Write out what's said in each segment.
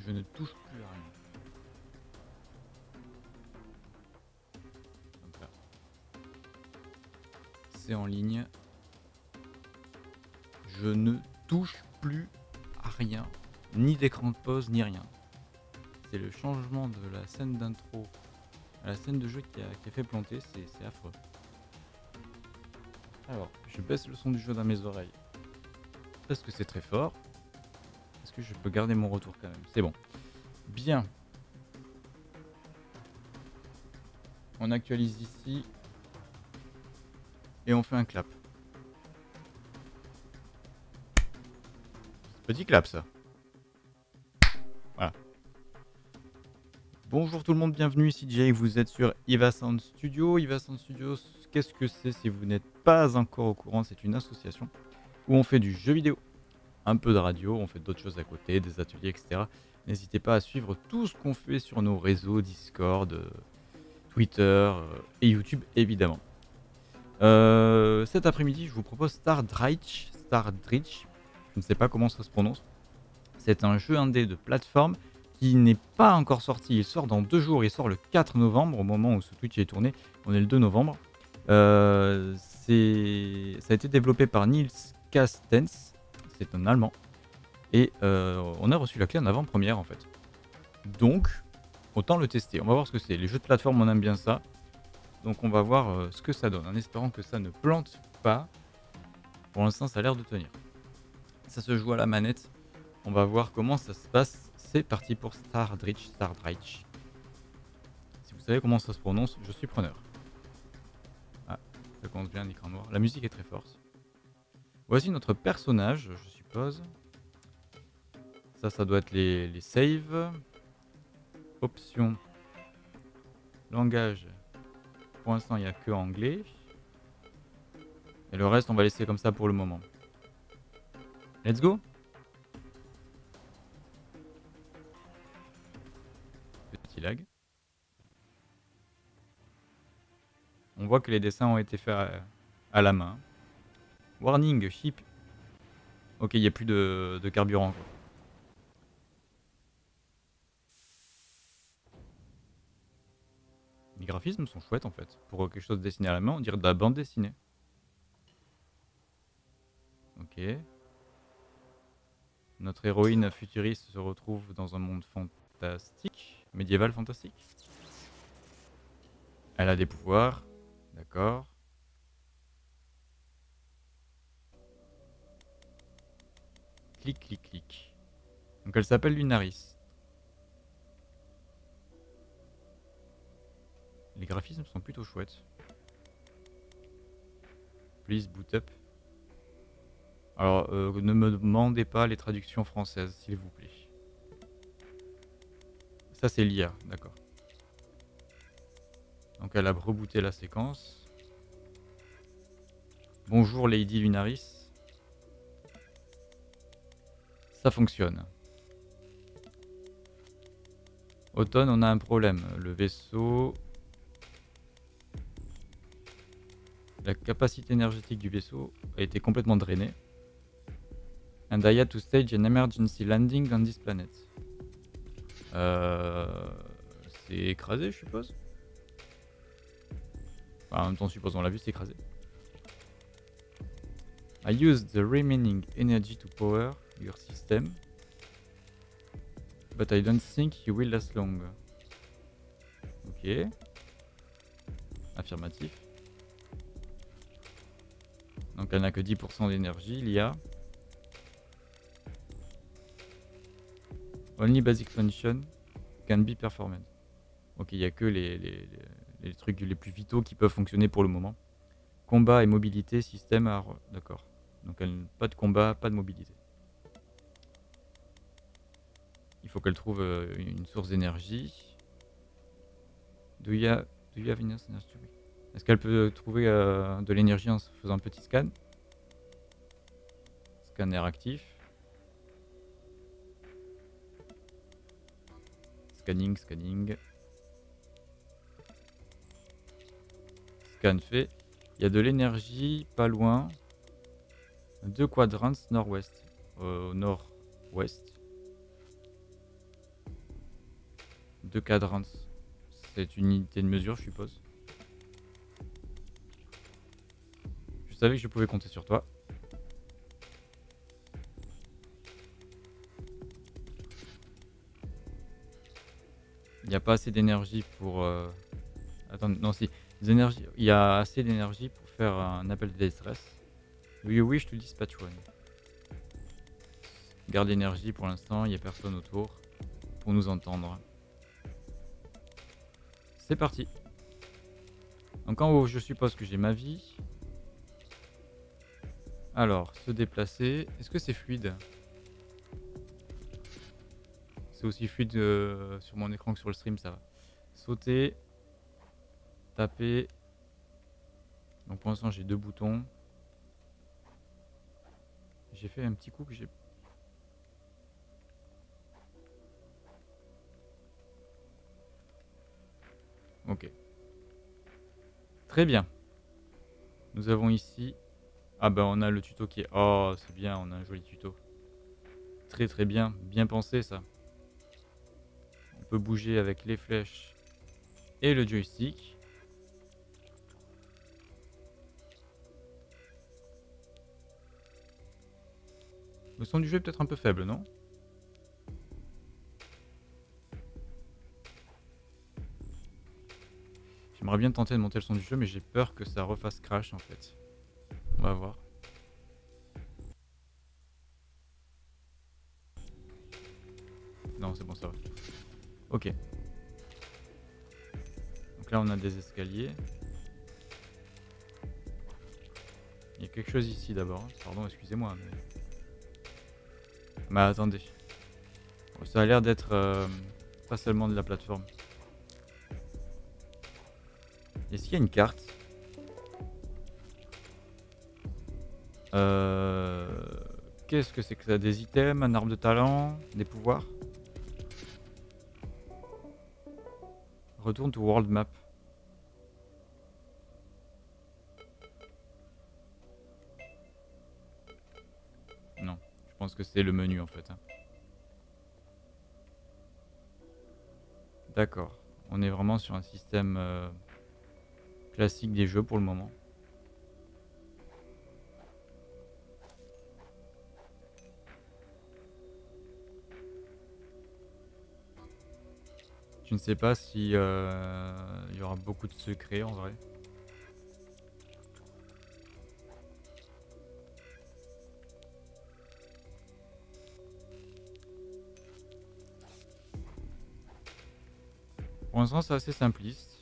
Je ne touche plus à rien. Donc là, c'est en ligne. Je ne touche plus à rien, ni d'écran de pause, ni rien. C'est le changement de la scène d'intro à la scène de jeu qui a fait planter, c'est affreux. Alors, je baisse le son du jeu dans mes oreilles. Parce que c'est très fort. Est-ce que je peux garder mon retour quand même? C'est bon. Bien. On actualise ici. Et on fait un clap. Petit clap ça. Voilà. Bonjour tout le monde, bienvenue, ici Jay, vous êtes sur Iva Sound Studio. Iva Sound Studio, qu'est-ce que c'est? Si vous n'êtes pas encore au courant, c'est une association où on fait du jeu vidéo, un peu de radio, on fait d'autres choses à côté, des ateliers, etc. N'hésitez pas à suivre tout ce qu'on fait sur nos réseaux, Discord, Twitter et YouTube évidemment. Cet après-midi, je vous propose Stardreich, je ne sais pas comment ça se prononce. C'est un jeu indé de plateforme qui n'est pas encore sorti. Il sort dans 2 jours, il sort le 4 novembre, au moment où ce Twitch est tourné, on est le 2 novembre. Ça a été développé par Nils Kastens, c'est un Allemand. Et on a reçu la clé en avant-première en fait. Donc, autant le tester. On va voir ce que c'est. Les jeux de plateforme, on aime bien ça. Donc on va voir ce que ça donne, en espérant que ça ne plante pas. Pour l'instant, ça a l'air de tenir. Ça se joue à la manette. On va voir comment ça se passe. C'est parti pour Stardreich. Si vous savez comment ça se prononce, je suis preneur. Ah, ça commence bien, l'écran noir. La musique est très forte. Voici notre personnage, je suppose. Ça doit être les saves. Options. Langage. Pour l'instant, il n'y a que anglais. Et le reste, on va laisser comme ça pour le moment. Let's go! Petit lag. On voit que les dessins ont été faits à la main. Warning, ship. Ok, il n'y a plus de carburant, quoi. Les graphismes sont chouettes en fait. Pour quelque chose dessiné à la main, on dirait de la bande dessinée. Ok. Notre héroïne futuriste se retrouve dans un monde fantastique. Médiéval fantastique. Elle a des pouvoirs. D'accord. Clic, clic, clic. Donc elle s'appelle Lunaris. Les graphismes sont plutôt chouettes. Please boot up. Alors, ne me demandez pas les traductions françaises, s'il vous plaît. Ça, c'est l'IA, d'accord. Donc, elle a rebooté la séquence. Bonjour, Lady Lunaris. Ça fonctionne. Automne, on a un problème. Le vaisseau... La capacité énergétique du vaisseau a été complètement drainée. And I had to stage an emergency landing on this planet. C'est écrasé, je suppose. Enfin, en même temps, supposons on l'a vu, c'est écrasé. I used the remaining energy to power your system. But I don't think you will last long. Ok. Affirmatif. Donc elle n'a que 10% d'énergie, l'IA. Only basic function can be performed. Ok, il n'y a que les trucs les plus vitaux qui peuvent fonctionner pour le moment. Combat et mobilité, système... D'accord. Donc pas de combat, pas de mobilité. Il faut qu'elle trouve une source d'énergie. Do you have enough energy? Est-ce qu'elle peut trouver de l'énergie en faisant un petit scan? Scanner actif. Scanning. Scan fait. Il y a de l'énergie pas loin. 2 quadrants nord-ouest. Nord-ouest. de cadran. C'est une unité de mesure, je suppose. Je savais que je pouvais compter sur toi. Il n'y a pas assez d'énergie pour... Attends, non, si. Il y a assez d'énergie pour faire un appel de détresse. Oui, oui, je te dis Spatch One. Garde l'énergie pour l'instant, il n'y a personne autour pour nous entendre. C'est parti. Donc en haut, je suppose que j'ai ma vie. Alors, se déplacer. Est-ce que c'est fluide? C'est aussi fluide sur mon écran que sur le stream, ça va. Sauter. Taper. Donc pour l'instant, j'ai 2 boutons. J'ai fait un petit coup que j'ai... Ok. Très bien. Nous avons ici... Ah bah on a le tuto qui est... Oh, c'est bien, on a un joli tuto. Très très bien. Bien pensé ça. On peut bouger avec les flèches et le joystick. Le son du jeu est peut-être un peu faible, non? J'aimerais bien tenter de monter le son du jeu, mais j'ai peur que ça refasse crash en fait. On va voir. Non, c'est bon, ça va. Ok. Donc là, on a des escaliers. Il y a quelque chose ici d'abord. Pardon, excusez-moi, mais... Mais attendez. Bon, ça a l'air d'être pas seulement de la plateforme. Est-ce qu'il y a une carte? Qu'est-ce que c'est que ça? Des items, un arbre de talent, des pouvoirs? Retourne to world map. Non, je pense que c'est le menu en fait. Hein. D'accord, on est vraiment sur un système classique des jeux pour le moment. Je ne sais pas si il y aura beaucoup de secrets en vrai. Pour l'instant, c'est assez simpliste.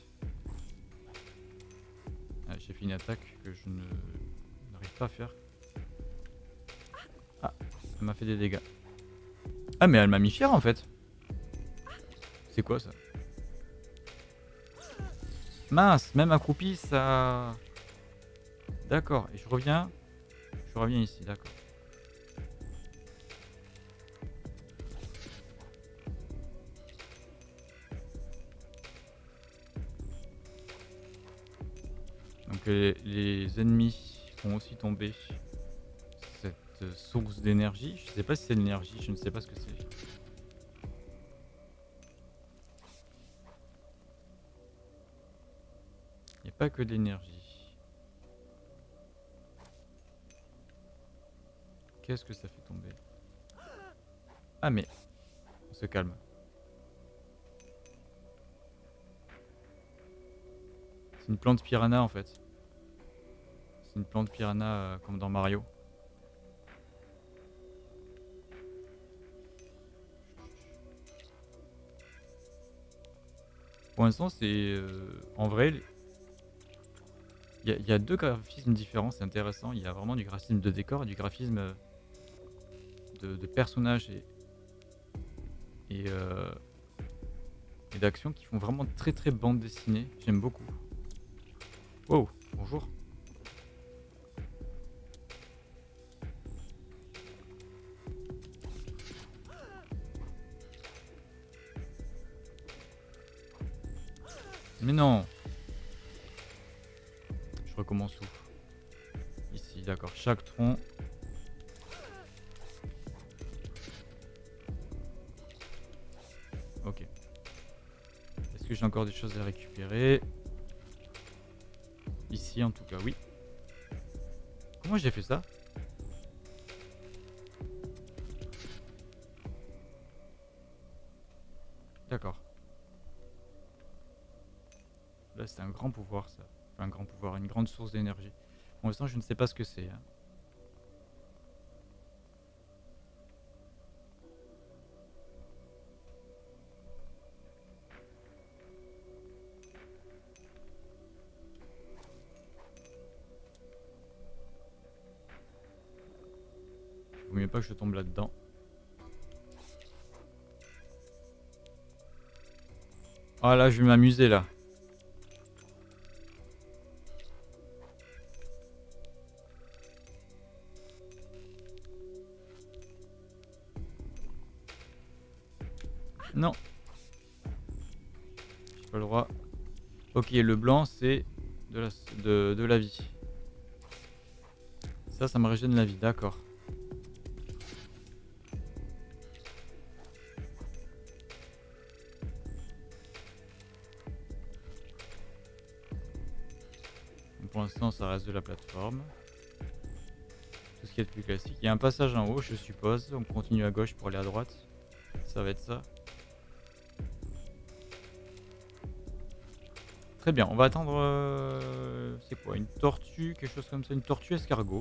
Ah, j'ai fait une attaque que je n'arrive pas à faire. Ah, elle m'a fait des dégâts. Ah, mais elle m'a mis cher en fait. C'est quoi ça? Mince, même accroupi, ça... D'accord, et je reviens ici, d'accord. Donc les ennemis font aussi tomber cette source d'énergie. Je sais pas si c'est de l'énergie, je ne sais pas ce que c'est. Il n'y a pas que de l'énergie. Qu'est-ce que ça fait tomber? Ah mais, on se calme. C'est une plante piranha en fait. C'est une plante piranha comme dans Mario. Pour l'instant, c'est... en vrai, il y a 2 graphismes différents, c'est intéressant. Il y a vraiment du graphisme de décor et du graphisme de personnages et, et d'action qui font vraiment très très bande dessinée. J'aime beaucoup. Wow, bonjour. Mais non. Je recommence où? Ici, d'accord. Chaque tronc. Ok. Est-ce que j'ai encore des choses à récupérer? Ici en tout cas, oui. Comment j'ai fait ça? D'accord. Là c'est un grand pouvoir ça. Enfin, un grand pouvoir, une grande source d'énergie. Pour l'instant je ne sais pas ce que c'est. Hein. Vaut mieux pas que je tombe là-dedans. Ah là je vais m'amuser là. Non. J'ai pas le droit. Ok, le blanc c'est de la vie. Ça me régène la vie, d'accord. Pour l'instant ça reste de la plateforme. Tout ce qui est plus classique. Il y a un passage en haut je suppose. On continue à gauche pour aller à droite. Ça va être ça. Très bien, on va attendre... c'est quoi? Une tortue? Quelque chose comme ça? Une tortue escargot.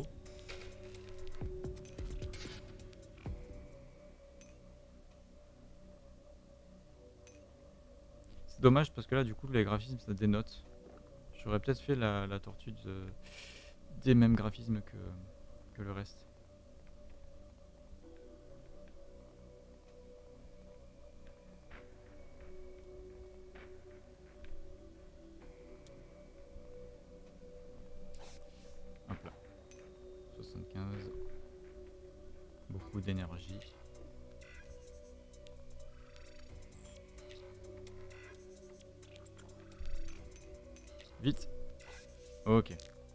C'est dommage parce que là du coup les graphismes ça dénote. J'aurais peut-être fait la tortue des mêmes graphismes que le reste. Hop là. 75. Beaucoup d'énergie. Vite. Ok.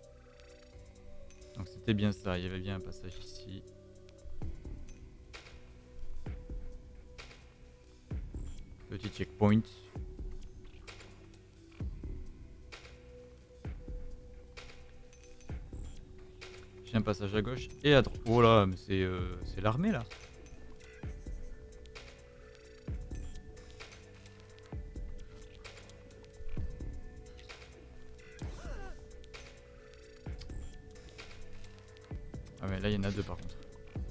Donc c'était bien ça, il y avait bien un passage ici. Petit checkpoint. J'ai un passage à gauche et à droite. Oh là, mais c'est l'armée là. Ah ouais, là il y en a deux par contre.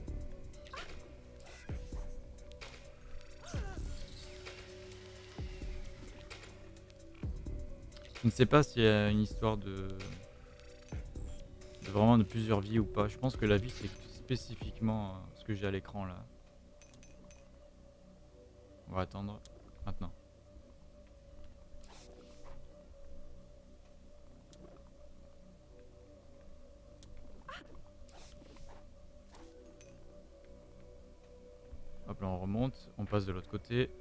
Je ne sais pas s'il y a une histoire de vraiment de plusieurs vies ou pas. Je pense que la vie c'est spécifiquement ce que j'ai à l'écran là. On va attendre maintenant. Hop là on remonte, on passe de l'autre côté.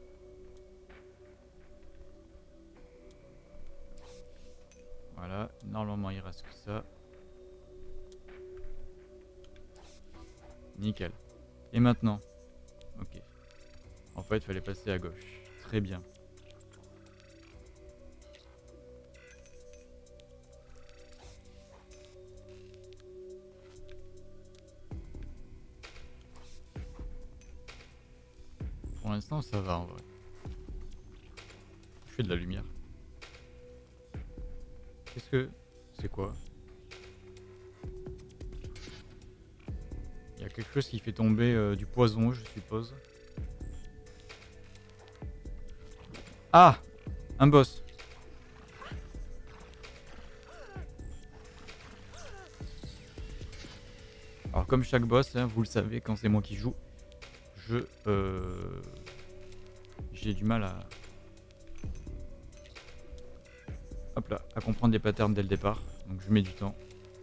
Voilà, normalement il reste que ça. Nickel. Et maintenant? Ok. En fait il fallait passer à gauche. Très bien. Pour l'instant ça va en vrai. Je fais de la lumière. Qu'est-ce que... c'est quoi? Il y a quelque chose qui fait tomber du poison je suppose. Ah! Un boss. Alors comme chaque boss, hein, vous le savez, quand c'est moi qui joue, j'ai du mal à... hop là, à comprendre des patterns dès le départ. Donc je mets du temps.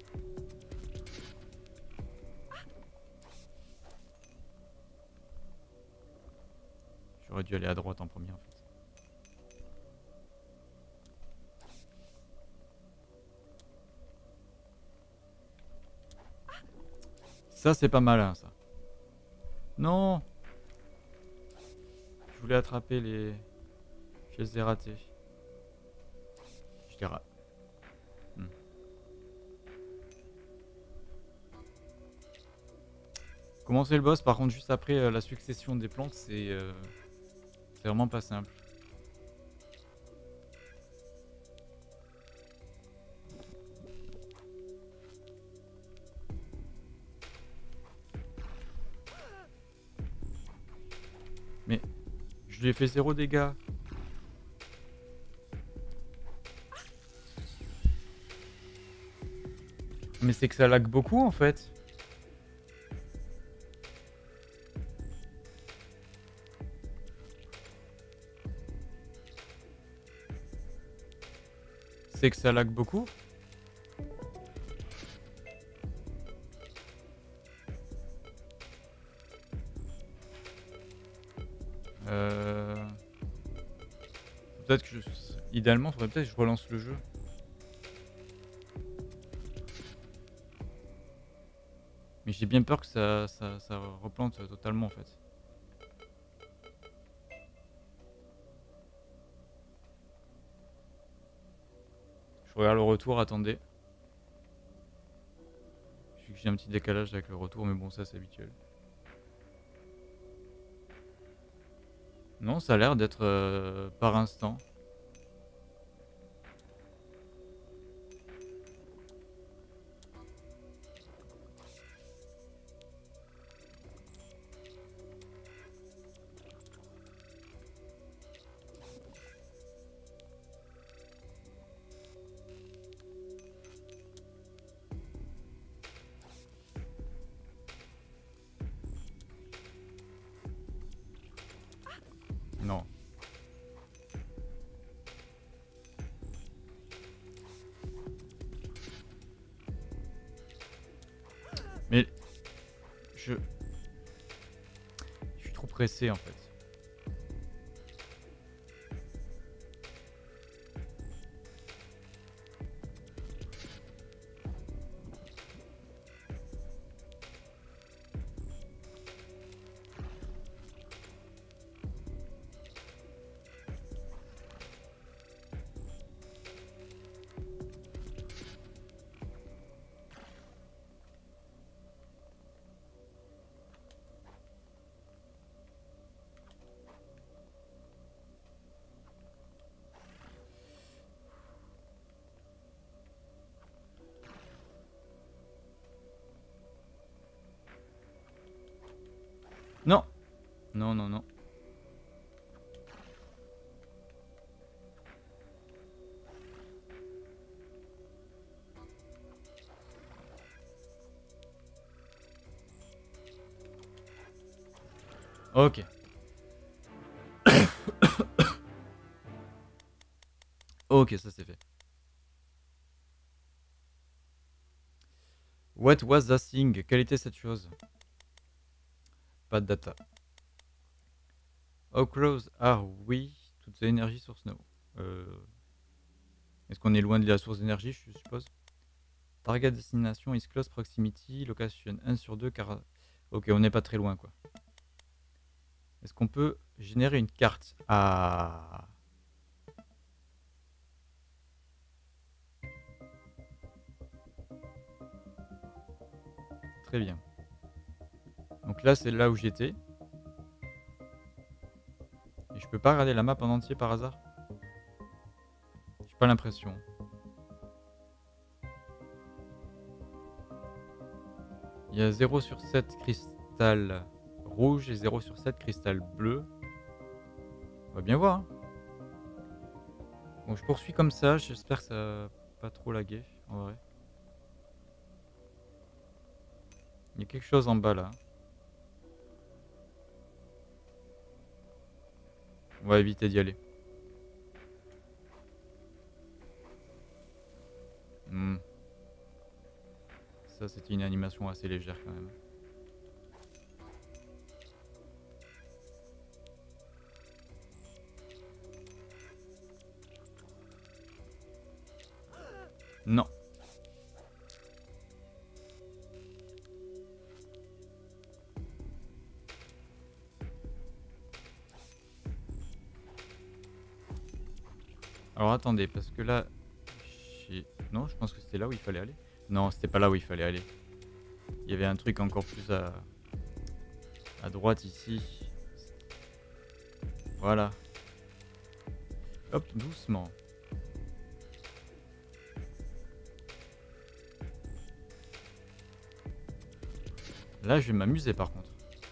J'aurais dû aller à droite en premier en fait. Ça c'est pas malin ça. Non! Je voulais attraper les... Je les ai ratés. Je dirais. Hmm. Commencer le boss, par contre, juste après la succession des plantes, c'est vraiment pas simple. Mais je lui ai fait 0 dégâts. Mais c'est que ça lag beaucoup en fait. C'est que ça lag beaucoup. Peut-être que idéalement, faudrait peut-être que je relance le jeu. Mais j'ai bien peur que ça replante totalement en fait. Je regarde le retour, attendez. Je sais que j'ai un petit décalage avec le retour, mais bon, ça c'est habituel. Non, ça a l'air d'être par instant. Non. Mais je suis trop pressé en fait. Non. Non, non, non. Ok. Ok, ça c'est fait. What was that thing? Quelle était cette chose? Pas de data. How close are we to the energy source now? Est-ce qu'on est loin de la source d'énergie, je suppose? Target destination is close proximity, location 1 sur 2 car... Ok, on n'est pas très loin quoi. Est-ce qu'on peut générer une carte? Ah. Très bien. Donc là, c'est là où j'étais. Et je peux pas regarder la map en entier par hasard? J'ai pas l'impression. Il y a 0 sur 7 cristal rouge et 0 sur 7 cristal bleu. On va bien voir. Hein. Bon, je poursuis comme ça. J'espère que ça va pas trop laguer, en vrai. Il y a quelque chose en bas, là. On va éviter d'y aller. Ça, c'était une animation assez légère, quand même. Non. Alors attendez, parce que là, Non, je pense que c'était là où il fallait aller. Non, c'était pas là où il fallait aller. Il y avait un truc encore plus à droite ici. Voilà. Hop, doucement. Là, je vais m'amuser par contre.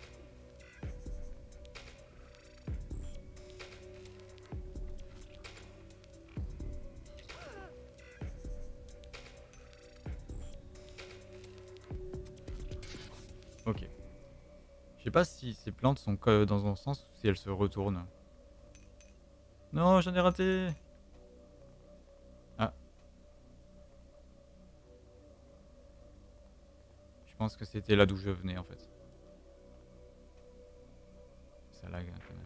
Ok. Je sais pas si ces plantes sont dans un sens ou si elles se retournent. Non, j'en ai raté. Ah. Je pense que c'était là d'où je venais en fait. Ça lag hein, quand même.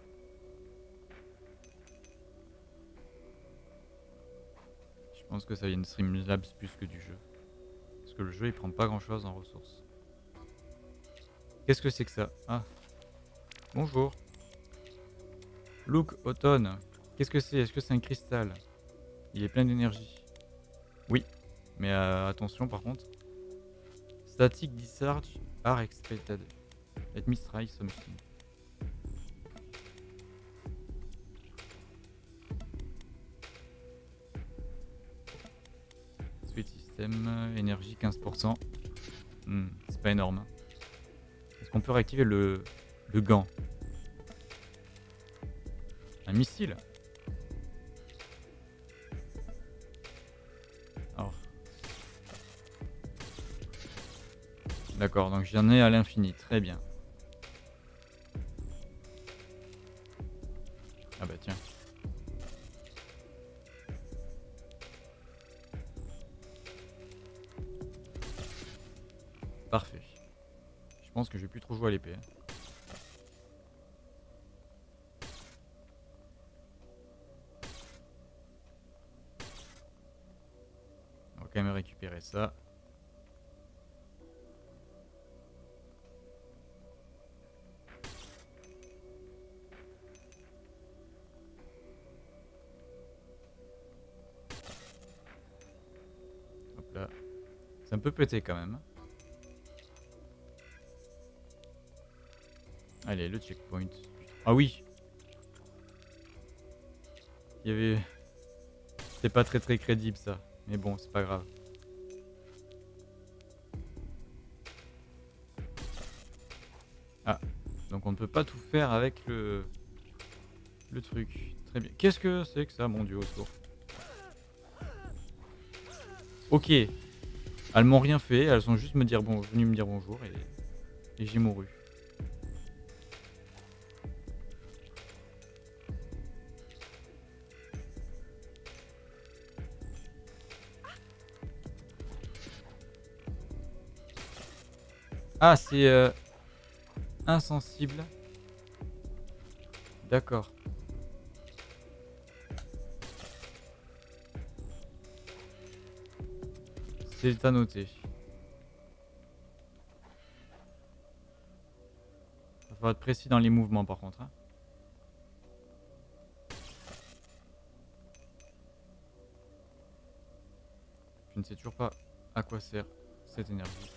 Je pense que ça vient de Streamlabs plus que du jeu. Parce que le jeu il prend pas grand chose en ressources. Qu'est-ce que c'est que ça? Ah. Bonjour. Look automne. Qu'est-ce que c'est? Est-ce que c'est un cristal? Il est plein d'énergie. Oui. Mais attention par contre. Static discharge are expected. Let me try something. Sweet system, énergie 15%. C'est pas énorme. Est-ce qu'on peut réactiver le gant? Un missile? Alors. D'accord, donc j'en ai à l'infini, très bien. Ah bah tiens. Parfait. Je pense que je vais plus trop jouer à l'épée. On va quand même récupérer ça. Hop là. C'est un peu pété quand même. Allez, le checkpoint. Ah oui. Il y avait... C'était pas très crédible ça. Mais bon, c'est pas grave. Ah. Donc on ne peut pas tout faire avec le truc. Très bien. Qu'est-ce que c'est que ça, mon dieu, au secours? Ok. Elles m'ont rien fait, elles sont juste venues me dire bonjour et j'ai mouru. Ah, c'est insensible. D'accord. C'est à noter. Il faut être précis dans les mouvements par contre. Hein. Je ne sais toujours pas à quoi sert cette énergie.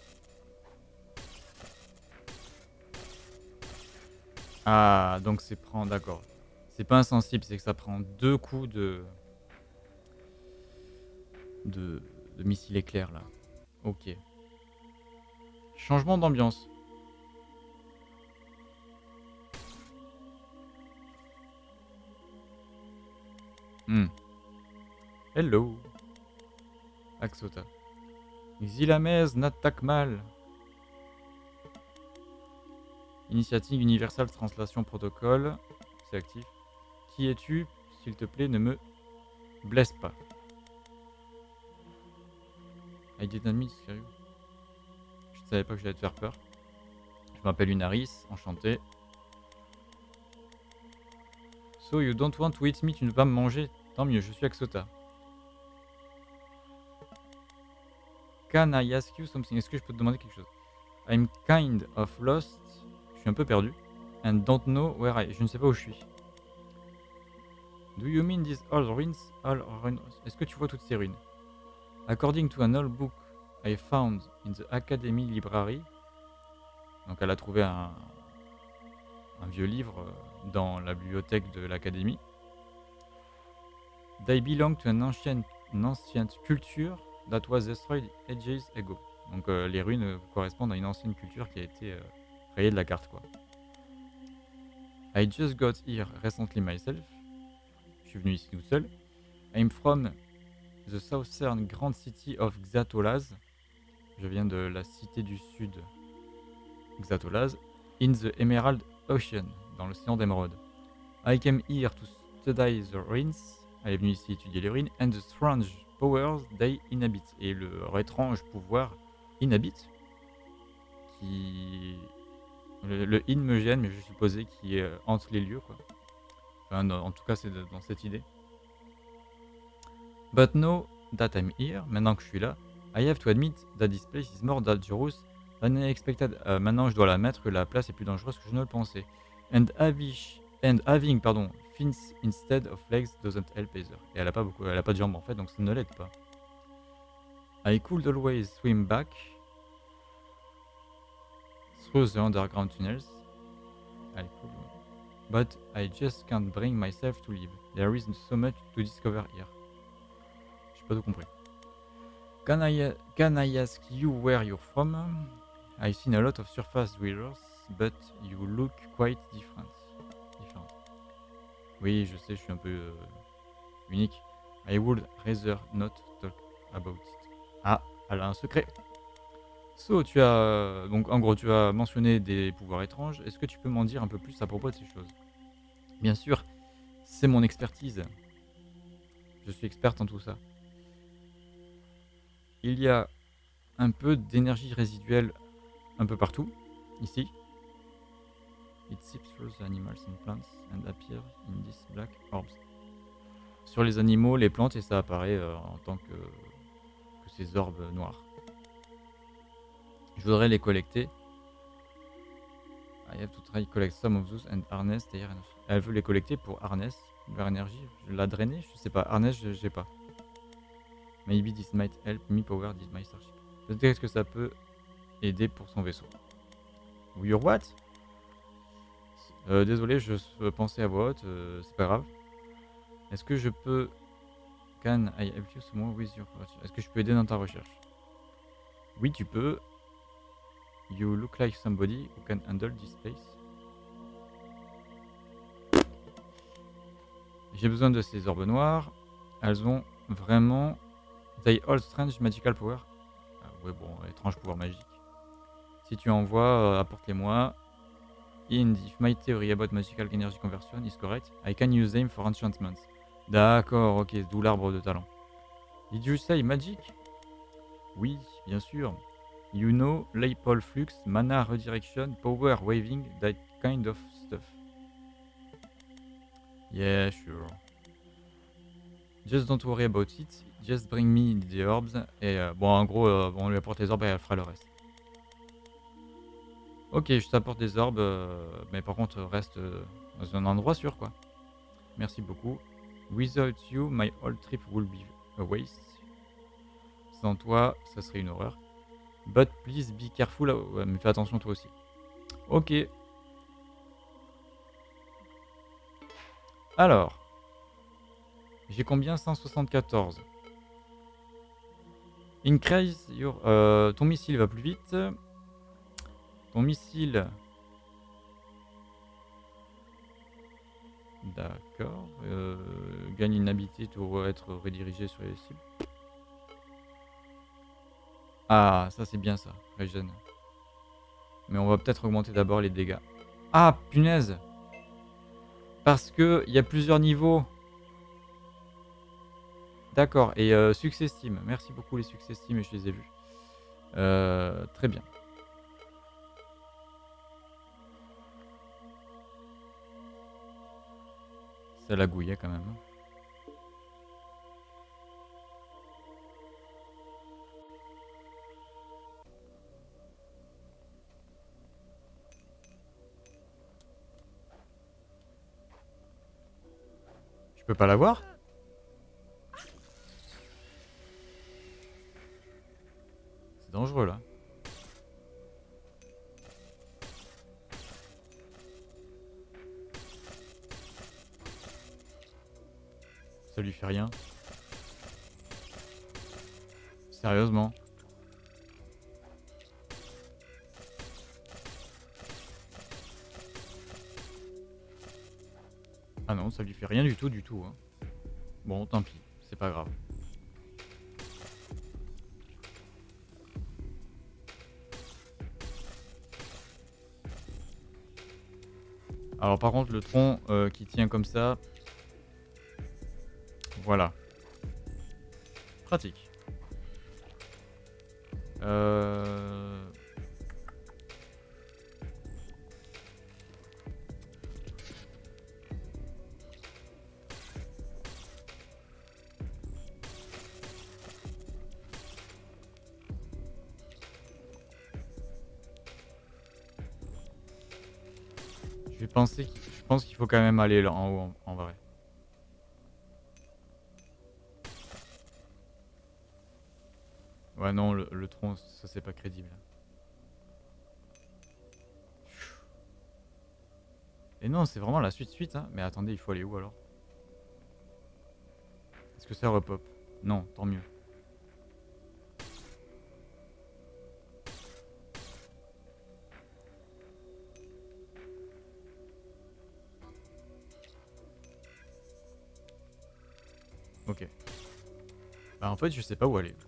Ah, donc c'est prend, d'accord. C'est pas insensible, c'est que ça prend 2 coups de missile éclair là. Ok. Changement d'ambiance. Hello. Axota. Xilamez n'attaque mal. Initiative Universal Translation Protocol. C'est actif. Qui es-tu? S'il te plaît, ne me blesse pas. I didn't miss, sérieux. Je ne savais pas que j'allais te faire peur. Je m'appelle Unaris, enchanté. So you don't want to eat me, tu ne veux pas me manger? Tant mieux, je suis Axota. Can I ask you something? Est-ce que je peux te demander quelque chose? I'm kind of lost. Je suis un peu perdu. And don't know where I... Je ne sais pas où je suis. Do you mean these all ruins? All ruins? Est-ce que tu vois toutes ces ruines? According to an old book I found in the Academy Library. Donc elle a trouvé un vieux livre dans la bibliothèque de l'académie. They belong to an ancient culture that was destroyed ages ago. Donc les ruines correspondent à une ancienne culture qui a été rayée de la carte, quoi. I just got here recently myself. Je suis venu ici tout seul. I'm from the southern grand city of Xatolaz. Je viens de la cité du sud Xatolaz. In the Emerald Ocean, dans l'océan d'émeraude. I came here to study the ruins. Elle est venue ici étudier les ruines. And the strange powers they inhabit. Et leur étrange pouvoir inhabit. Qui... Le in me gêne, mais je supposais qu'il est entre les lieux, quoi. Enfin, non, en tout cas, c'est dans cette idée. But now that I'm here, maintenant que je suis là, I have to admit that this place is more dangerous than I expected. Maintenant, je dois l'admettre que la place est plus dangereuse que je ne le pensais. And having fins instead of legs doesn't help either. Et elle a pas de jambes en fait, donc ça ne l'aide pas. I could always swim back through the underground tunnels. I could, but I just can't bring myself to leave. There isn't so much to discover here. J'ai pas tout compris. Can I ask you where you're from? I've seen a lot of surface dwellers, but you look quite different. Oui, je sais, je suis un peu unique. I would rather not talk about it. Ah, elle a un secret. So, tu as donc en gros, tu as mentionné des pouvoirs étranges. Est-ce que tu peux m'en dire un peu plus à propos de ces choses? Bien sûr, c'est mon expertise. Je suis experte en tout ça. Il y a un peu d'énergie résiduelle un peu partout, ici. It seeps through the animals and plants and appears in these black orbs. Sur les animaux, les plantes, et ça apparaît en tant que ces orbes noirs. Je voudrais les collecter. I have to try collect some of those and harness their energy. Elle veut les collecter pour harness leur énergie. Je la drainer, je sais pas. Harness, j'ai pas. Maybe this might help me power my starship. Peut-être que ça peut aider pour son vaisseau. Your what? Désolé, je pensais à voix haute, c'est pas grave. Est-ce que je peux... Can I help you some more with your... Est-ce que je peux aider dans ta recherche? Oui, tu peux. You look like somebody who can handle this place. J'ai besoin de ces orbes noires. Elles ont vraiment... They all strange magical power. Ah ouais, bon, étrange pouvoir magique. Si tu en vois, apporte-les-moi. And if my theory about magical energy conversion is correct, I can use them for enchantments. D'accord, ok, d'où l'arbre de talent. Did you say magic? Oui, bien sûr. You know, Leipol Flux, Mana Redirection, Power Waving, that kind of stuff. Yeah, sure. Just don't worry about it, just bring me the orbs. Et bon, en gros, on lui apporte les orbes et elle fera le reste. Ok, je t'apporte des orbes, mais par contre, reste dans un endroit sûr, quoi. Merci beaucoup. Without you, my whole trip will be a waste. Sans toi, ça serait une horreur. But please be careful. Ouais, mais fais attention toi aussi. Ok. Alors. J'ai combien? 174. Increase your... ton missile va plus vite. Ton missile... D'accord. Gagne une habilité pour être redirigé sur les cibles. Ah, ça c'est bien ça. Régène. Mais on va peut-être augmenter d'abord les dégâts. Ah, punaise! Parce que il y a plusieurs niveaux. D'accord. Et success team. Merci beaucoup les success team, je les ai vus. Très bien. Ça la gouillait quand même. Je peux pas l'avoir? dangereux là. Ça lui fait rien. Sérieusement. Ah non, ça lui fait rien du tout. Hein. Bon, tant pis, c'est pas grave. Alors par contre, le tronc qui tient comme ça, voilà. Pratique. Je pense qu'il faut quand même aller là en haut en vrai. Ouais non, le tronc, ça c'est pas crédible. Et non, c'est vraiment la suite, hein. Mais attendez, il faut aller où alors? Est-ce que ça repop? Non, tant mieux. Ok. Bah en fait, je sais pas où aller.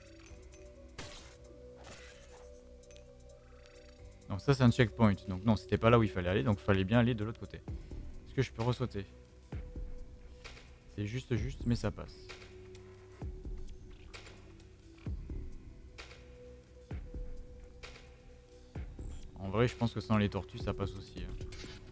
Donc ça c'est un checkpoint. Donc non, c'était pas là où il fallait aller, donc il fallait bien aller de l'autre côté. Est-ce que je peux ressauter? C'est juste, mais ça passe. En vrai, je pense que sans les tortues, ça passe aussi. Hein.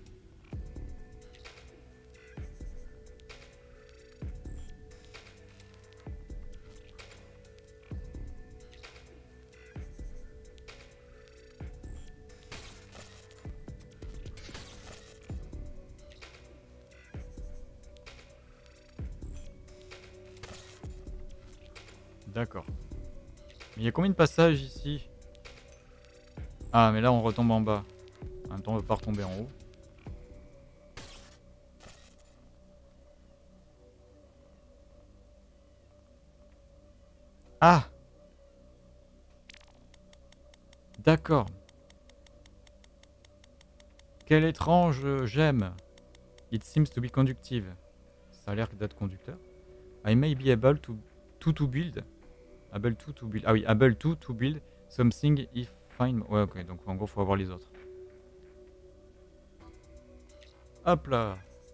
D'accord. Mais il y a combien de passages ici? Ah, mais là on retombe en bas. En même temps, on veut pas retomber en haut. Ah! D'accord. Quel étrange gemme. It seems to be conductive. Ça a l'air d'être conducteur. I may be able to build. Able to build. Ah oui, able to build something if find. Ouais, ok, donc en gros, faut avoir les autres. Hop là!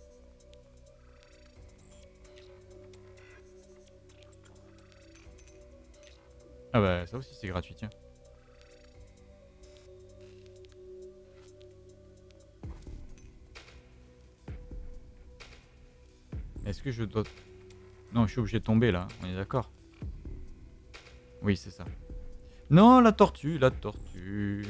Ah bah, ça aussi c'est gratuit, tiens. Est-ce que je dois. Non, je suis obligé de tomber là, on est d'accord? Oui, c'est ça. Non, la tortue, la tortue.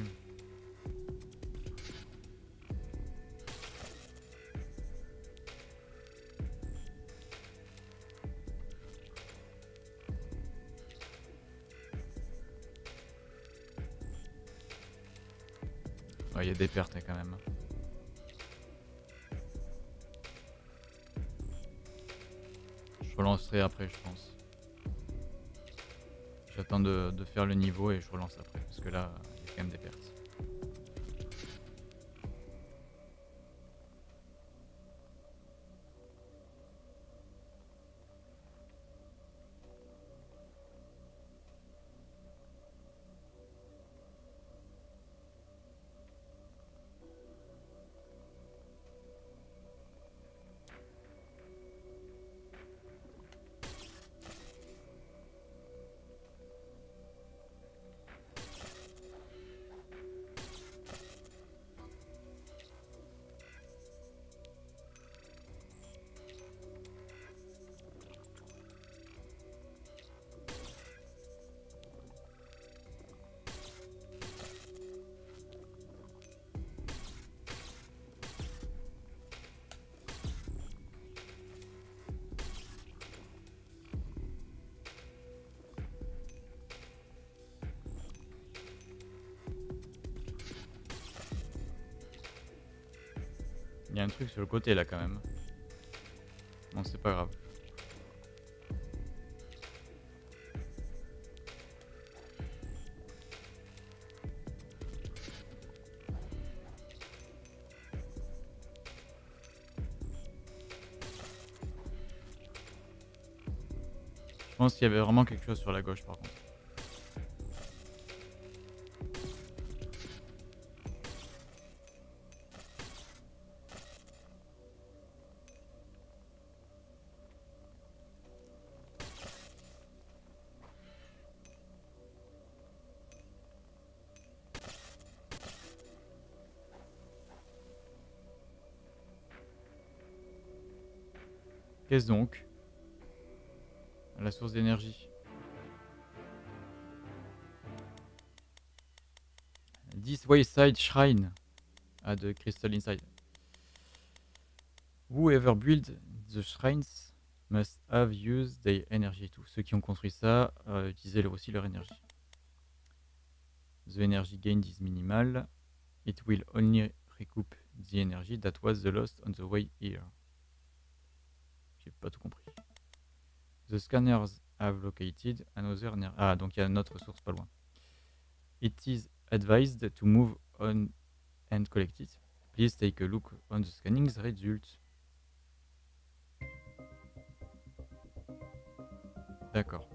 Ouais, il y a des pertes hein, quand même. Je relancerai après, je pense. J'attends de faire le niveau et je relance après. Parce que là, il y a quand même des pertes. Il y a un truc sur le côté là quand même. Bon, c'est pas grave. Je pense qu'il y avait vraiment quelque chose sur la gauche par contre. Qu'est-ce donc? La source d'énergie. This wayside shrine a the crystal inside. Whoever built the shrines must have used their energy too. Ceux qui ont construit ça utilisaient aussi leur énergie. The energy gained is minimal. It will only recoup the energy that was the lost on the way here. J'ai pas tout compris. The scanners have located another energy. Ah, donc il y a une autre source pas loin. It is advised to move on and collect it. Please take a look on the scanning results. D'accord.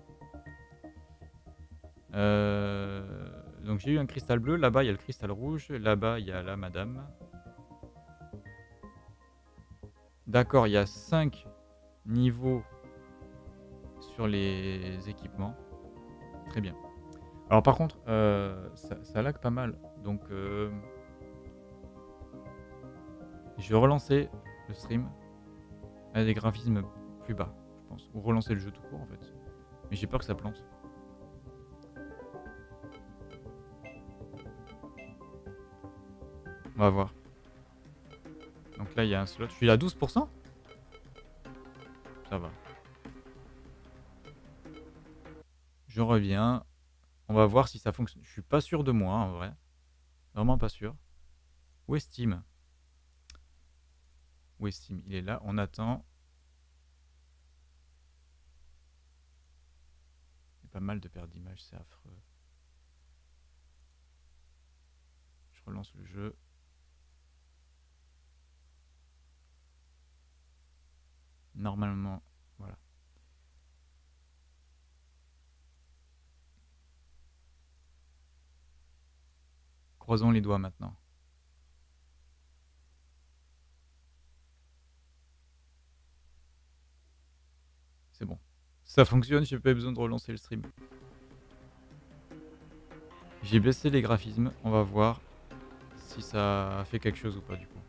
Donc j'ai eu un cristal bleu. Là-bas, il y a le cristal rouge. Là-bas, il y a la madame. D'accord, il y a 5 niveaux sur les équipements. Très bien. Alors par contre, ça lag pas mal. Donc je vais relancer le stream à des graphismes plus bas, je pense. Ou relancer le jeu tout court en fait. Mais j'ai peur que ça plante. On va voir. Donc là, il y a un slot. Je suis à 12%. Ça va. Je reviens. On va voir si ça fonctionne. Je suis pas sûr de moi, en vrai. Vraiment pas sûr. Où est Steam? Où est Steam? Il est là. On attend. Il y a pas mal de pertes d'images. C'est affreux. Je relance le jeu. Normalement, voilà. Croisons les doigts maintenant. C'est bon. Ça fonctionne, j'ai pas besoin de relancer le stream. J'ai baissé les graphismes, on va voir si ça fait quelque chose ou pas du coup.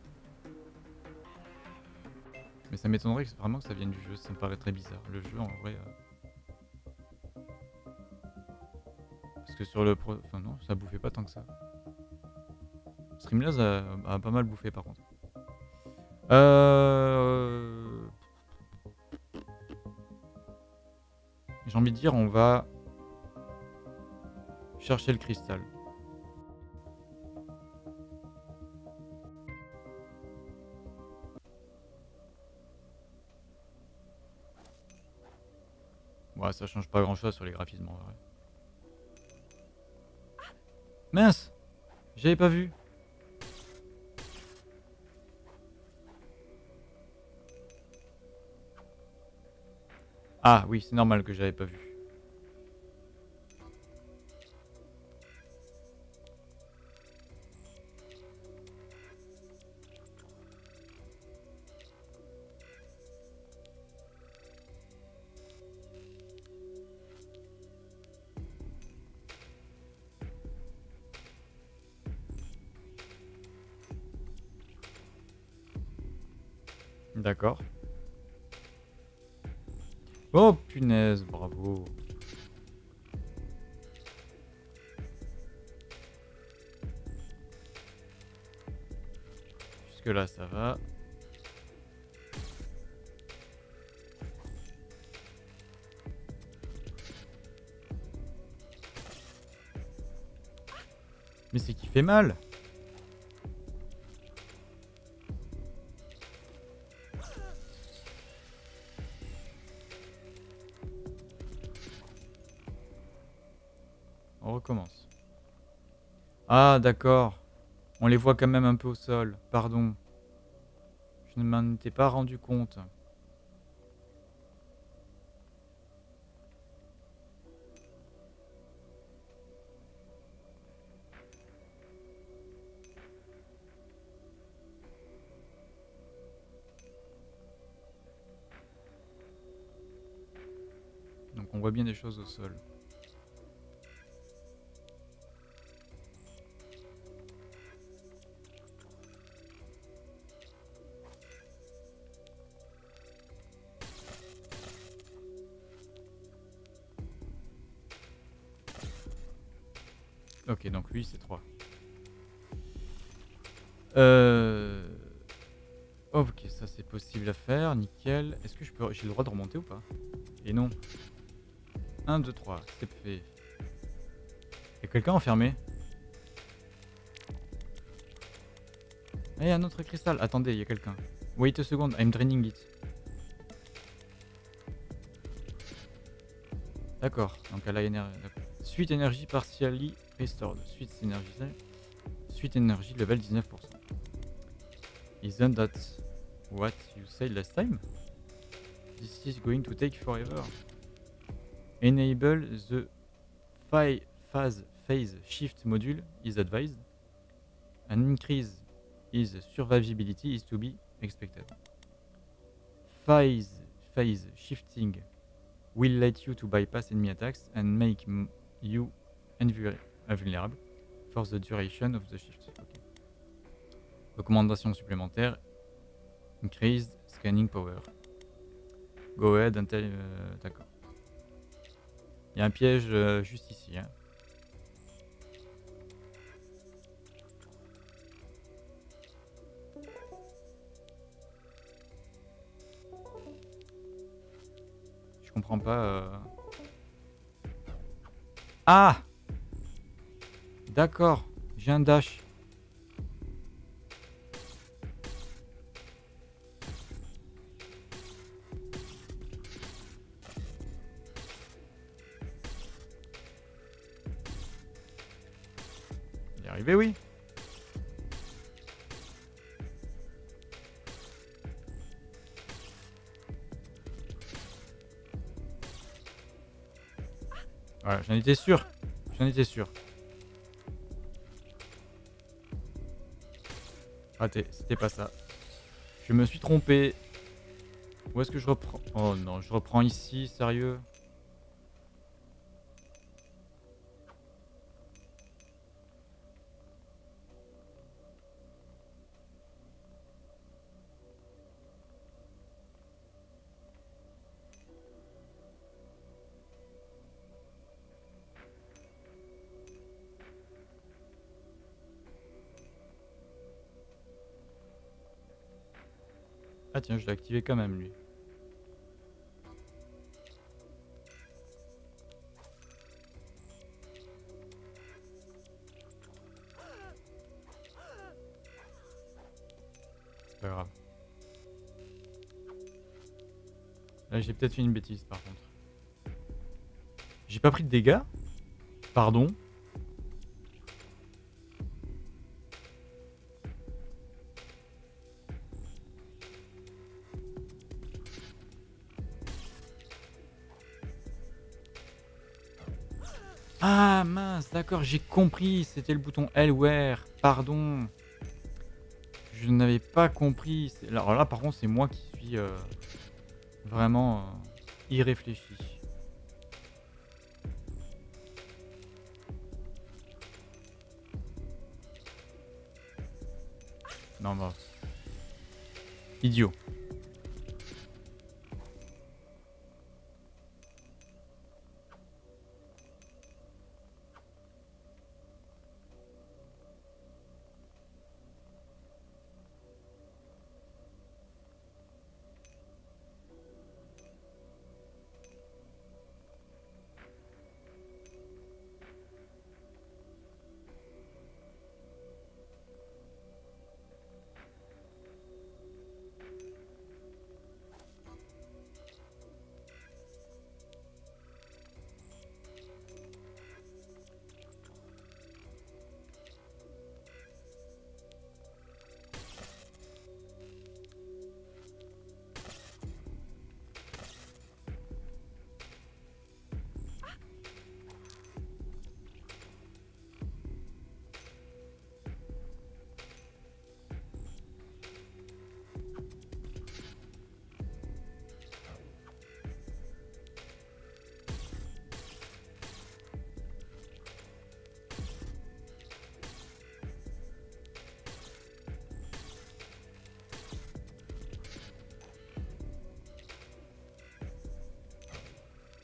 Mais ça m'étonnerait vraiment que ça vienne du jeu, ça me paraît très bizarre. Le jeu en vrai... Parce que sur le pro... Enfin non, ça bouffait pas tant que ça. Streamlabs a pas mal bouffé par contre. J'ai envie de dire on va chercher le cristal. Ouais, ça change pas grand chose sur les graphismes en vrai. Mince! J'avais pas vu. Ah oui, c'est normal que j'avais pas vu. D'accord. Oh punaise, bravo. Jusque là ça va. Mais c'est qui fait mal. On recommence. Ah, d'accord. On les voit quand même un peu au sol. Pardon. Je ne m'en étais pas rendu compte. Donc on voit bien des choses au sol. Ok, donc lui c'est 3. Ok, ça c'est possible à faire, nickel. Est-ce que j'ai le droit de remonter ou pas? Et non. 1, 2, 3, c'est fait. Y'a quelqu'un enfermé? Ah, y'a un autre cristal. Attendez, y'a quelqu'un. Wait a second, I'm draining it. D'accord, donc elle a énergie. Sweet energy partially restored. Sweet energy level 19%. Isn't that what you said last time? This is going to take forever. Enable the phase shift module is advised. An increase is survivability is to be expected. Phase shifting will let you to bypass enemy attacks and make you invulnerable for the duration of the shift. Okay. Recommandation supplémentaire. Increased scanning power. Go ahead and tell... D'accord. Il y a un piège juste ici. Hein. Je comprends pas... Ah! D'accord. J'ai un dash. Il est arrivé, oui. Ouais, j'en étais sûr. J'en étais sûr. Raté, c'était pas ça. Je me suis trompé. Où est-ce que je reprends? Oh non, je reprends ici, sérieux? Ah tiens, je l'ai activé quand même, lui. C'est pas grave. Là, j'ai peut-être fait une bêtise, par contre. J'ai pas pris de dégâts? Pardon? Ah mince, d'accord, j'ai compris. C'était le bouton Lware. Pardon. Je n'avais pas compris. Alors là, par contre, c'est moi qui suis vraiment irréfléchi. Non, bah. Idiot.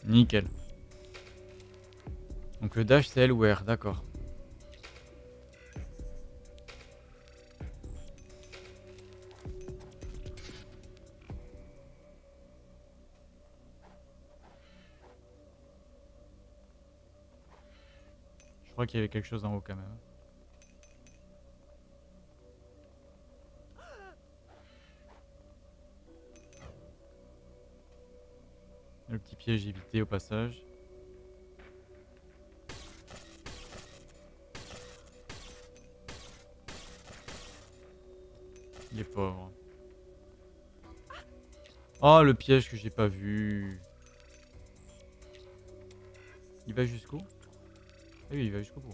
Nickel. Donc le dash c'est L ou R, d'accord. Je crois qu'il y avait quelque chose en haut quand même. Le petit piège évité au passage. Il est pauvre. Oh le piège que j'ai pas vu. Il va jusqu'où? Ah oui, il va jusqu'au bout.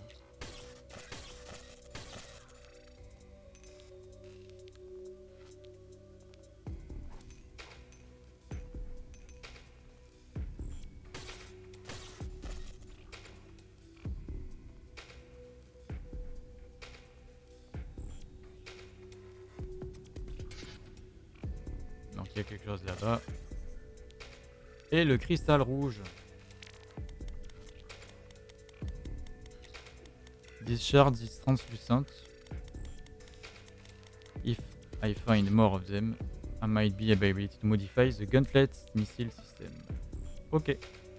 Donc il y a quelque chose là-bas. Et le cristal rouge. This shard is translucent. If I find more of them, I might be able to modify the gauntlet missile system. Ok.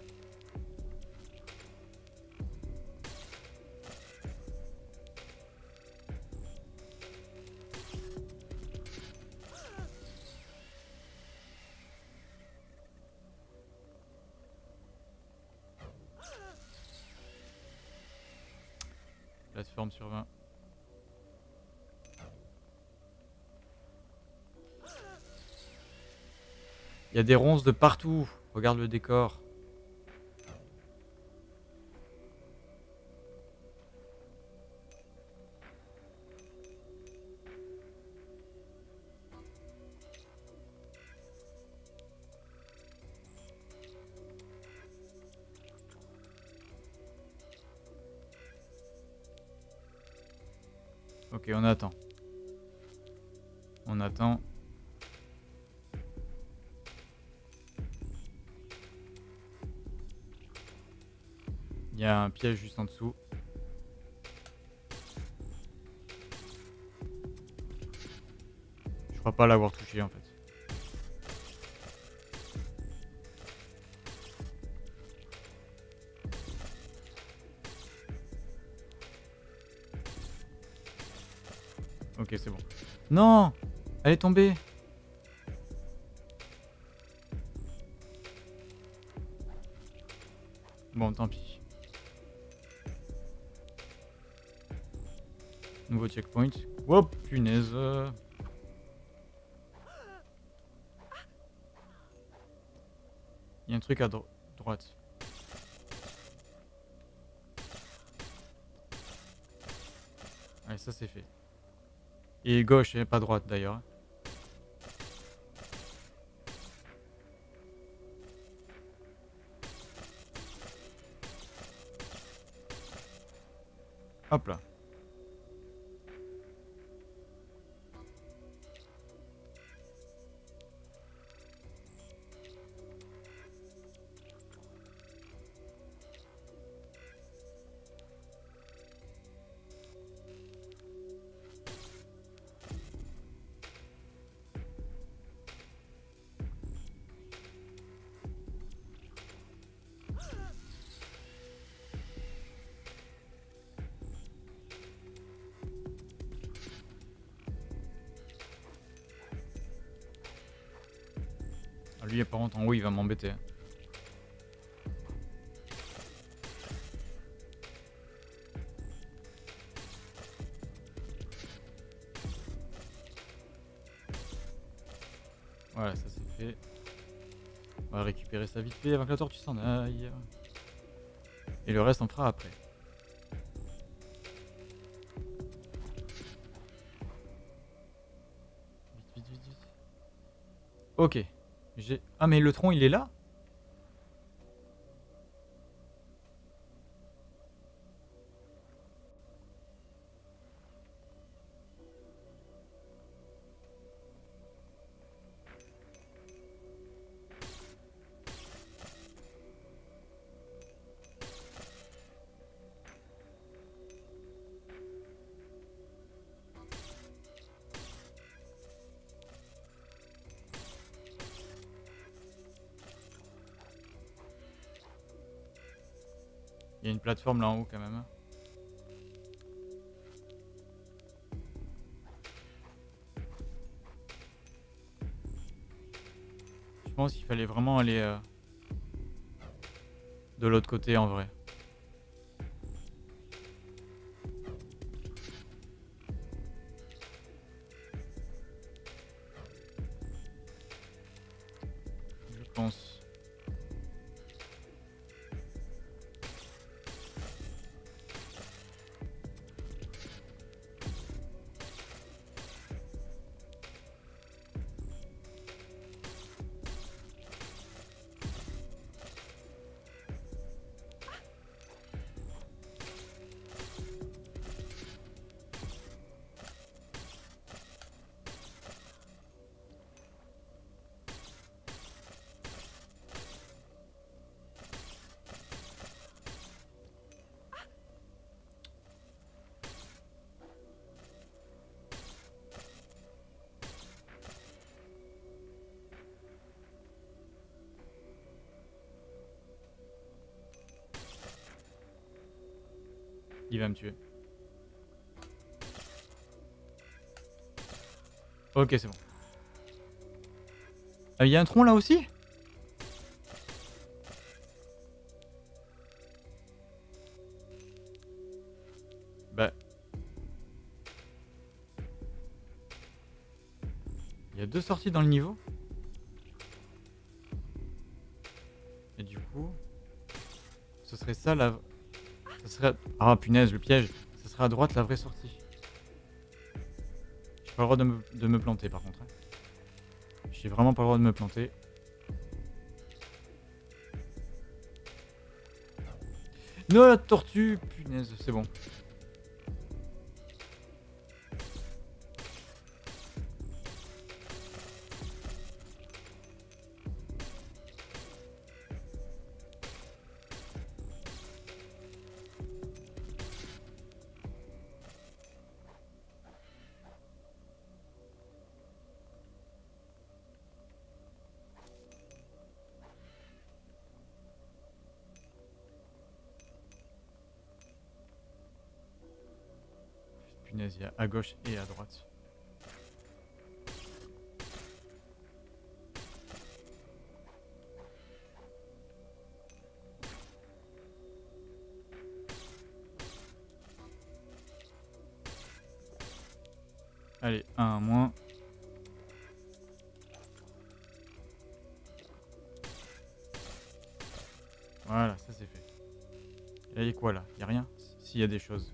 Plateforme sur 20. Il y a des ronces de partout. Regarde le décor. Ok, on attend. On attend. Il y a un piège juste en dessous. Je crois pas l'avoir touché en fait. Ok, c'est bon. Non! Elle est tombée! Bon, tant pis. Nouveau checkpoint. Hop, punaise. Il y a un truc à droite. Allez, ça c'est fait. Et gauche, et pas droite d'ailleurs. Hop là. Ah, lui, par contre, en haut, il va m'embêter. Voilà, ça c'est fait. On va récupérer ça vite fait avant que la tortue s'en aille. Et le reste, on fera après. Vite, vite, vite, vite. Ok. Ah, mais le tronc, il est là? Il y a une plateforme là en haut quand même. Je pense qu'il fallait vraiment aller de l'autre côté en vrai. Je pense. Il va me tuer. Ok, c'est bon. Ah, il y a un tronc là aussi? Bah. Il y a deux sorties dans le niveau. Et du coup... Ce serait ça la... Ça serait... Ah punaise, le piège. Ce serait à droite la vraie sortie. J'ai pas le droit de me planter par contre. Hein. J'ai vraiment pas le droit de me planter. Non, la tortue. Punaise, c'est bon. Punaise, il y a à gauche et à droite. Allez, un en moins. Voilà, ça c'est fait. Et là, il y a quoi là? Il y a rien? S'il y a des choses.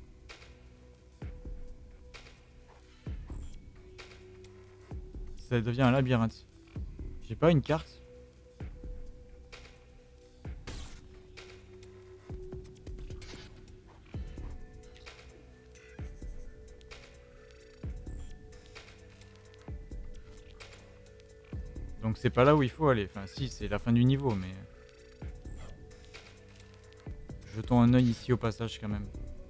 Ça devient un labyrinthe. J'ai pas une carte? Donc c'est pas là où il faut aller. Enfin si, c'est la fin du niveau, mais... Jetons un œil ici au passage quand même.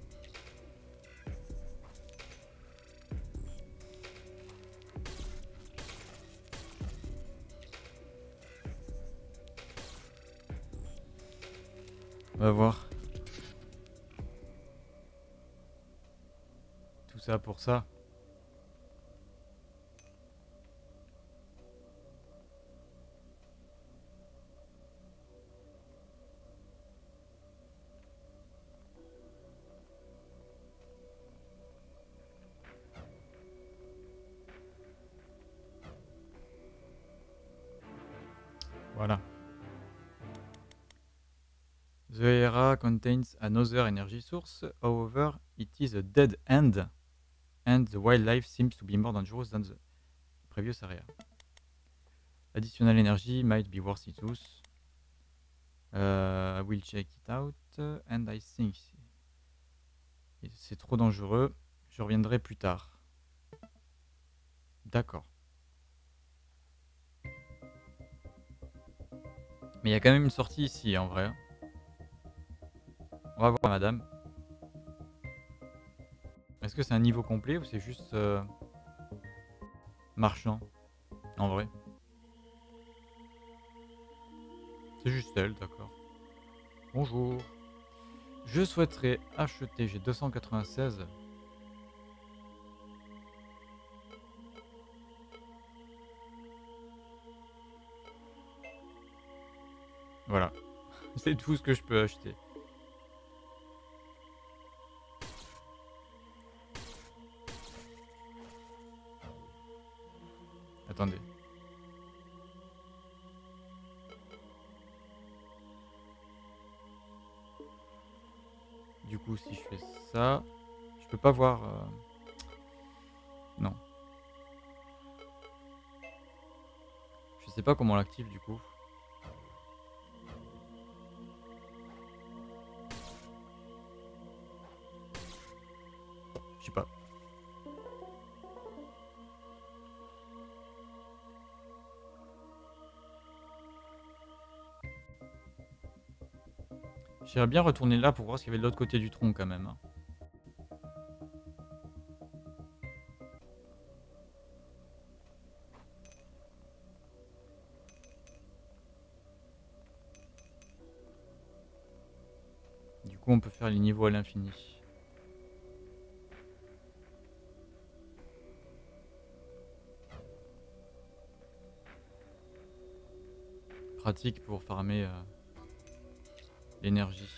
On va voir. Tout ça pour ça. Voilà. The area contains another energy source. However, it is a dead end. And the wildlife seems to be more dangerous than the previous area. Additional energy might be worth it use. I will check it out. And I think... C'est trop dangereux. Je reviendrai plus tard. D'accord. Mais il y a quand même une sortie ici, en vrai. On va voir, madame. Est-ce que c'est un niveau complet ou c'est juste marchand? En vrai. C'est juste elle, d'accord. Bonjour. Je souhaiterais acheter, j'ai 296. Voilà, c'est tout ce que je peux acheter. Attendez. Du coup, si je fais ça, je peux pas voir... Non. Je sais pas comment on l'active du coup. Je sais pas. J'aimerais bien retourner là pour voir ce qu'il y avait de l'autre côté du tronc quand même. Hein. Du coup, on peut faire les niveaux à l'infini. Pratique pour farmer l'énergie.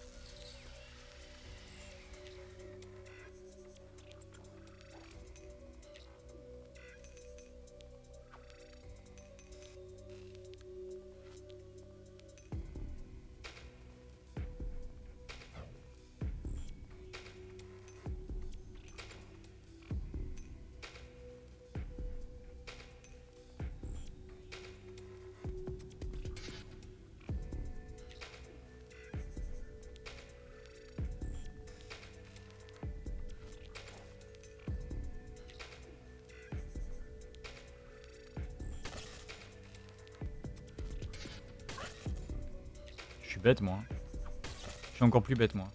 Je suis bête moi. Je suis encore plus bête moi.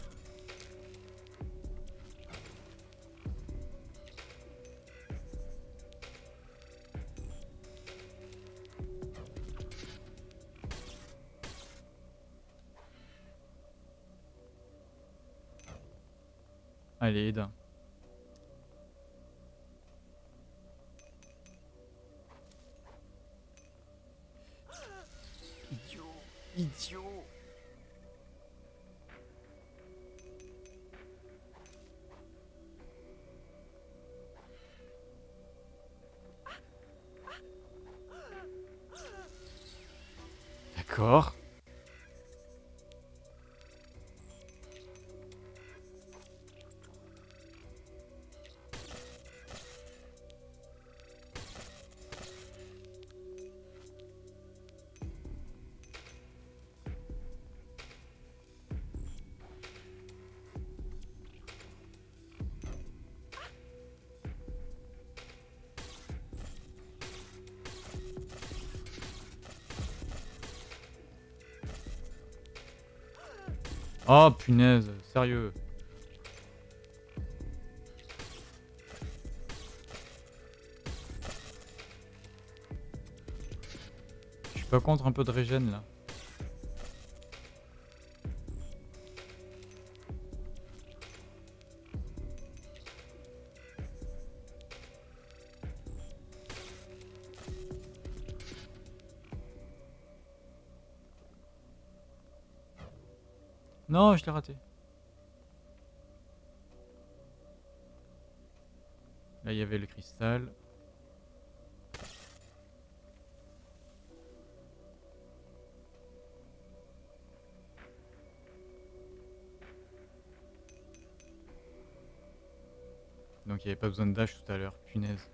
Allez, aide. Idiot. Idiot. D'accord. Oh punaise, sérieux. Je suis pas contre un peu de régène là. Non, je l'ai raté. Là, il y avait le cristal. Donc, il n'y avait pas besoin de dash tout à l'heure. Punaise.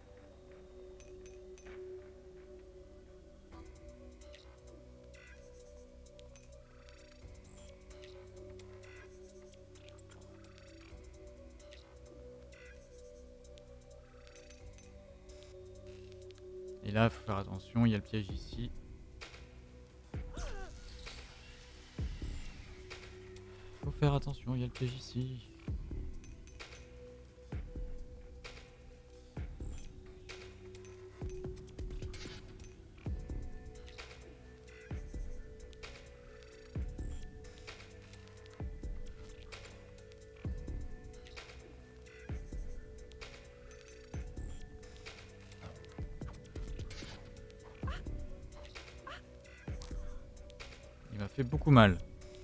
Et là, il faut faire attention, il y a le piège ici. Faut faire attention, il y a le piège ici. Il m'a fait beaucoup mal.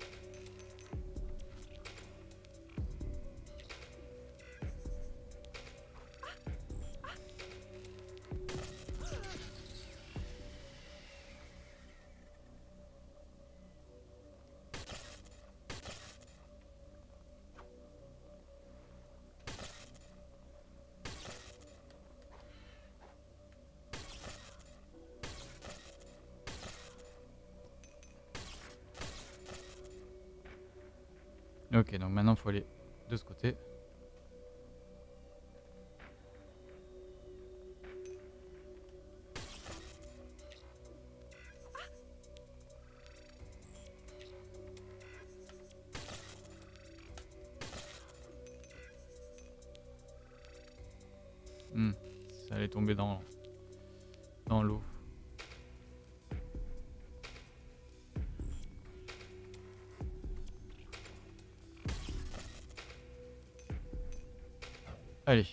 Ok, donc maintenant il faut aller de ce côté. Ça allait tomber dans l'eau. Allez.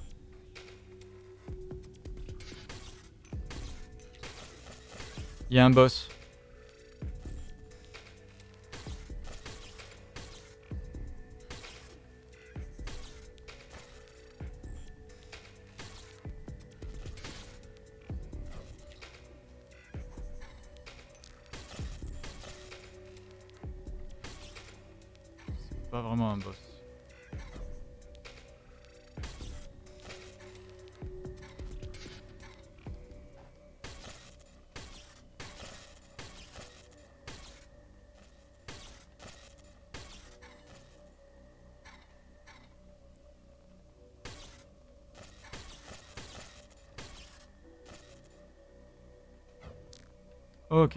Il y a un boss. C'est pas vraiment un boss. Ok.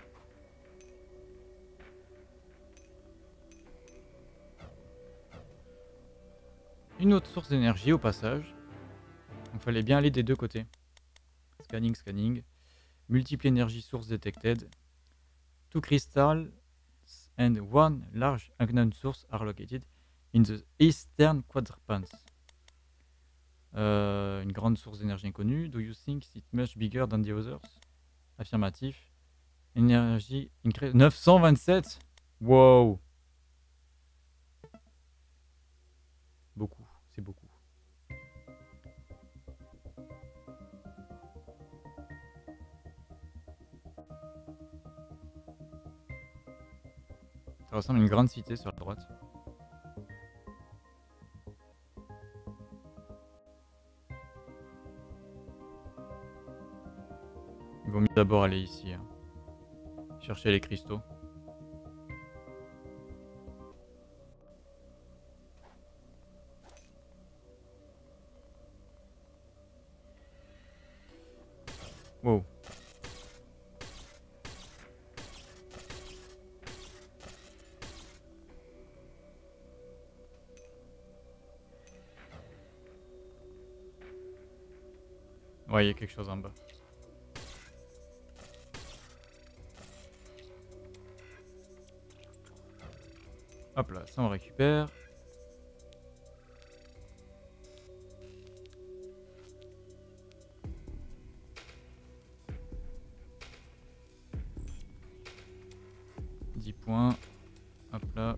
Une autre source d'énergie au passage. Il fallait bien aller des deux côtés. Scanning, scanning. Multiple energy source detected. Two crystals and one large unknown source are located in the eastern quadrant. Une grande source d'énergie inconnue. Do you think it's much bigger than the others? Affirmatif. Énergie increase 927. Wow. Beaucoup, c'est beaucoup. Ça ressemble à une grande cité sur la droite. Il vaut mieux d'abord aller ici. Hein. Chercher les cristaux. Wow. Ouais, il y a quelque chose en bas. Hop là, ça on récupère. Points. Hop là.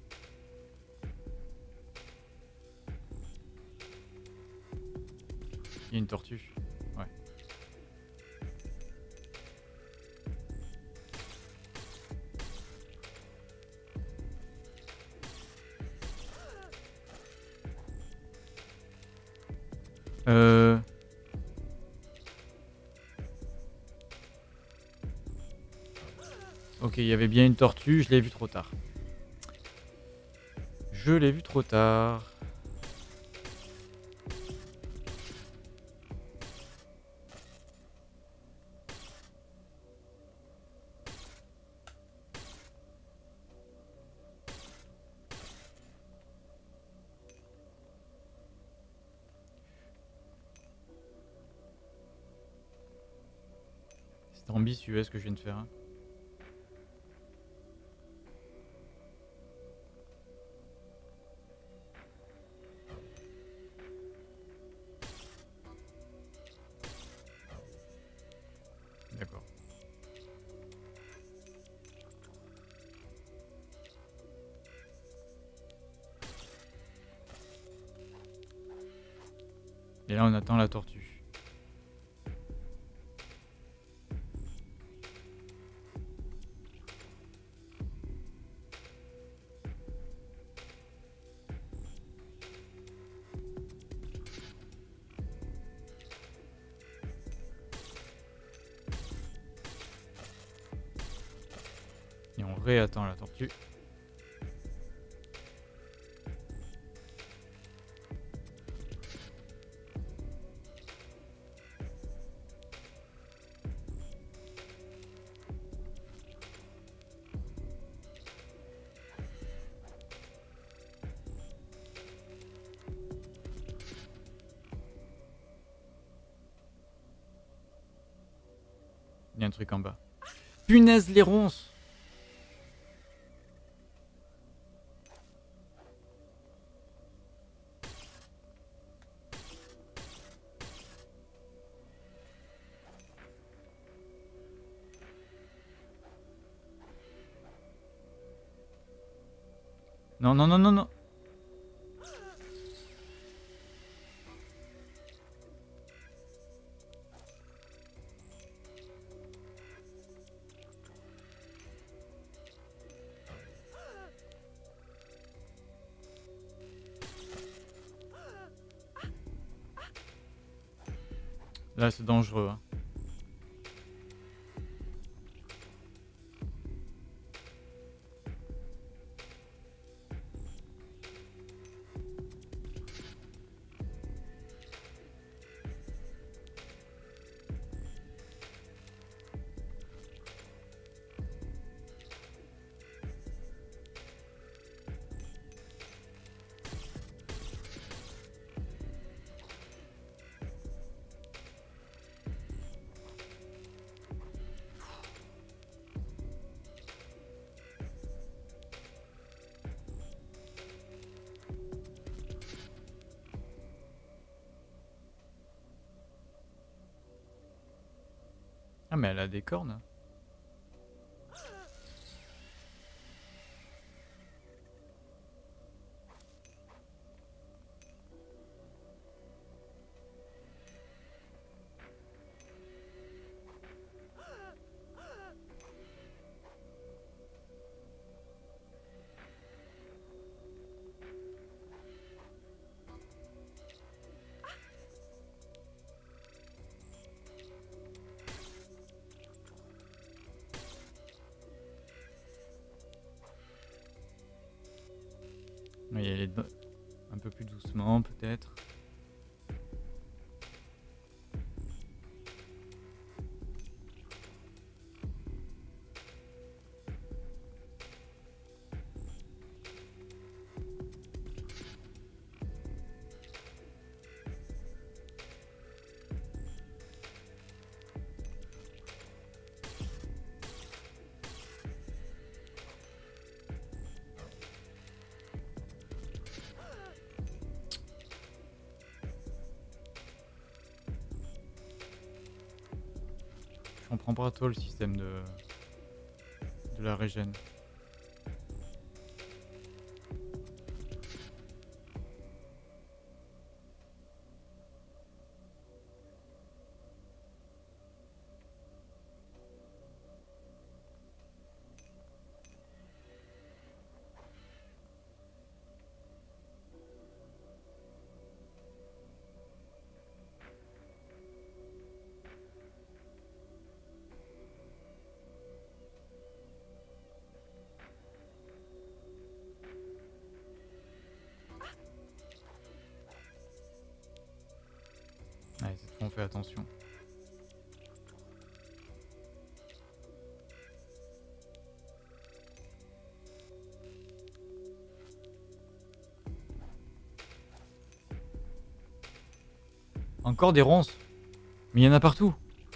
Il y a une tortue. Ouais. Ok, il y avait bien une tortue, je l'ai vue trop tard. Je l'ai vue trop tard. C'est ambitieux ce que je viens de faire. Hein. D'accord. Et là, on attend la tortue. Et on réattend la tortue. Il y a un truc en bas. Punaise, les ronces! Non, non, non, non, non! Là, c'est dangereux. Hein. Ah, mais elle a des cornes. On va y aller un peu plus doucement, peut-être. Je comprends pas trop le système de la régène. Ouais, cette fois on fait attention. Encore des ronces. Mais il y en a partout.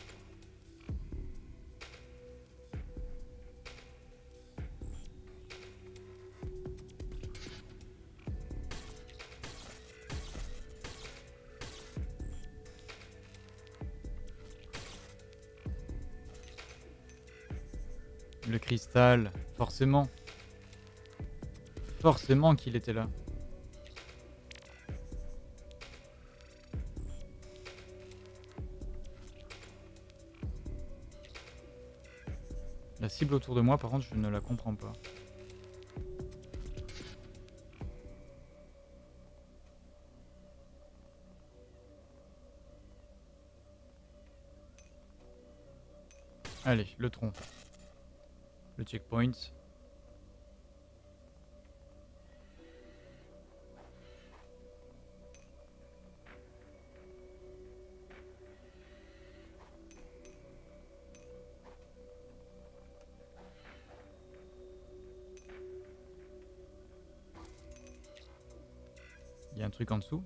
Le cristal, forcément. Forcément qu'il était là. La cible autour de moi, par contre, je ne la comprends pas. Allez, le tronc. Le checkpoint. Il y a un truc en dessous.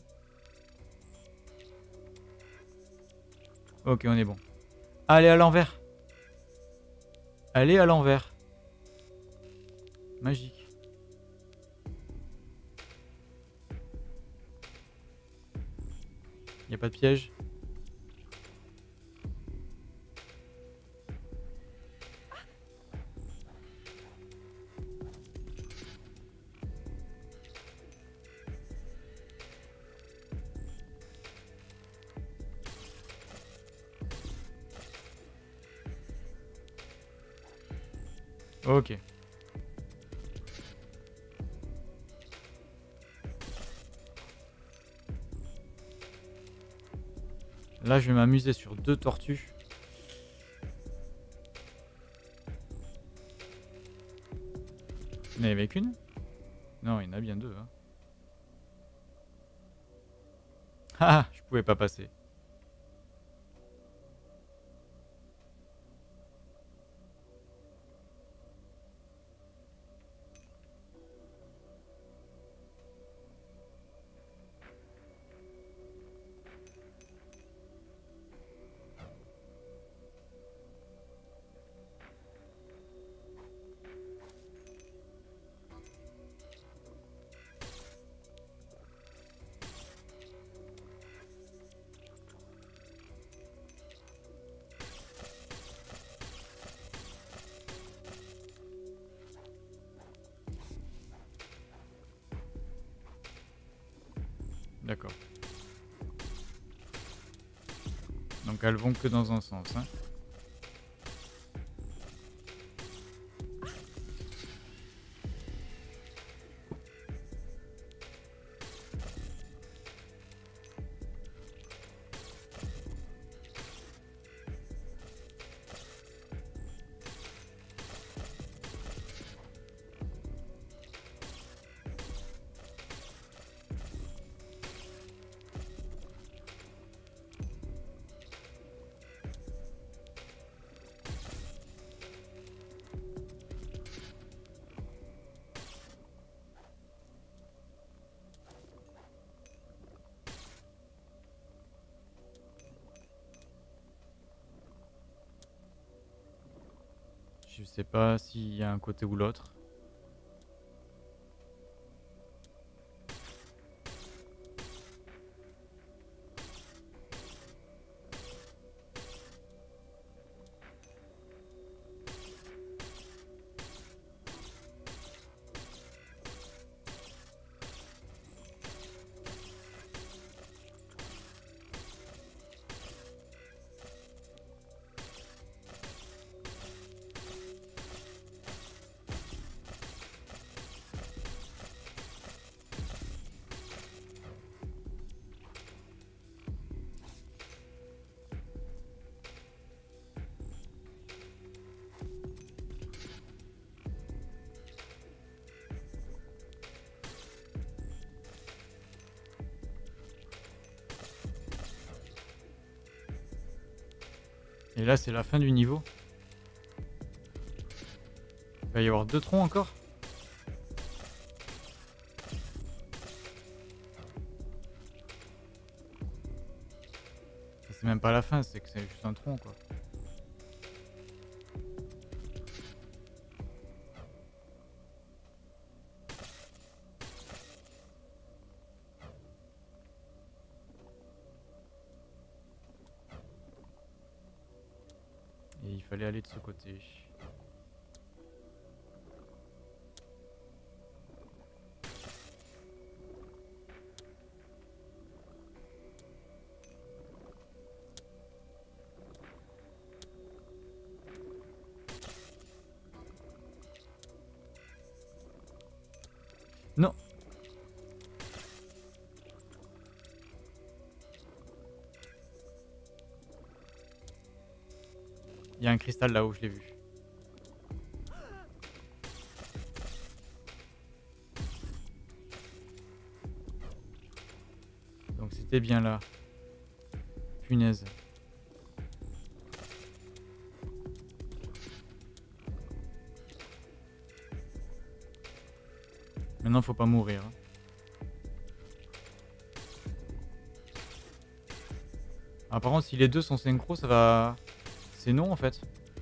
Ok, on est bon. Allez à l'envers. Allez à l'envers. Magique. Il n'y a pas de piège. Ok. Là, je vais m'amuser sur 2 tortues. Il n'y en avait qu'une? Non, il y en a bien 2. Hein. Ah, je pouvais pas passer. D'accord. Donc elles vont que dans un sens. Hein. Je sais pas s'il y a un côté ou l'autre. Et là, c'est la fin du niveau. Il va y avoir 2 troncs encore. C'est même pas la fin, c'est que c'est juste un tronc quoi. Et il fallait aller de ce côté. Il y a un cristal là-haut, je l'ai vu. Donc c'était bien là. Punaise. Maintenant, faut pas mourir. Hein. Ah, par contre, si les deux sont synchro, ça va... C'est non en fait.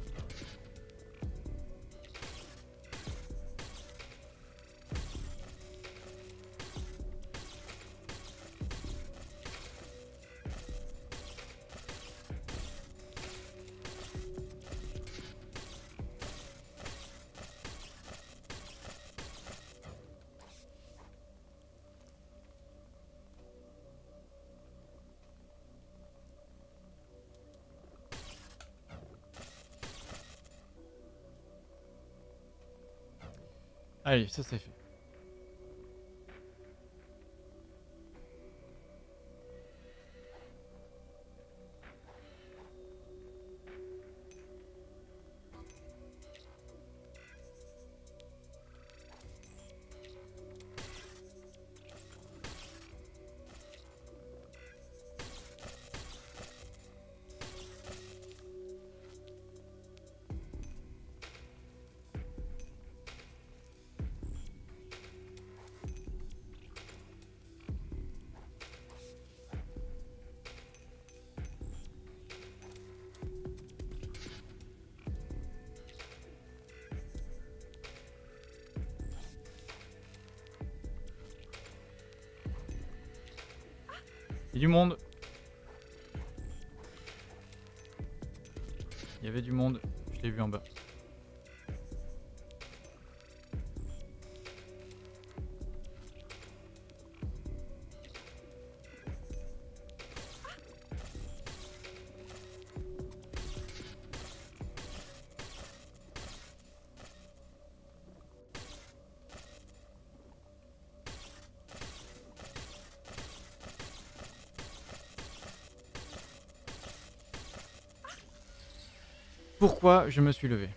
Allez, ça c'est fait. Il y a du monde. Il y avait du monde. Je l'ai vu en bas. Pourquoi je me suis levé?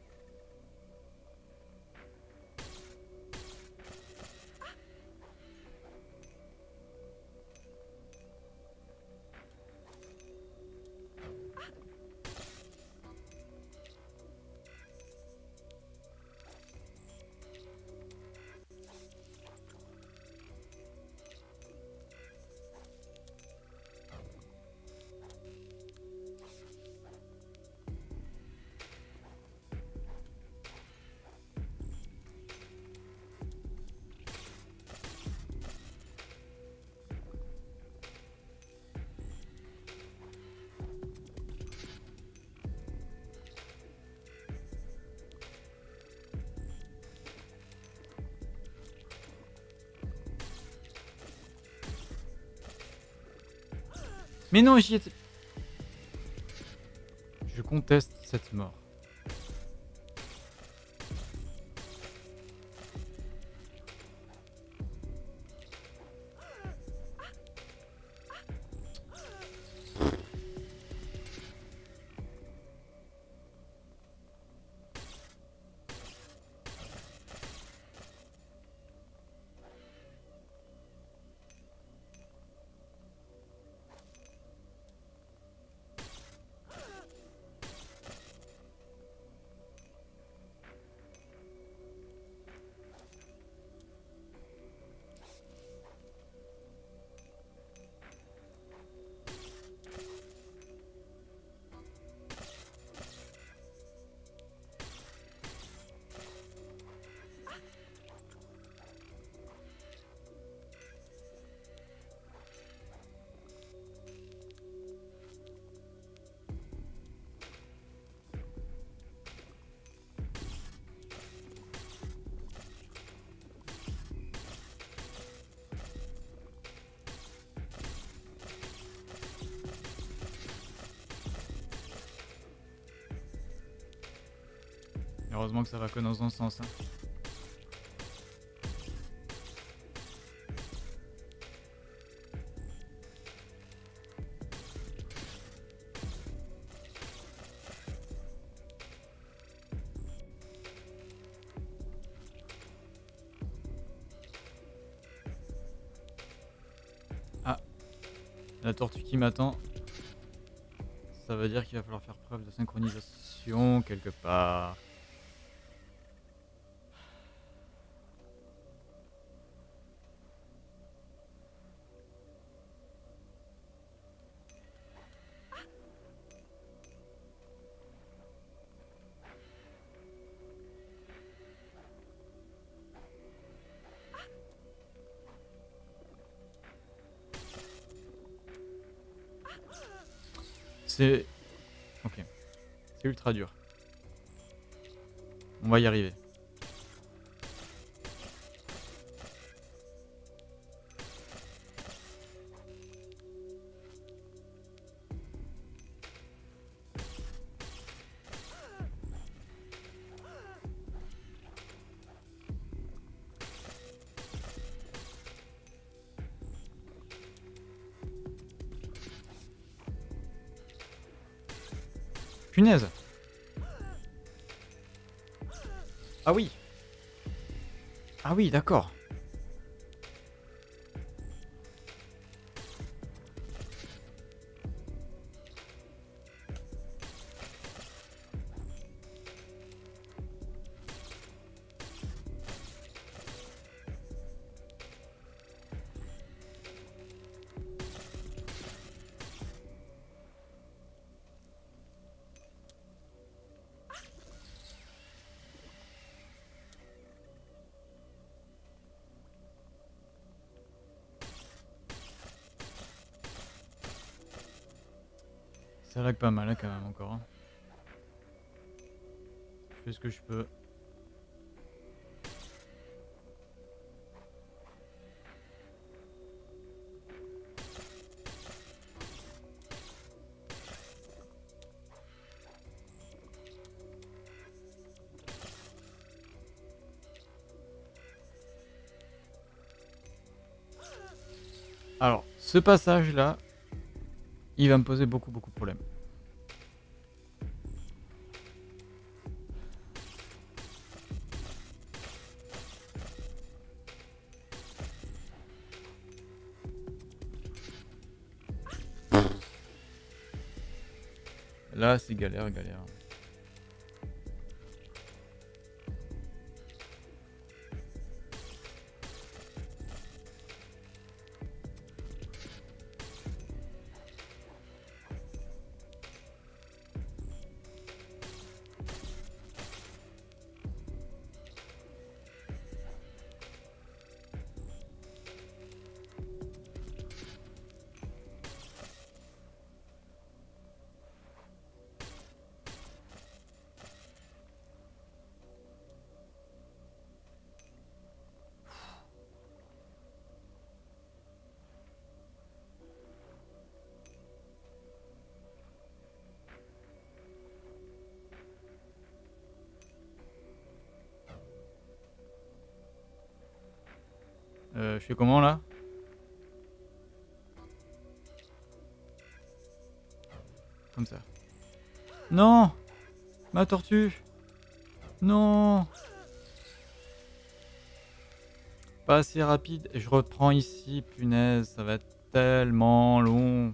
Mais non, j'y étais. Je conteste cette mort. Heureusement que ça va que dans un sens. Hein. La tortue qui m'attend. Ça veut dire qu'il va falloir faire preuve de synchronisation quelque part. C'est... Ok. C'est ultra dur. On va y arriver. Punaise! Ah oui! Ah oui, d'accord. Ça lag pas mal hein, quand même encore. Hein. Je fais ce que je peux. Alors, ce passage-là, il va me poser beaucoup de problèmes. Là, c'est galère. Je fais comment là? Comme ça. Non! Ma tortue! Non! Pas assez rapide. Et je reprends ici, punaise, ça va être tellement long.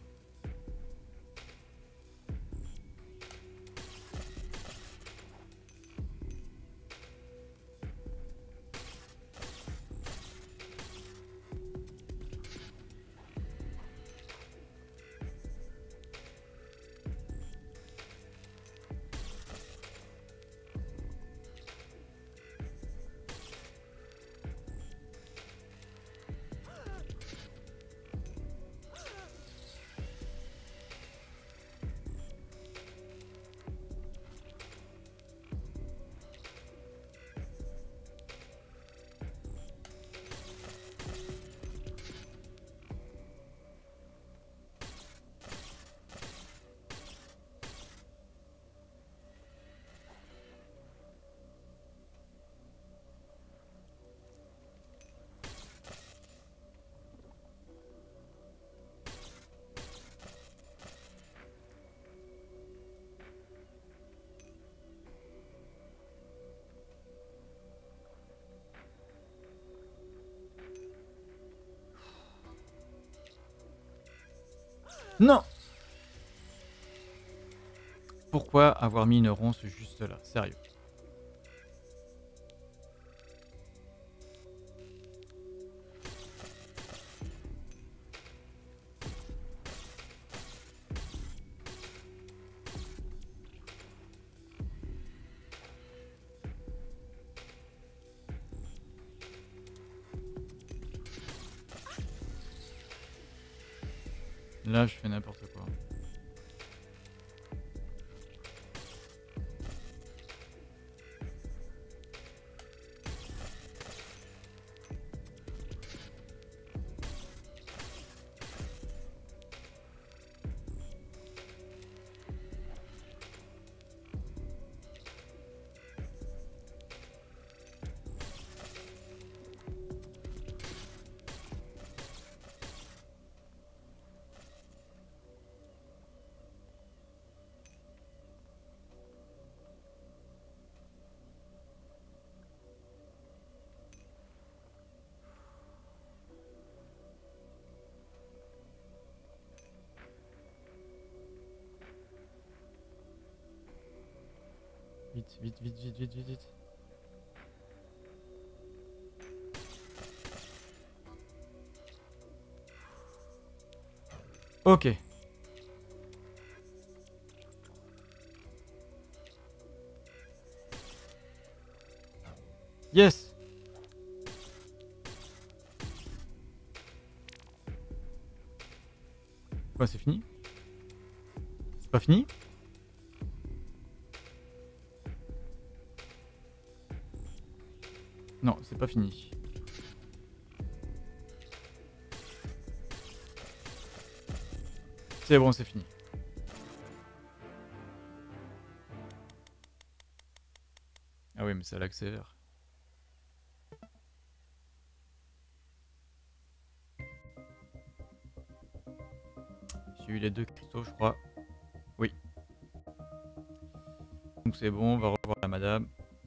Non! Pourquoi avoir mis une ronce juste là? Sérieux. Là, je fais n'importe quoi. Vite, vite, vite, vite, vite, vite, vite. Ok. Yes! Quoi, c'est fini? C'est pas fini? Non, c'est pas fini. C'est bon, c'est fini. Ah oui, mais ça l'accélère. J'ai eu les 2 cristaux, je crois. Oui. Donc c'est bon, on va revoir la madame.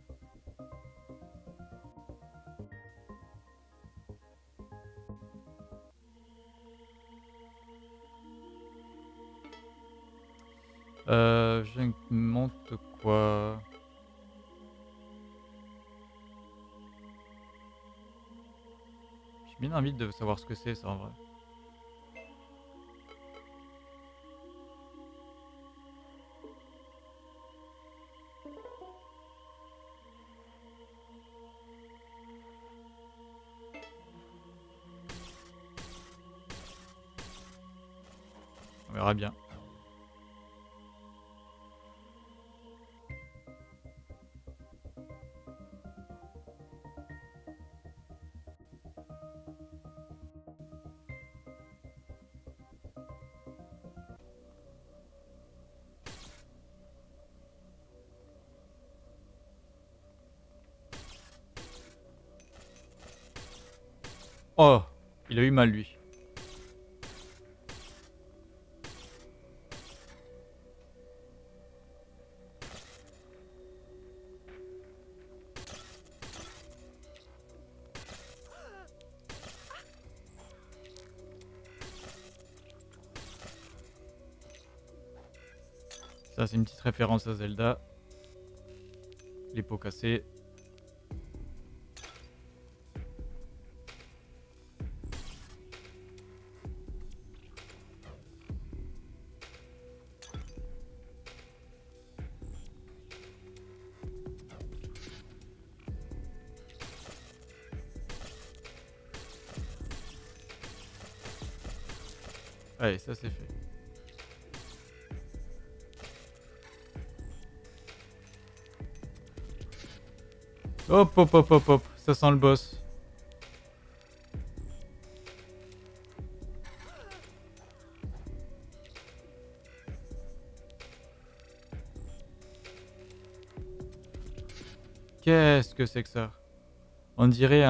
Je monte quoi? J'ai bien envie de savoir ce que c'est, ça, en vrai. On verra bien. Oh! Il a eu mal, lui. Ça, c'est une petite référence à Zelda. Les pots cassés. Allez, ça c'est fait. Hop, hop, hop, hop, hop. Ça sent le boss. Qu'est-ce que c'est que ça? On dirait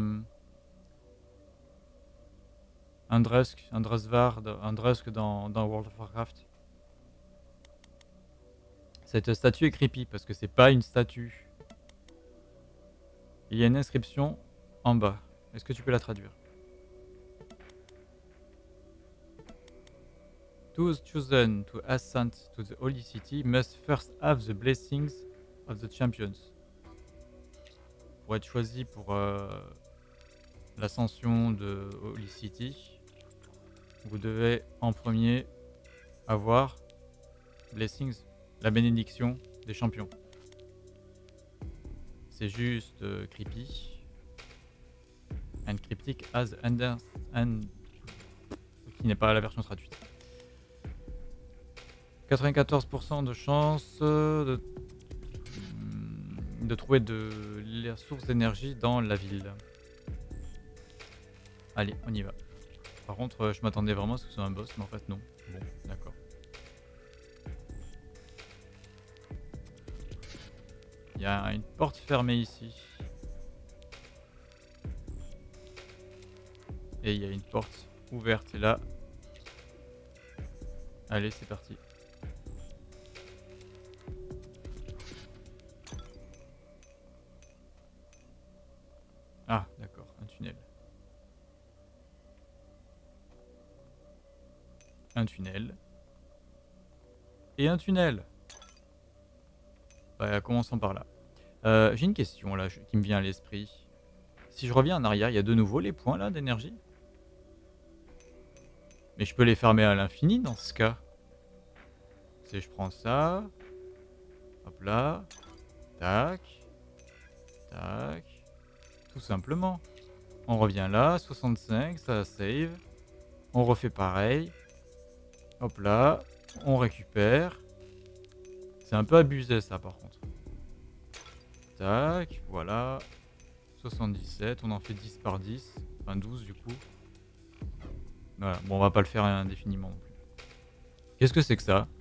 un Drusk, un Drusvar, un Drusk dans World of Warcraft. Cette statue est creepy parce que c'est pas une statue. Il y a une inscription en bas. Est-ce que tu peux la traduire? Those chosen to ascend to the Holy City must first have the blessings of the champions. Pour être choisi pour l'ascension de Holy City, vous devez en premier avoir blessings, la bénédiction des champions. C'est juste creepy. And cryptic as under and qui n'est pas la version gratuite. 94% de chance de trouver de la source d'énergie dans la ville. Allez, on y va. Par contre, je m'attendais vraiment à ce que ce soit un boss, mais en fait non. Bon, d'accord. Il y a une porte fermée ici. Et il y a une porte ouverte là. Allez, c'est parti. Ah, d'accord, un tunnel. Un tunnel. Et un tunnel. Bah, commençons par là. J'ai une question là qui me vient à l'esprit. Si je reviens en arrière, il y a de nouveau les points là d'énergie. Mais je peux les fermer à l'infini dans ce cas. C'est je prends ça. Hop là. Tac. Tac. Tout simplement. On revient là. 65. Ça save. On refait pareil. Hop là. On récupère. C'est un peu abusé ça par contre. Tac. Voilà. 77. On en fait 10 par 10. Enfin 12 du coup. Voilà. Bon, on va pas le faire indéfiniment non plus. Qu'est-ce que c'est que ça?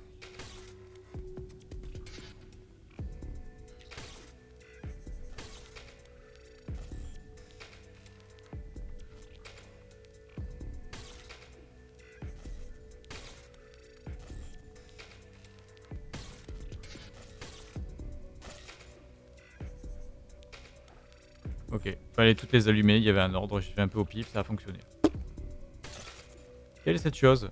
Ok, fallait toutes les allumer, il y avait un ordre, j'ai fait un peu au pif, ça a fonctionné. Quelle est cette chose?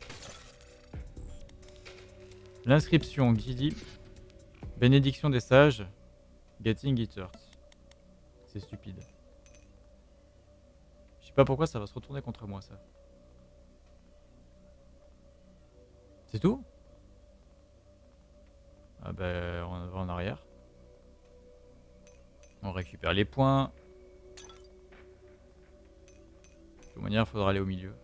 L'inscription qui dit bénédiction des sages, getting it hurt. C'est stupide. Je sais pas pourquoi ça va se retourner contre moi ça. C'est tout? Ah ben on va en arrière. On récupère les points. De toute manière, il faudra aller au milieu.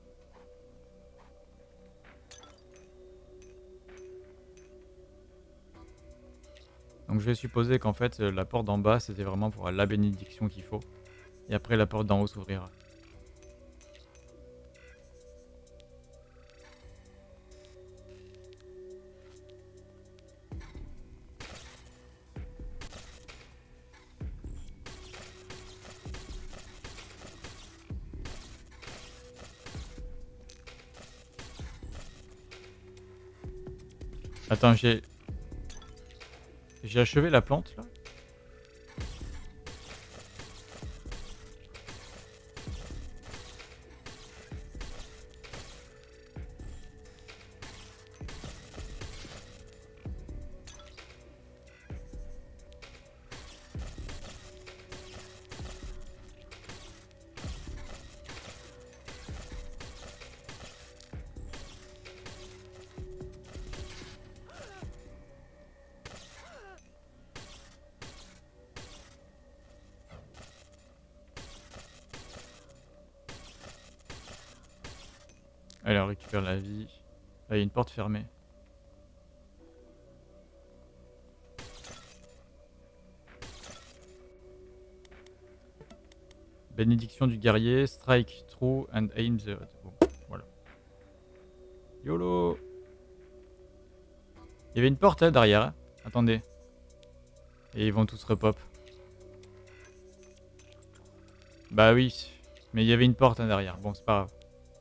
Donc je vais supposer qu'en fait la porte d'en bas c'était vraiment pour la bénédiction qu'il faut. Et après la porte d'en haut s'ouvrira. Attends, j'ai achevé la plante là. Allez, on récupère la vie. Là, il y a une porte fermée. Bénédiction du guerrier, strike true and aim the hut. Bon, voilà. YOLO! Il y avait une porte là derrière. Hein. Attendez. Et ils vont tous repop. Bah oui. Mais il y avait une porte hein, derrière. Bon, c'est pas grave.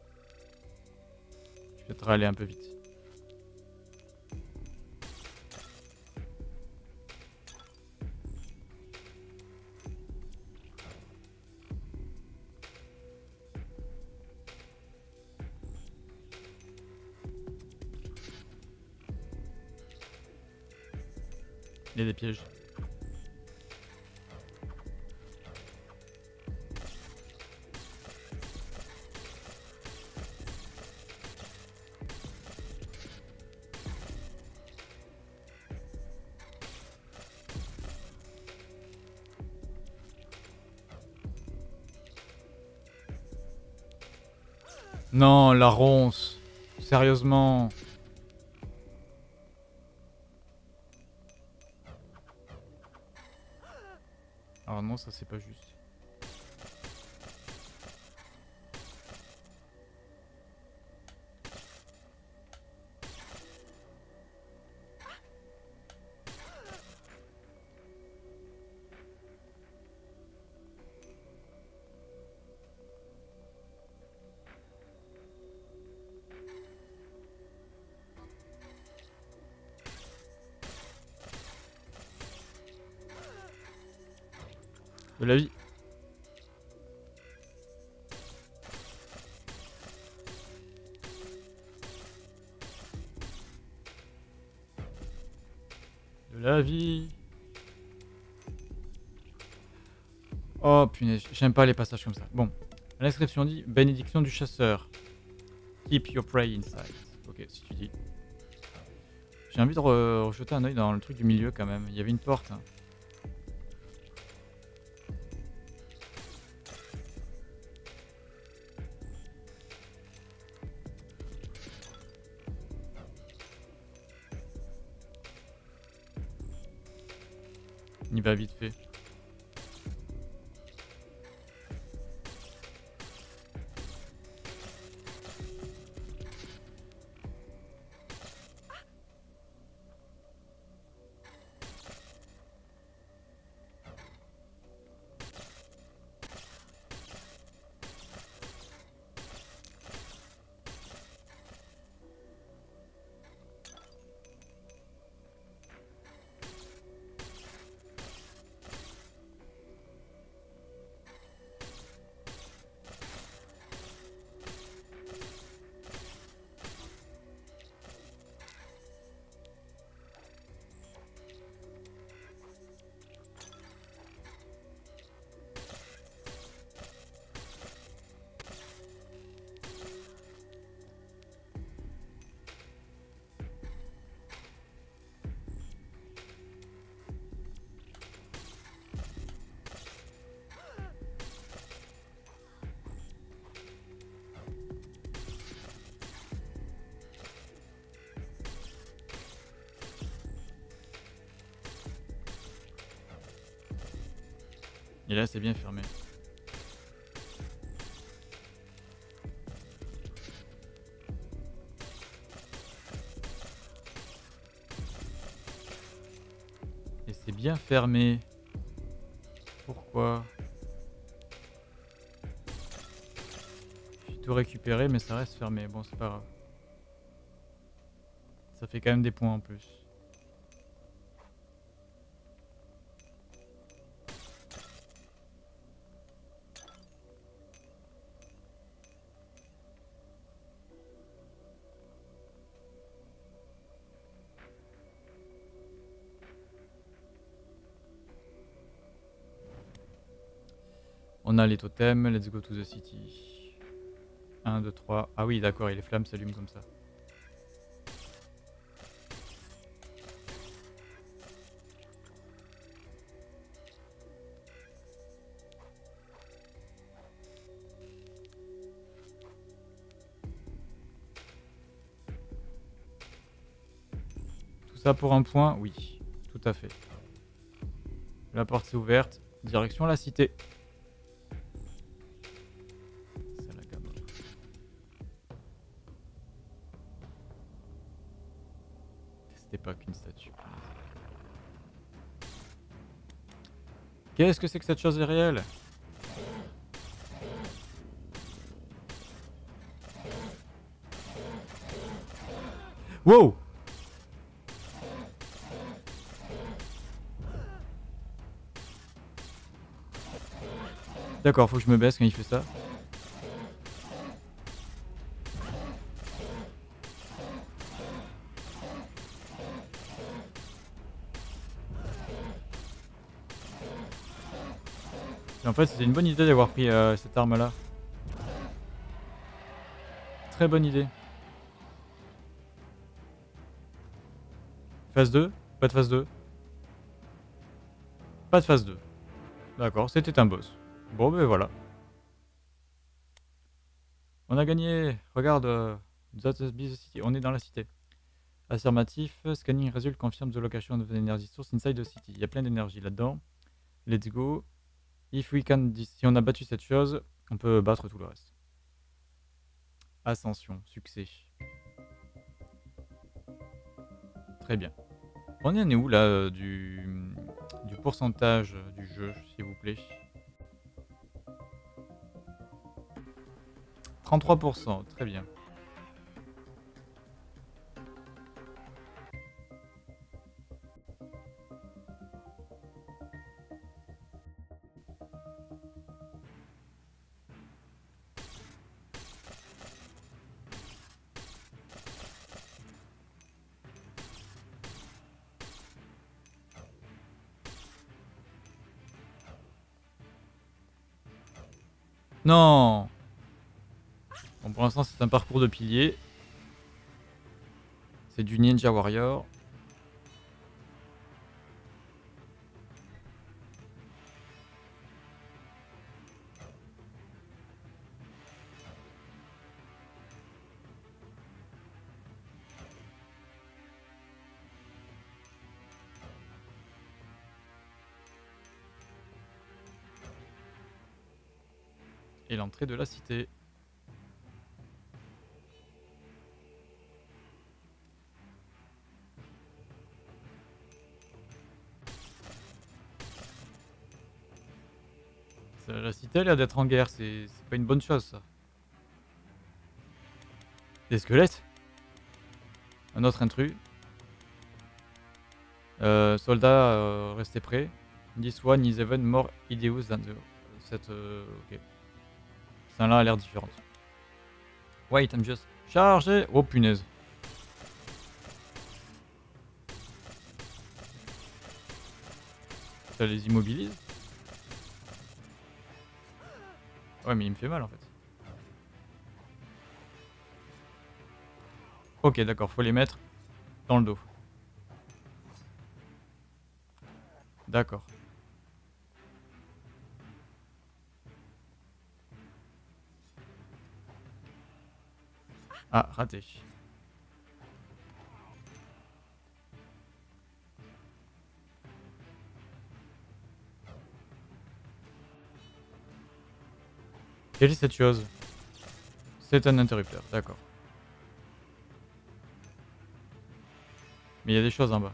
Je vais peut-être aller un peu vite. Il y a des pièges. Non, la ronce. Sérieusement. Alors non, ça c'est pas juste. De la vie. De la vie. Oh punaise, j'aime pas les passages comme ça. Bon, l'inscription dit bénédiction du chasseur. Keep your prey inside. Ok, si tu dis. J'ai envie de rejeter un oeil dans le truc du milieu quand même. Il y avait une porte. Hein. On y va vite fait. Et là, c'est bien fermé. Et c'est bien fermé. Pourquoi? J'ai tout récupéré, mais ça reste fermé. Bon, c'est pas grave. Ça fait quand même des points en plus. On a les totems, let's go to the city. 1, 2, 3. Ah oui, d'accord, et les flammes s'allument comme ça. Tout ça pour un point? Oui, tout à fait. La porte s'est ouverte, direction la cité. C'était pas qu'une statue. Qu'est-ce que c'est que cette chose irréelle? Wow! D'accord, faut que je me baisse quand il fait ça. Et en fait, c'était une bonne idée d'avoir pris cette arme-là. Très bonne idée. Phase 2? Pas de phase 2? Pas de phase 2. D'accord, c'était un boss. Bon, ben voilà. On a gagné. Regarde, That's the city. On est dans la cité. Affirmatif. Scanning result confirm the location of the energy source inside the city. Il y a plein d'énergie là-dedans. Let's go. If we can, si on a battu cette chose, on peut battre tout le reste. Ascension, succès. Très bien. On est où là du pourcentage du jeu, s'il vous plaît? 33%, très bien. Non. Bon, pour l'instant, c'est un parcours de pilier. C'est du Ninja Warrior. Et l'entrée de la cité. La cité a l'air d'être en guerre, c'est pas une bonne chose ça. Des squelettes. Un autre intrus. Soldats, restez prêts. This one is even more hideous than the... Cette... ok. Celle-là a l'air différente. Wait, I'm just... Chargé. Oh punaise. Ça les immobilise. Ouais, mais il me fait mal en fait. Ok, d'accord, faut les mettre dans le dos. D'accord. Ah, raté. Quelle est cette chose? C'est un interrupteur, d'accord. Mais il y a des choses en bas.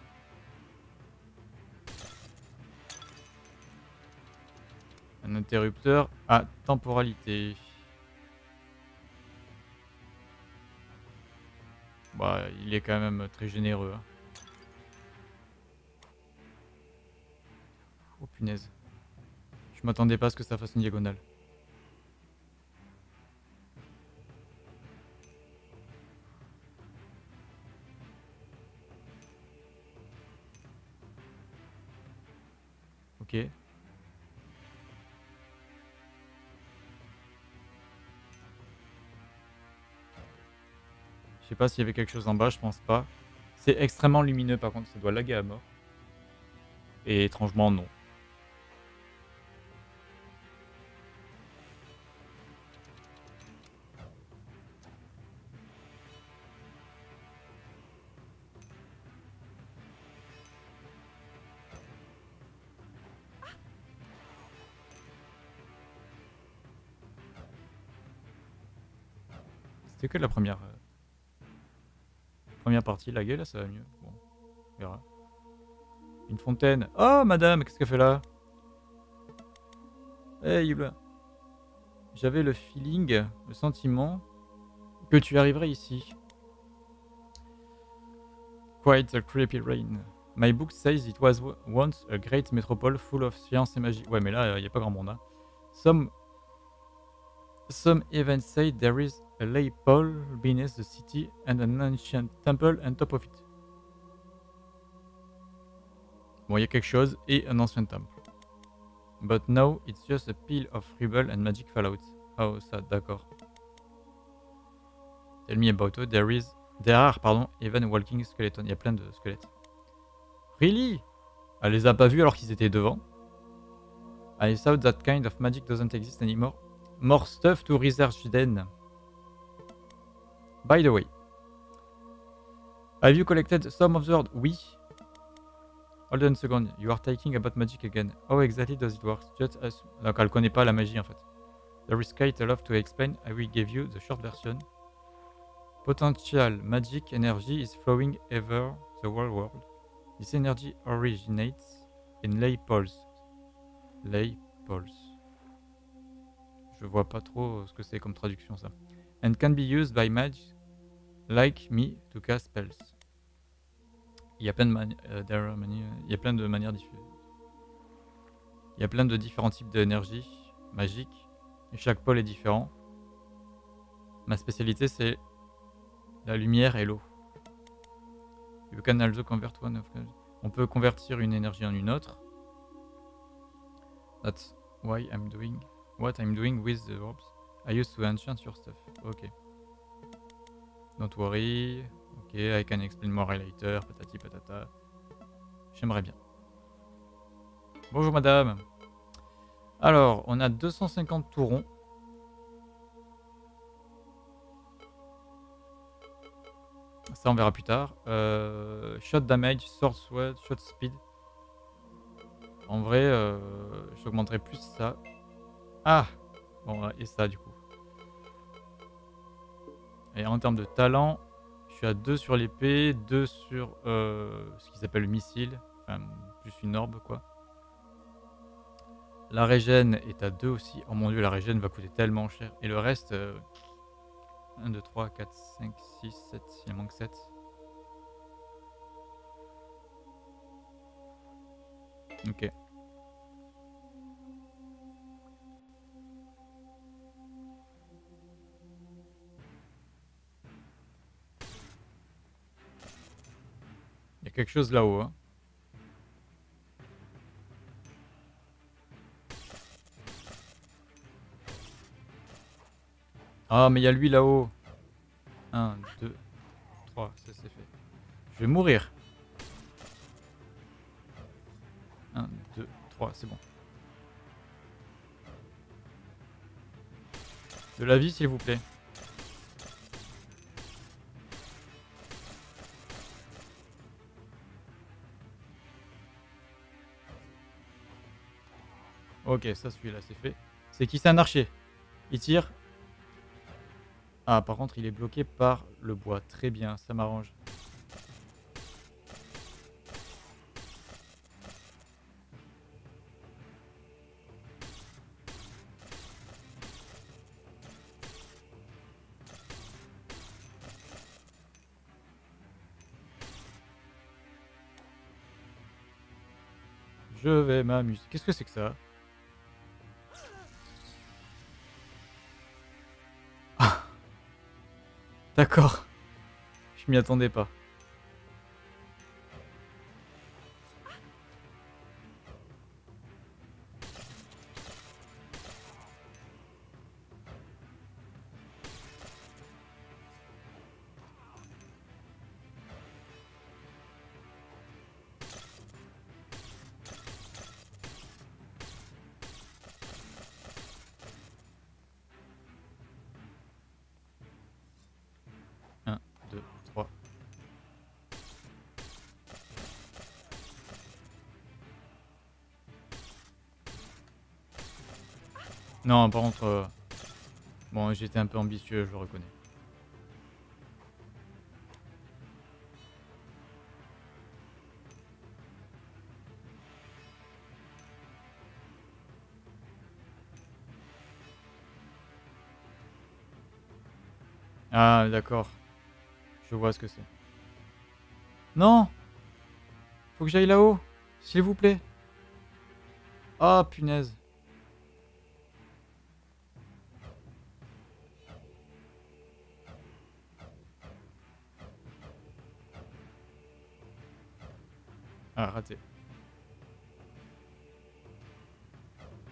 Un interrupteur à temporalité. Bah, il est quand même très généreux. Hein. Oh punaise. Je m'attendais pas à ce que ça fasse une diagonale. Ok. Je sais pas s'il y avait quelque chose en bas, je pense pas. C'est extrêmement lumineux par contre, ça doit laguer à mort. Et étrangement non. C'était que la première partie laguée, là ça va mieux. Bon, on verra. Une fontaine. Oh madame, qu'est-ce qu'elle fait là? Hey Yula. J'avais le feeling, le sentiment que tu arriverais ici. Quite a creepy rain. My book says it was once a great metropole full of science et magie. Ouais, mais là, il n'y a pas grand monde. Hein. Some even say there is a lay pole beneath the city and an ancient temple on top of it. Bon, il y a quelque chose et un ancien temple. But now it's just a pile of rubble and magic fallout. Oh, ça, d'accord. Tell me about it. There are, pardon, even walking skeleton. Il y a plein de squelettes. Really? Elle les a pas vus alors qu'ils étaient devant. I thought that kind of magic doesn't exist anymore. More stuff to research then. By the way. Have you collected some of the sword? Oui. Hold on a second. You are talking about magic again. How exactly does it work? Just as... Donc elle connaît pas la magie en fait. There is quite a lot to explain. I will give you the short version. Potential magic energy is flowing over the whole world. This energy originates in ley poles. Ley poles. Je vois pas trop ce que c'est comme traduction ça. And can be used by mages like me to cast spells. Il y a plein de manières différentes. Il y a plein de différents types d'énergie magique. Et chaque pôle est différent. Ma spécialité c'est la lumière et l'eau. You can also convert one of them. On peut convertir une énergie en une autre. That's why I'm doing what I'm doing with the orbs. I used to enchant your stuff. Ok. Don't worry. Ok, I can explain more later. Patati patata. J'aimerais bien. Bonjour madame. Alors, on a 250 tourons. Ça, on verra plus tard. Shot damage, sword sweat, shot speed. En vrai, j'augmenterai plus ça. Ah! Bon, et ça, du coup. Et en termes de talent, je suis à 2 sur l'épée, 2 sur ce qu'ils appellent le missile. Enfin, plus une orbe, quoi. La régène est à 2 aussi. Oh mon dieu, la régène va coûter tellement cher. Et le reste... 1, 2, 3, 4, 5, 6, 7. Il en manque 7. Ok. Il y a quelque chose là-haut. Hein. Ah, mais il y a lui là-haut. 1, 2, 3, ça c'est fait. Je vais mourir. 1, 2, 3, c'est bon. De la vie, s'il vous plaît. Ok, ça celui-là c'est fait. C'est qui? C'est un archer. Il tire. Ah, par contre, il est bloqué par le bois. Très bien, ça m'arrange. Je vais m'amuser. Qu'est-ce que c'est que ça? Ah, d'accord. Je m'y attendais pas. Un, deux, trois. Non, par contre... Bon, j'étais un peu ambitieux, je le reconnais. Ah, d'accord. Je vois ce que c'est. Non! Faut que j'aille là-haut. S'il vous plaît. Ah, punaise. Ah, raté.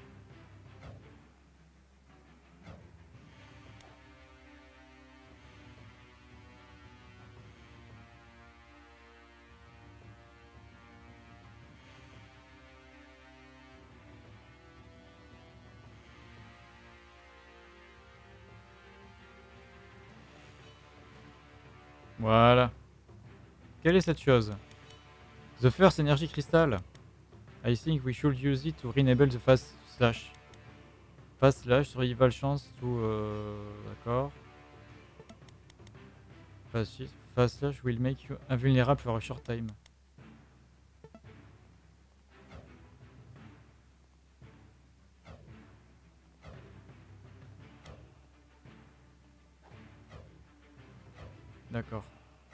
Voilà. Quelle est cette chose? The first energy crystal. I think we should use it to re-enable the fast slash. Fast slash, survival chance to... D'accord. Fast slash will make you invulnerable for a short time. D'accord.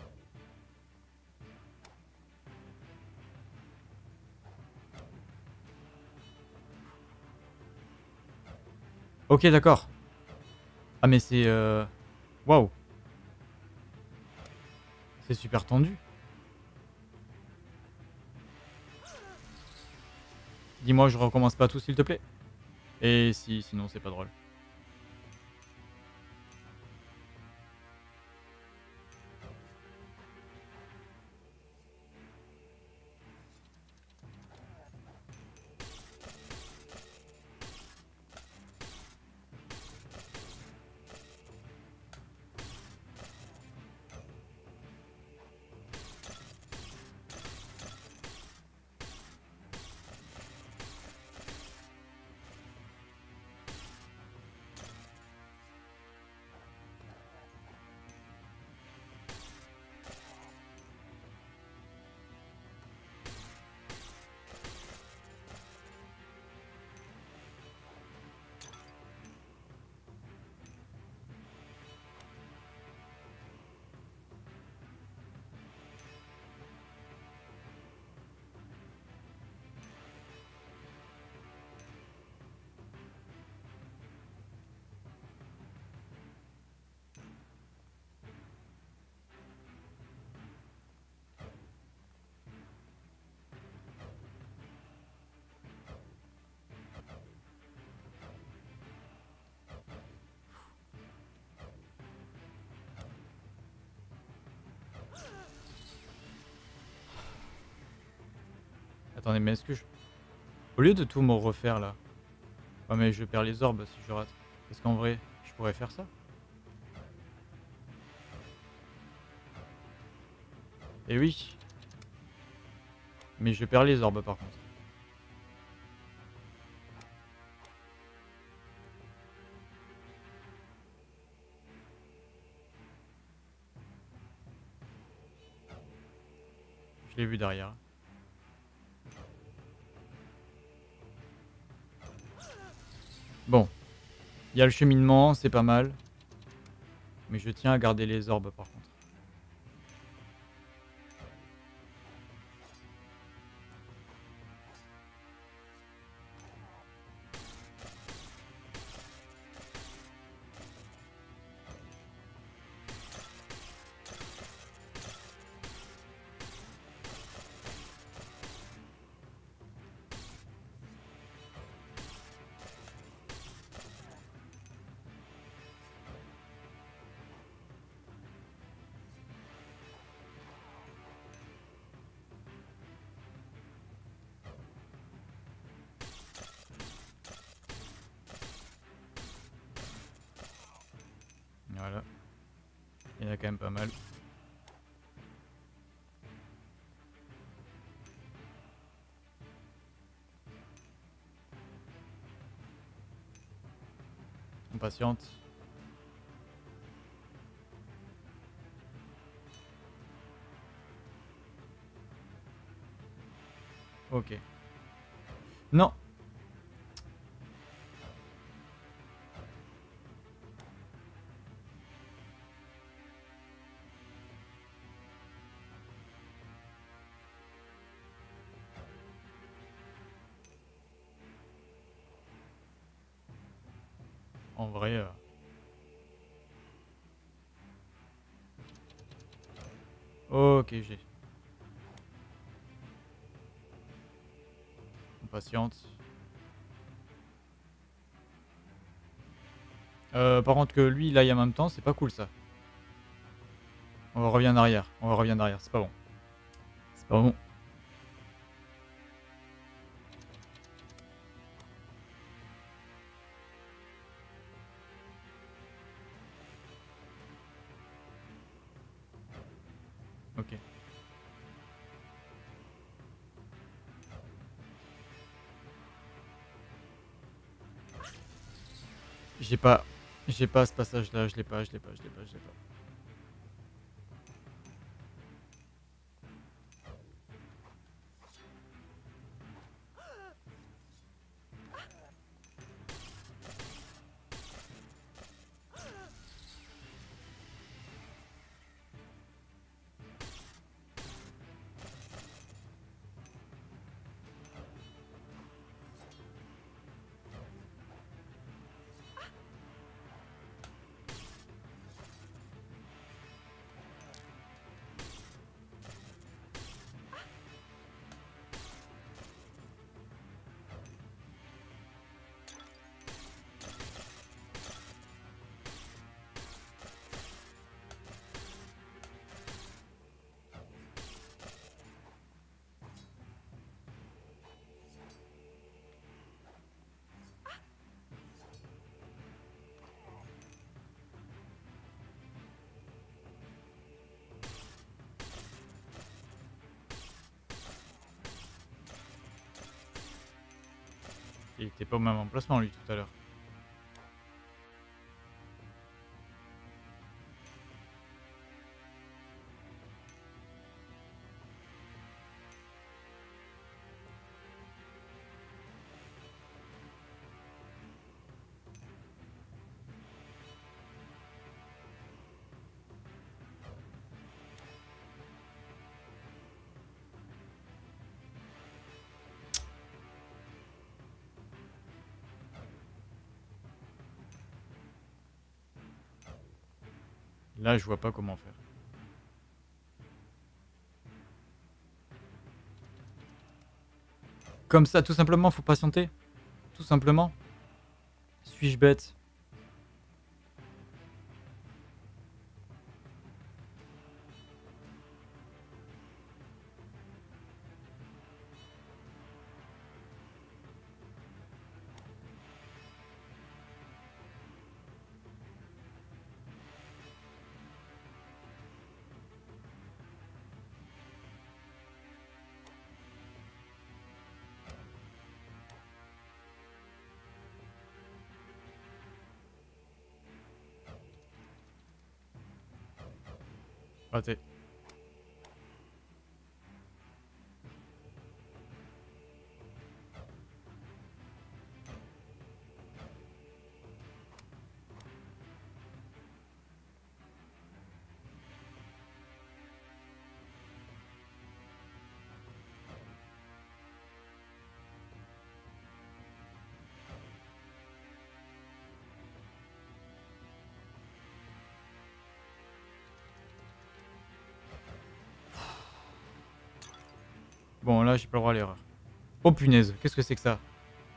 Ok, d'accord. Ah mais c'est... Waouh. C'est super tendu. Dis-moi, je recommence pas tout s'il te plaît. Et si, sinon c'est pas drôle. Attendez, mais est-ce que je... Au lieu de tout me refaire là... Ouais mais je perds les orbes si je rate. Est-ce qu'en vrai, je pourrais faire ça? Eh oui. Mais je perds les orbes par contre. Je l'ai vu derrière. Bon. Il y a le cheminement, c'est pas mal. Mais je tiens à garder les orbes par contre. Voilà. Il y en a quand même pas mal. On patiente. Ok. Non. En vrai... Ok, j'ai. On patiente. Par contre que lui il aille en même temps, c'est pas cool ça. On revient en arrière. On revient en arrière, c'est pas bon. C'est pas bon. J'ai pas... J'ai pas ce passage-là, je l'ai pas, je l'ai pas, je l'ai pas, je l'ai pas. Il était pas au même emplacement lui tout à l'heure. Là, je vois pas comment faire. Comme ça, tout simplement, faut patienter. Tout simplement. Suis-je bête? Raté. Bon, là, j'ai pas le droit à l'erreur. Oh punaise, qu'est-ce que c'est que ça?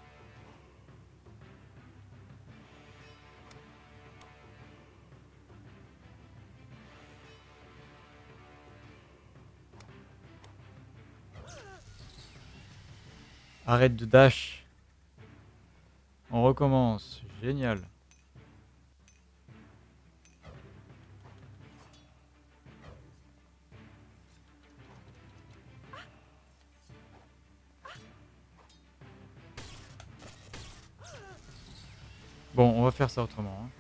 Arrête de dash. On recommence. Génial. Bon, on va faire ça autrement. Hein.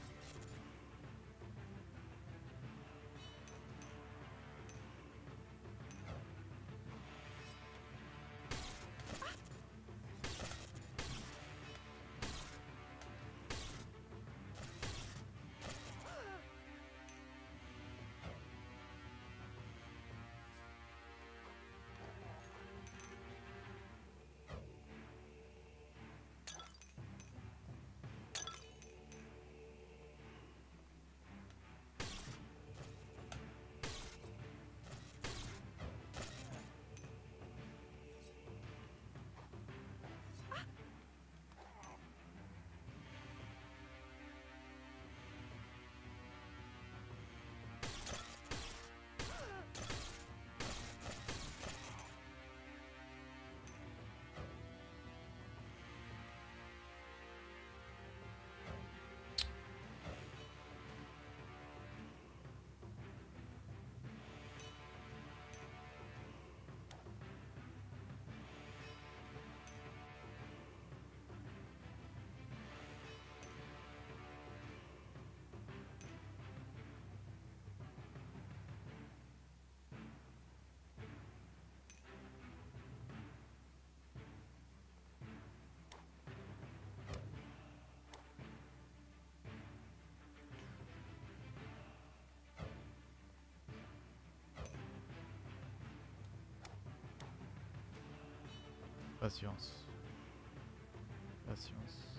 Patience. Patience.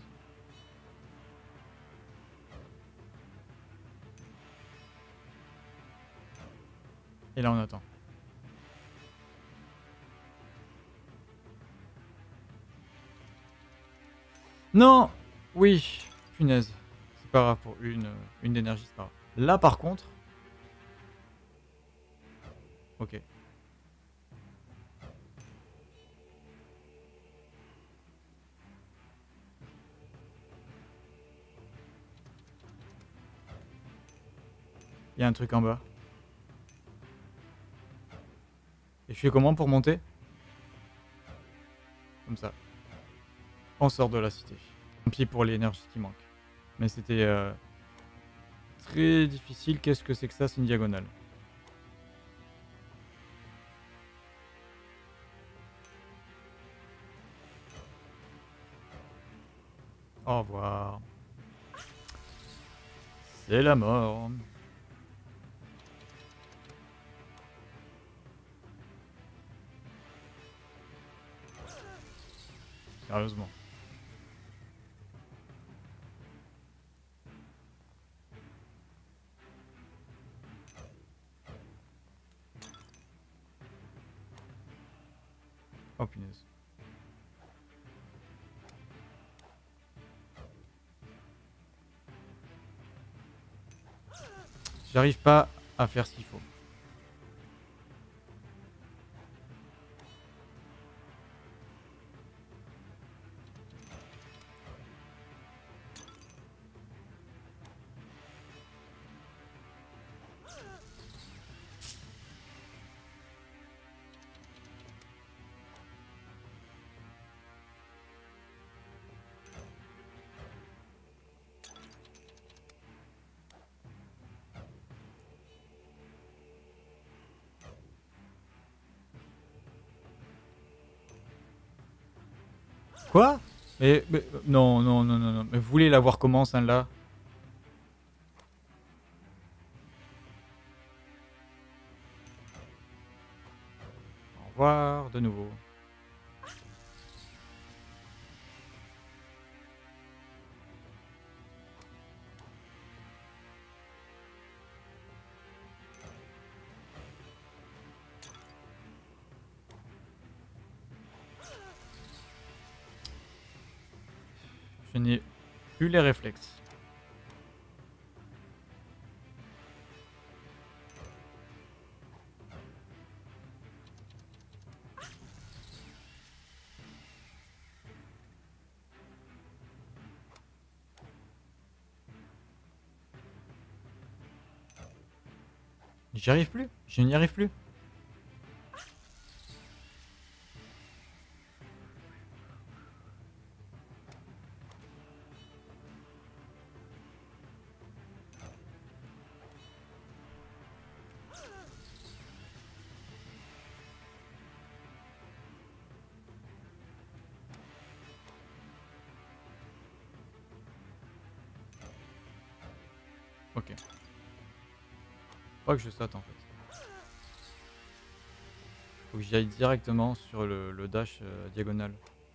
Et là on attend. Non. Oui. Punaise. C'est pas grave pour une d'énergie, c'est pas grave. Là par contre... Ok. Il y a un truc en bas. Et je fais comment pour monter? Comme ça. On sort de la cité. Tant pis pour l'énergie qui manque. Mais c'était très difficile. Qu'est-ce que c'est que ça? C'est une diagonale. Au revoir. C'est la mort. Sérieusement. Oh punaise. J'arrive pas à faire ce qu'il faut. Quoi? Mais non, non, non, non, non. Mais vous voulez la voir comment, celle-là? Au revoir de nouveau. Je n'ai plus les réflexes. J'y arrive plus. Je n'y arrive plus. Ok. Pas que je saute en fait. Faut que j'y aille directement sur le dash diagonal.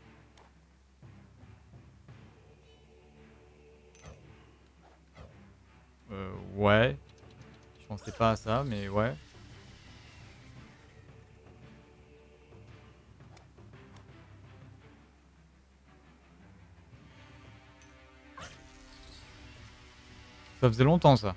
Ouais. Je pensais pas à ça, mais ouais. Ça faisait longtemps ça.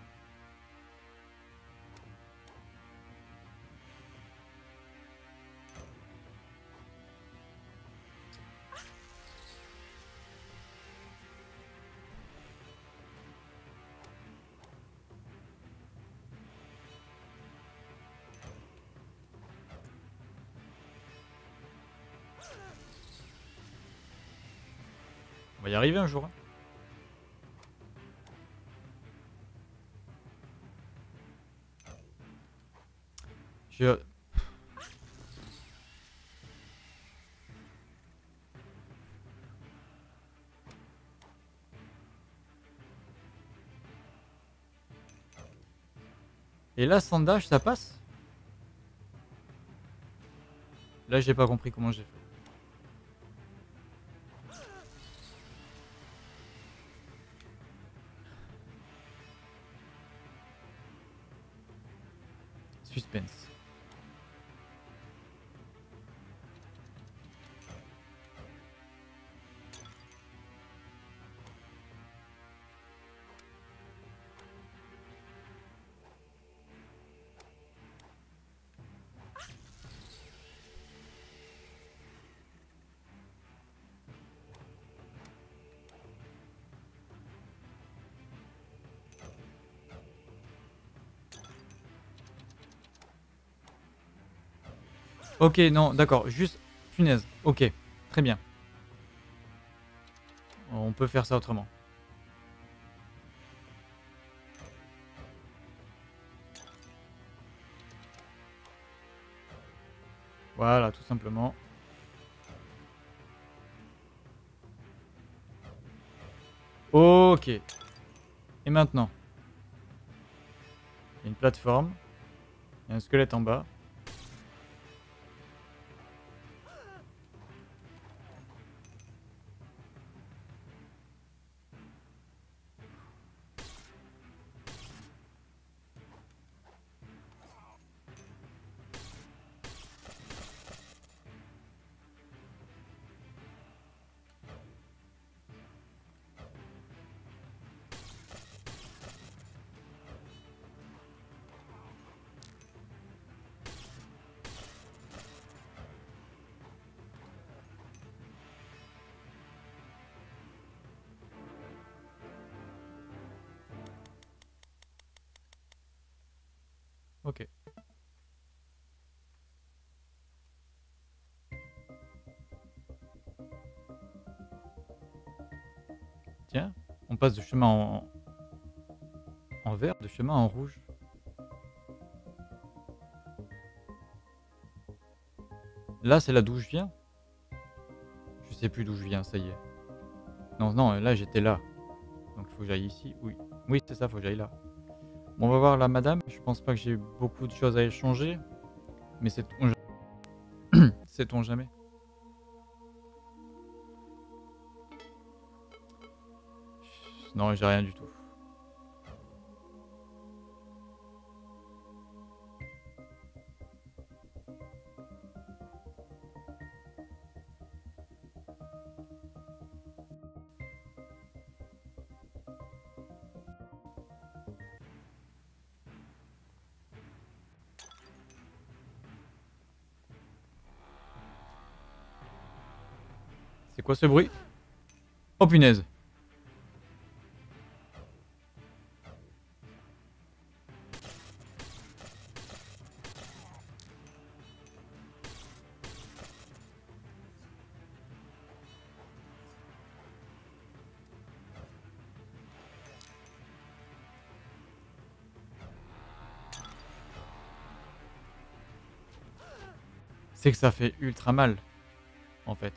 On va y arriver un jour. Hein. Je... Et là, sans dash, ça passe? Là, j'ai pas compris comment j'ai fait. suspense. Ok, non, d'accord, juste punaise. Ok, très bien. On peut faire ça autrement. Voilà, tout simplement. Ok. Et maintenant, il y a une plateforme. Il y a un squelette en bas. Ok. Tiens, on passe de chemin en vert, de chemin en rouge. Là, c'est là d'où je viens. Je sais plus d'où je viens, ça y est. Non, non, là, j'étais là. Donc, il faut que j'aille ici. Oui, oui, c'est ça, faut que j'aille là. Bon, on va voir la madame. Je pense pas que j'ai beaucoup de choses à échanger. Mais sait-on jamais. Non, j'ai rien du tout. C'est quoi ce bruit? Oh punaise! C'est que ça fait ultra mal, en fait.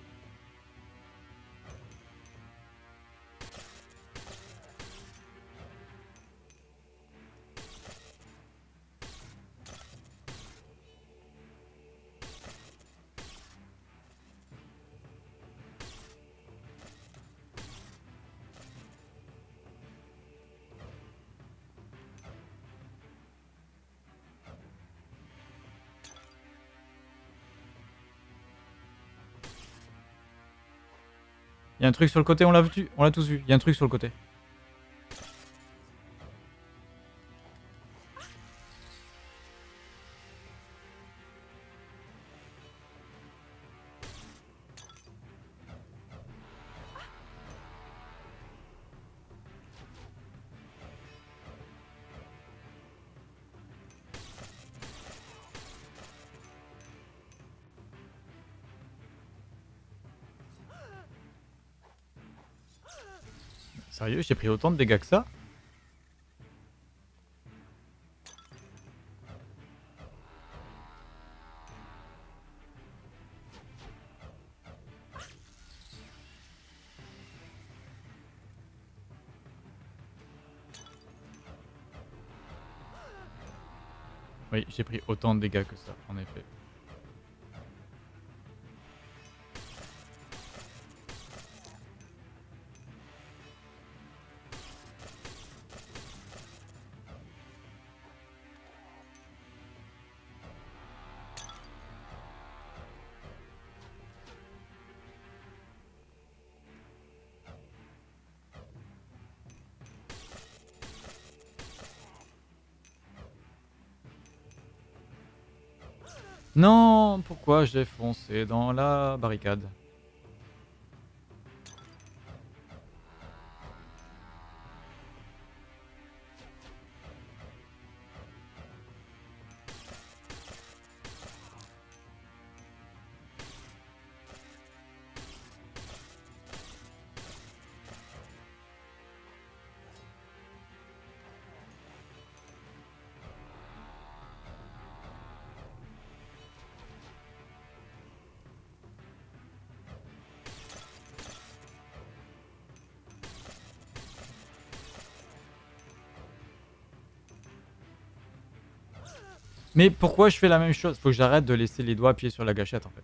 Il y a un truc sur le côté, on l'a vu, on l'a tous vu. Il y a un truc sur le côté. Sérieux, j'ai pris autant de dégâts que ça? Oui, j'ai pris autant de dégâts que ça, en effet. Non, pourquoi j'ai foncé dans la barricade? Mais pourquoi je fais la même chose? Faut que j'arrête de laisser les doigts appuyer sur la gâchette en fait.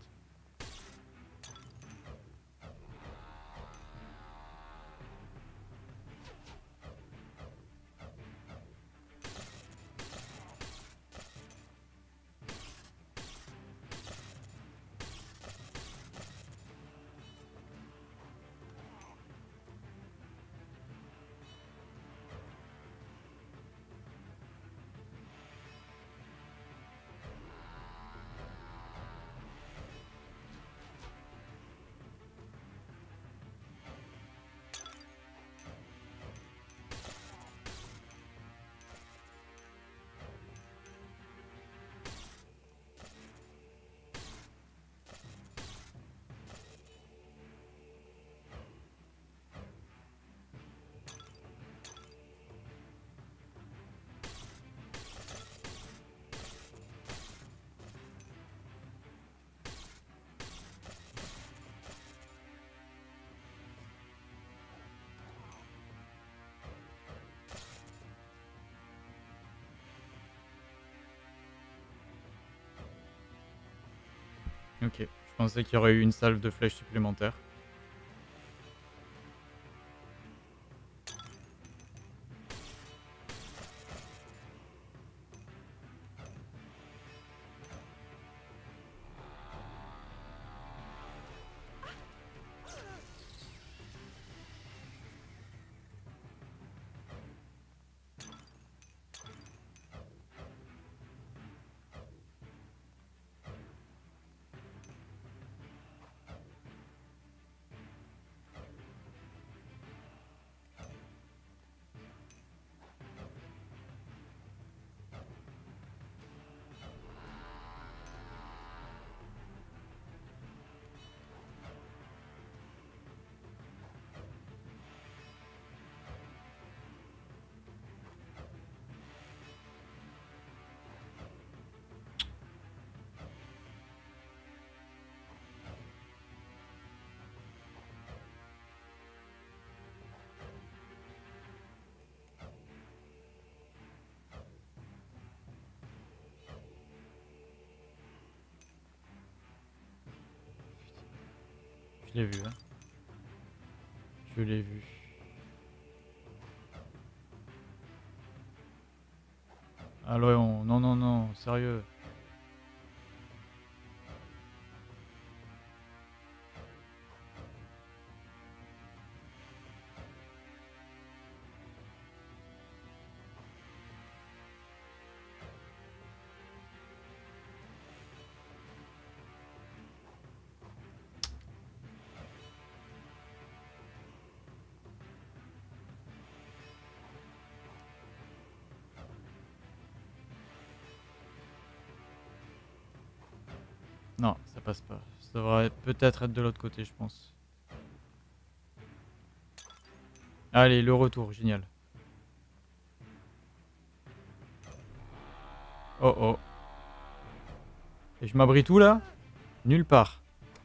Ok, je pensais qu'il y aurait eu une salve de flèches supplémentaire. Je l'ai vu, hein. Je l'ai vu. Ah Léon, non, non, non, sérieux. Non, ça passe pas. Ça devrait peut-être être de l'autre côté, je pense. Allez, le retour, génial. Oh oh. Et je m'abrite où là? Nulle part.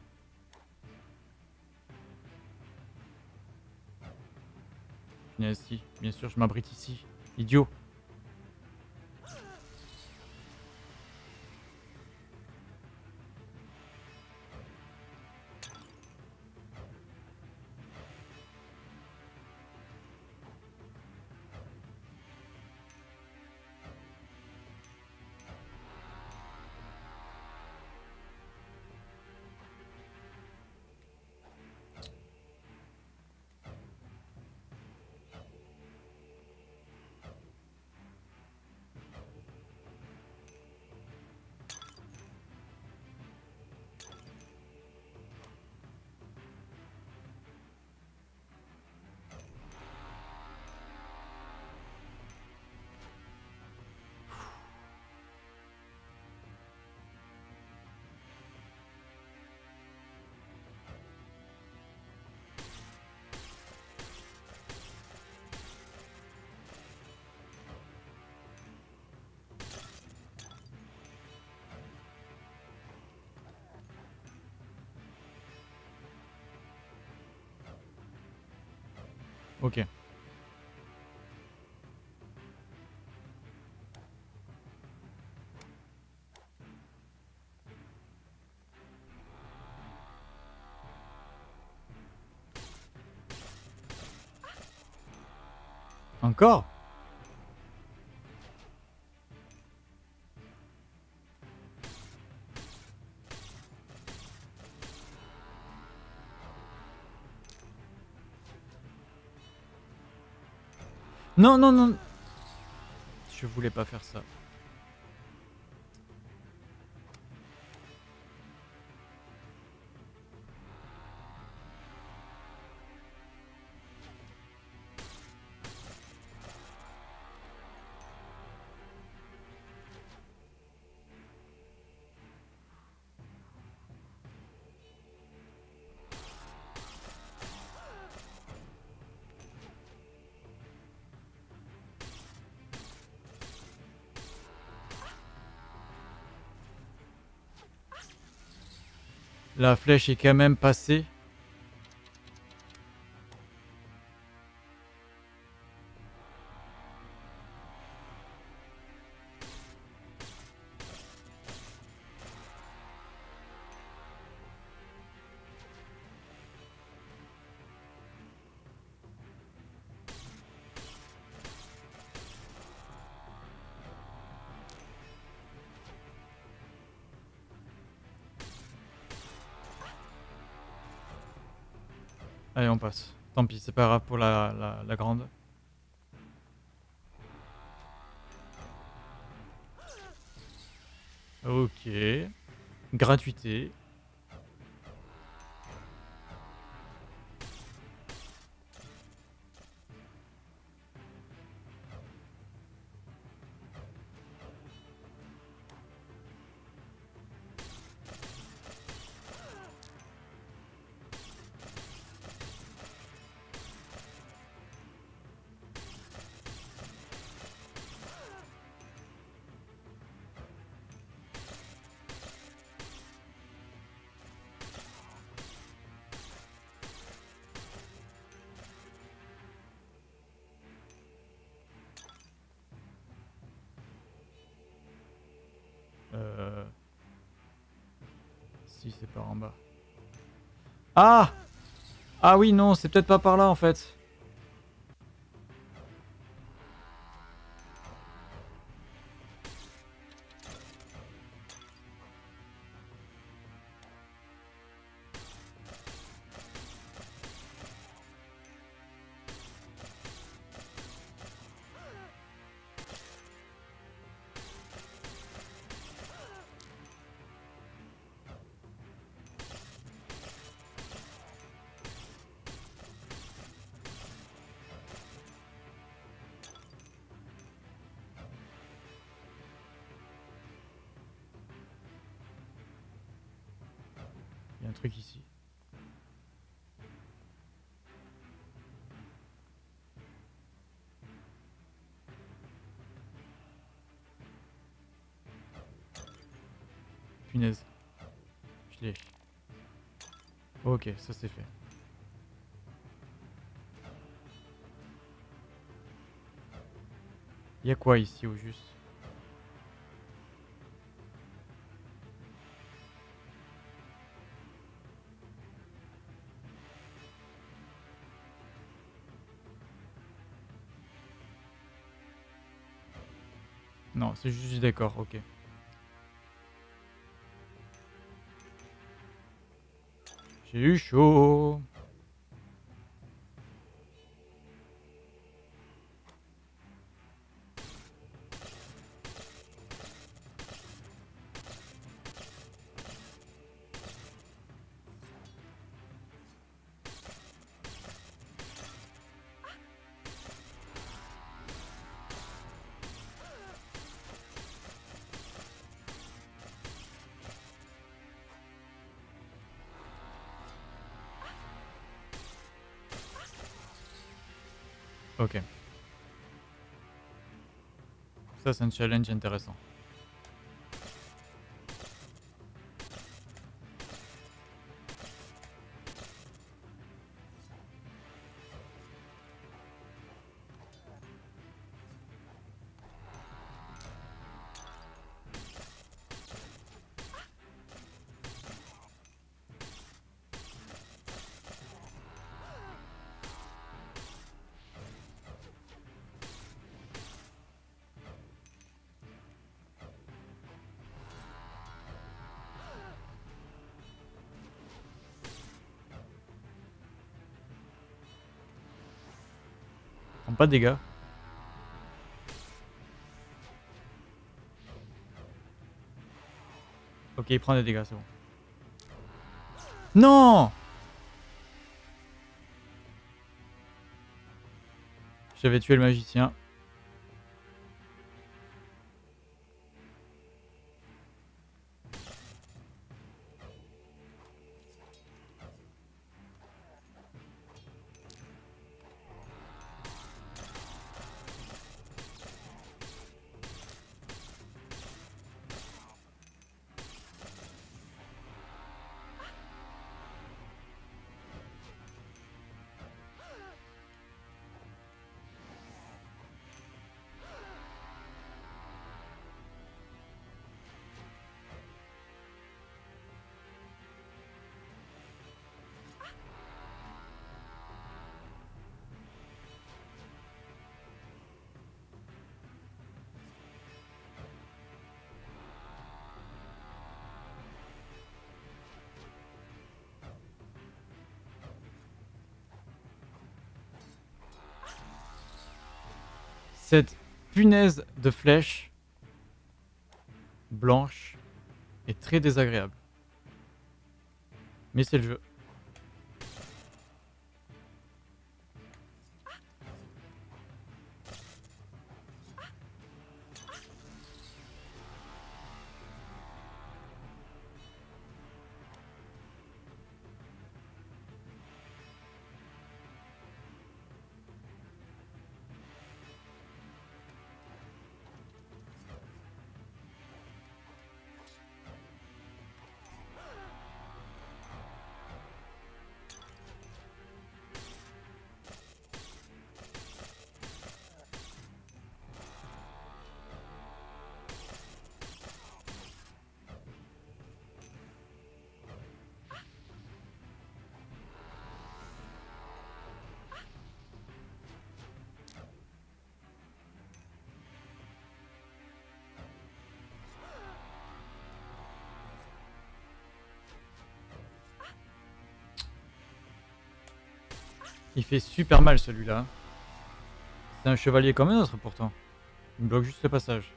Si, bien sûr, je m'abrite ici. Idiot. Ok. Encore? Non, non, non. Je voulais pas faire ça. La flèche est quand même passée. Allez, on passe. Tant pis, c'est pas grave pour la grande. Ok. Gratuité. Si, c'est par en bas. Ah! Ah oui, non, c'est peut-être pas par là en fait. Il y a un truc ici. Punaise. Je l'ai. Ok, ça c'est fait. Il y a quoi ici au juste? Non, c'est juste du décor, ok. J'ai eu chaud. Ok. Ça, c'est un challenge intéressant. pas de dégâts. Ok, il prend des dégâts, c'est bon. Non! J'avais tué le magicien. Cette punaise de flèche blanche est très désagréable. Mais c'est le jeu. Il fait super mal celui-là. C'est un chevalier comme un autre pourtant. Il me bloque juste le passage.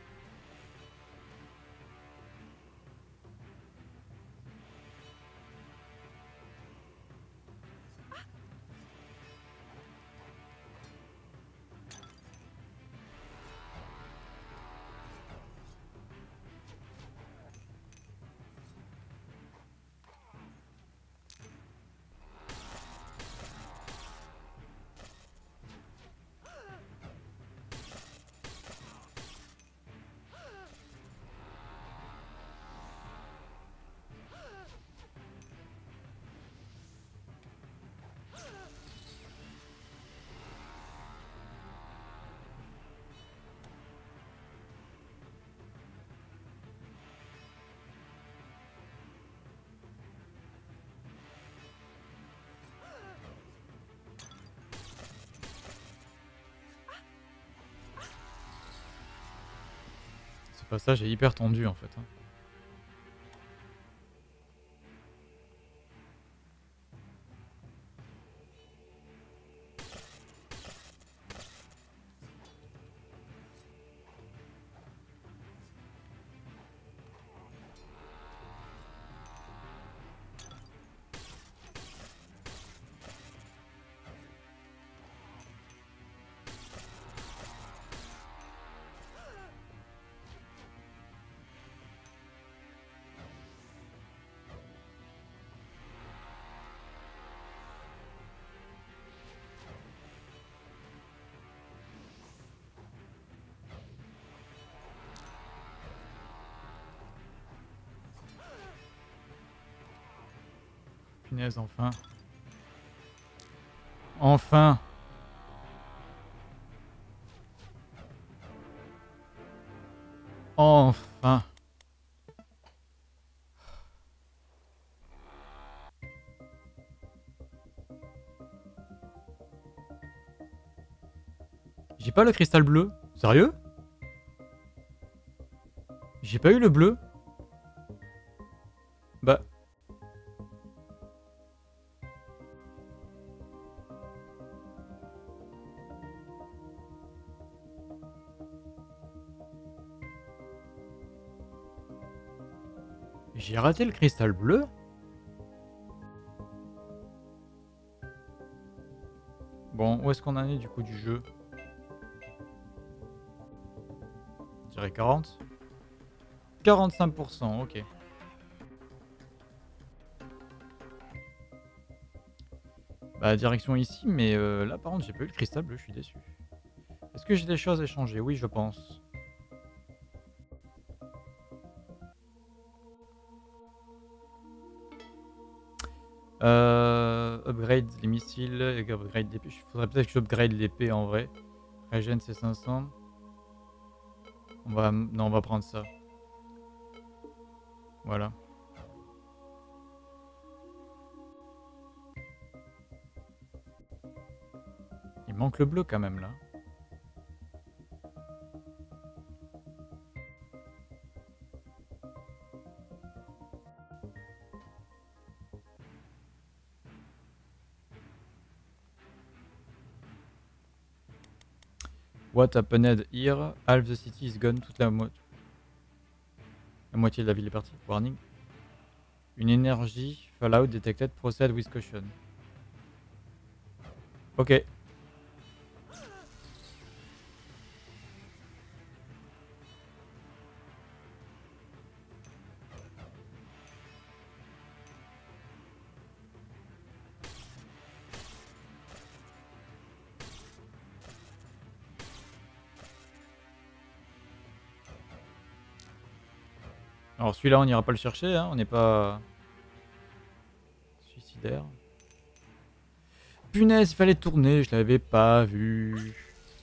Ce passage est hyper tendu en fait. Punaise, enfin. Enfin. Enfin. J'ai pas le cristal bleu. Sérieux? J'ai pas eu le bleu? Bah... J'ai raté le cristal bleu? Bon, où est-ce qu'on en est du coup du jeu? Je dirais 40. 45%, ok. Bah direction ici, mais là par contre j'ai pas eu le cristal bleu, je suis déçu. Est-ce que j'ai des choses à échanger? Oui, je pense. Upgrade les missiles, et upgrade l'épée. Il faudrait peut-être que j'upgrade l'épée en vrai. Regen c'est 500. Non, on va prendre ça. Voilà. Il manque le bleu quand même là. What happened here? Half the city is gone. Toute la moitié de la ville est partie. Warning. Une énergie Fallout detected. Proceed with caution. Ok. Alors celui-là on n'ira pas le chercher, hein. On n'est pas suicidaire. Punaise, il fallait tourner, je l'avais pas vu.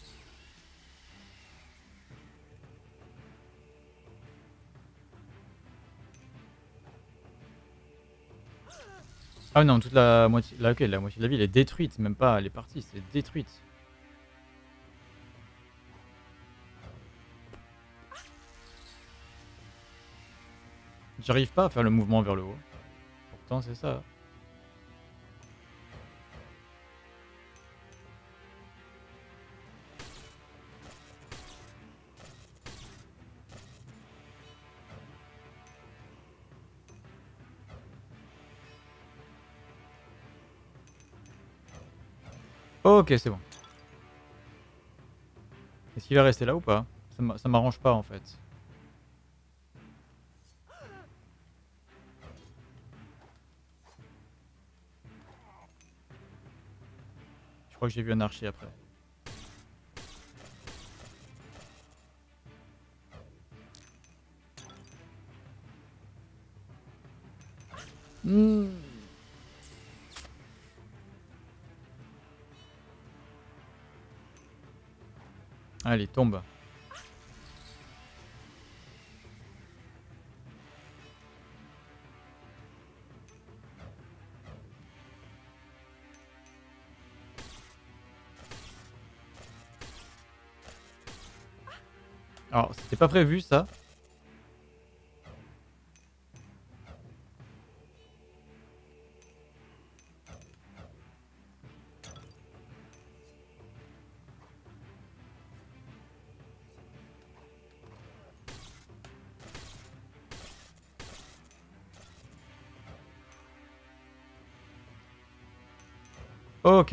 Ah non, toute la moitié, là, ok, la moitié de la ville est détruite, même pas, elle est partie, c'est détruite. J'arrive pas à faire le mouvement vers le haut. Pourtant c'est ça. Ok, c'est bon. Est-ce qu'il va rester là ou pas? Ça m'arrange pas en fait. Je crois que j'ai vu un archer après. Allez, tombe. Alors, c'était pas prévu ça. Ok.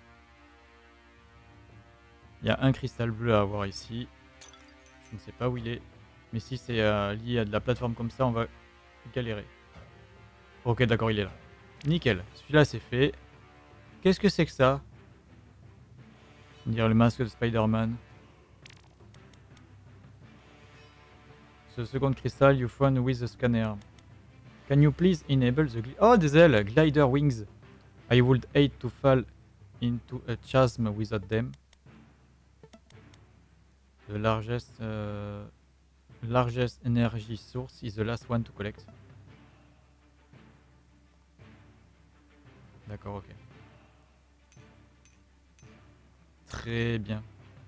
Il y a un cristal bleu à avoir ici. Je ne sais pas où il est. Mais si c'est lié à de la plateforme comme ça, on va galérer. Ok, d'accord, il est là. Nickel. Celui-là, c'est fait. Qu'est-ce que c'est que ça? On dirait le masque de Spider-Man. Ce second crystal you found with the scanner. Can you please enable the... Oh, des ailes! Glider wings. I would hate to fall into a chasm without them. The largest energy source is the last one to collect. D'accord, ok. Très bien.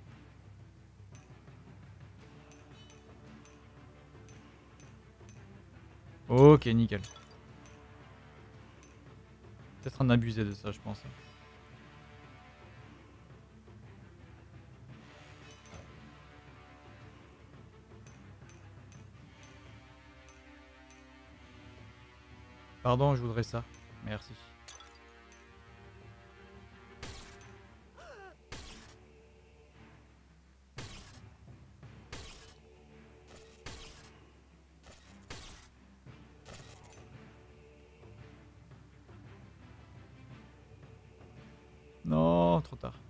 Ok, nickel. Peut-être en abuser de ça, je pense. Pardon, je voudrais ça. Merci. Non, trop tard.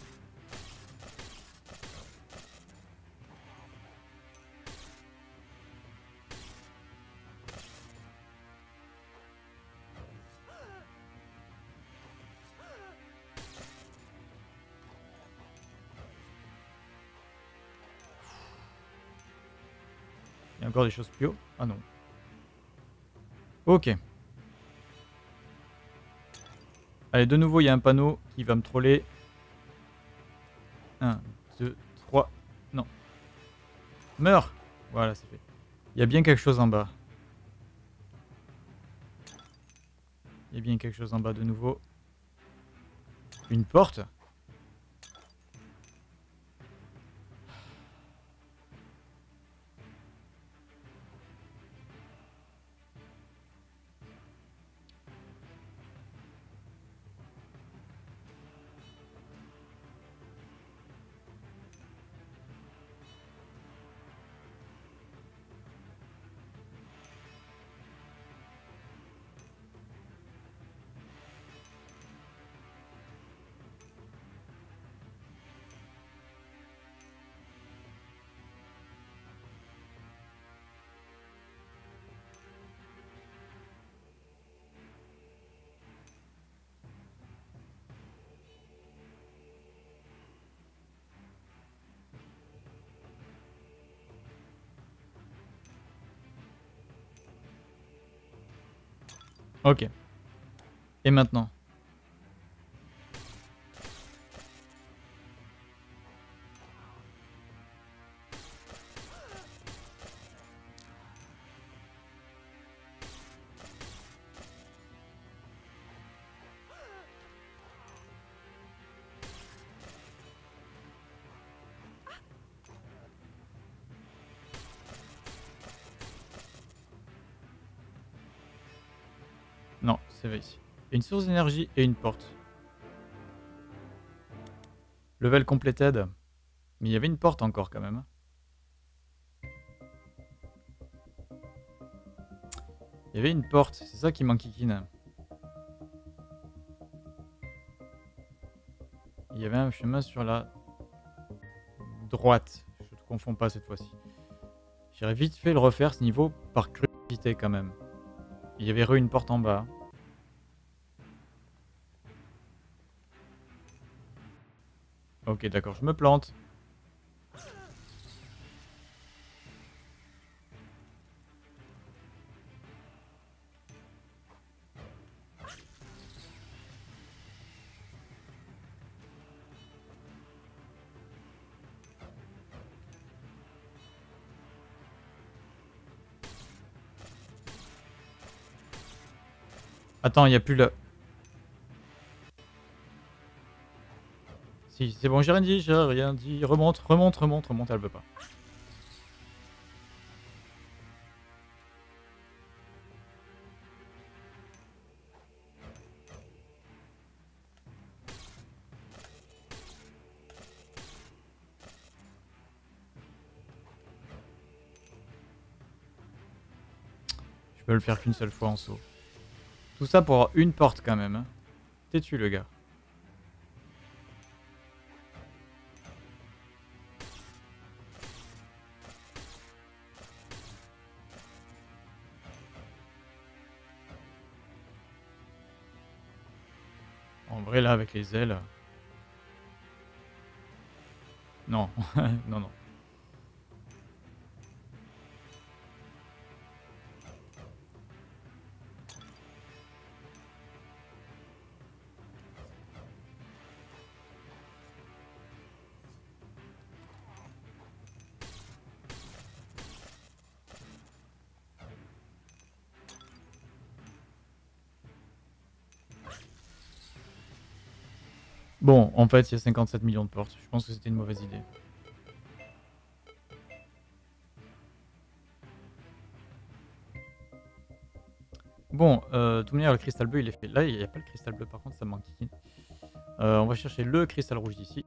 Il y a encore des choses plus haut? Ah non. Ok. Allez, de nouveau, il y a un panneau qui va me troller. 1, 2, 3. Non. Meurs! Voilà, c'est fait. Il y a bien quelque chose en bas. Il y a bien quelque chose en bas de nouveau. Une porte? Ok. Et maintenant? Non, c'est va ici. Une source d'énergie et une porte. Level completed. Mais il y avait une porte encore quand même. Il y avait une porte, c'est ça qui m'enquiquine. Il y avait un chemin sur la droite. Je ne confonds pas cette fois-ci. J'irais vite fait le refaire ce niveau par curiosité quand même. Il y avait une porte en bas. Ok, d'accord, je me plante. Attends, il n'y a plus le... Si, c'est bon, j'ai rien dit, j'ai rien dit. Remonte, remonte, remonte, remonte, elle veut pas. Je peux le faire qu'une seule fois en saut. Tout ça pour avoir une porte quand même. Hein. T'es-tu le gars? En vrai là avec les ailes... Non, non, non. Bon, en fait, il y a 57 millions de portes. Je pense que c'était une mauvaise idée. Bon, de toute manière, le cristal bleu, il est fait. Là, il n'y a pas le cristal bleu, par contre, ça me manque ici. On va chercher le cristal rouge d'ici.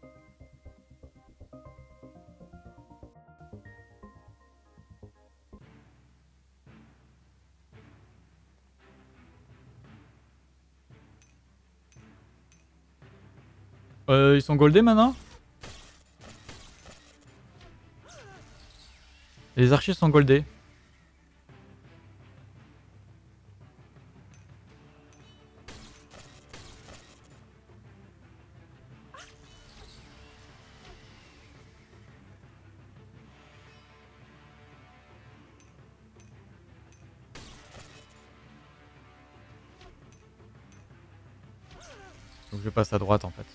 Ils sont goldés maintenant? Les archers sont goldés. Donc je passe à droite en fait.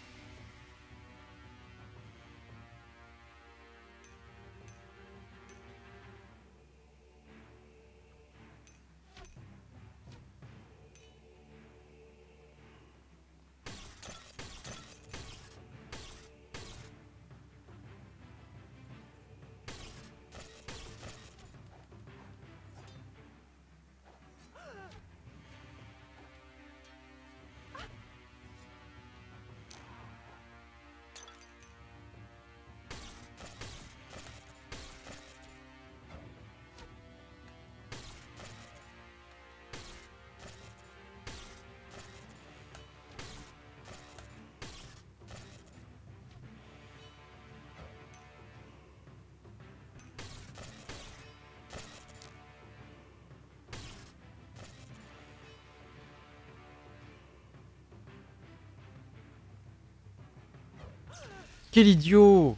Quel idiot!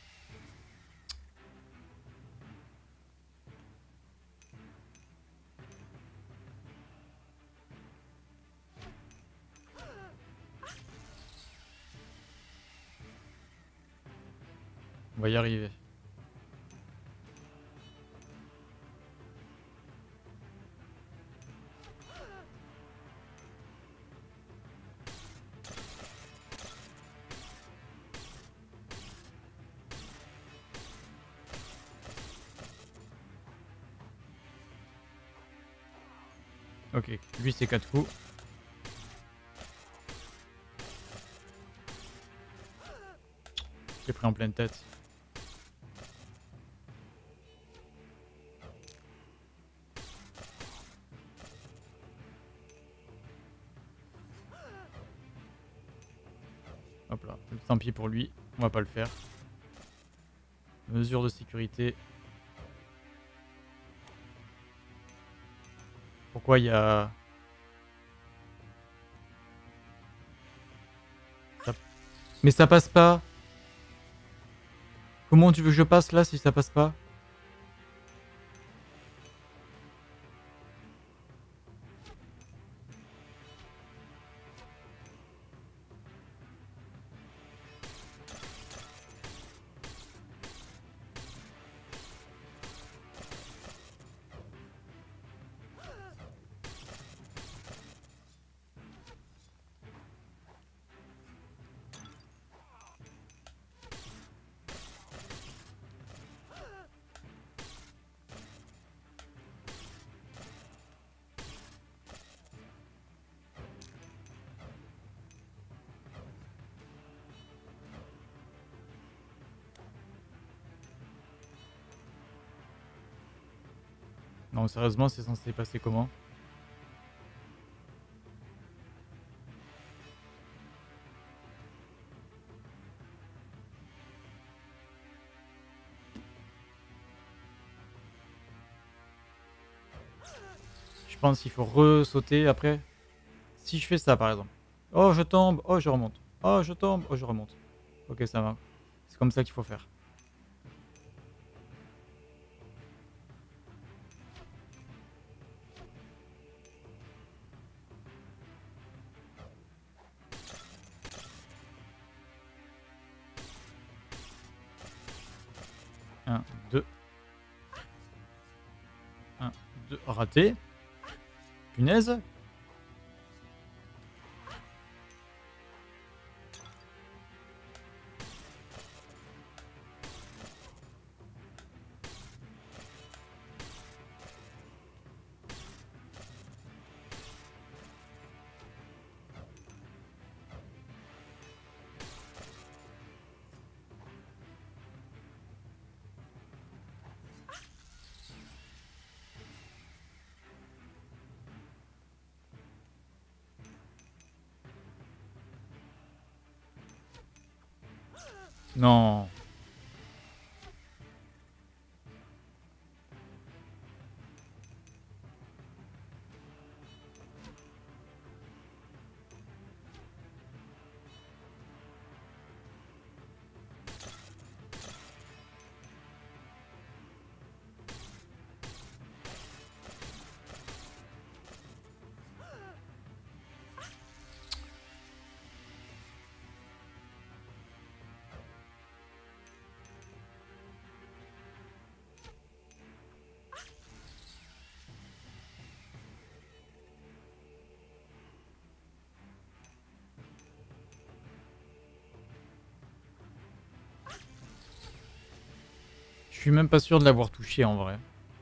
On va y arriver. Ok, lui c'est 4 coups. J'ai pris en pleine tête. Hop là, tant pis pour lui, on va pas le faire. Mesure de sécurité. Pourquoi il y a... Ça... Mais ça passe pas! Comment tu veux que je passe là si ça passe pas? Non, sérieusement, c'est censé passer comment? Je pense qu'il faut re-sauter après. Si je fais ça par exemple. Oh, je tombe, oh, je remonte. Oh, je tombe, oh, je remonte. Ok, ça va. C'est comme ça qu'il faut faire. Un, deux. Un, deux. Raté. Punaise. Non. Je suis même pas sûr de l'avoir touché en vrai.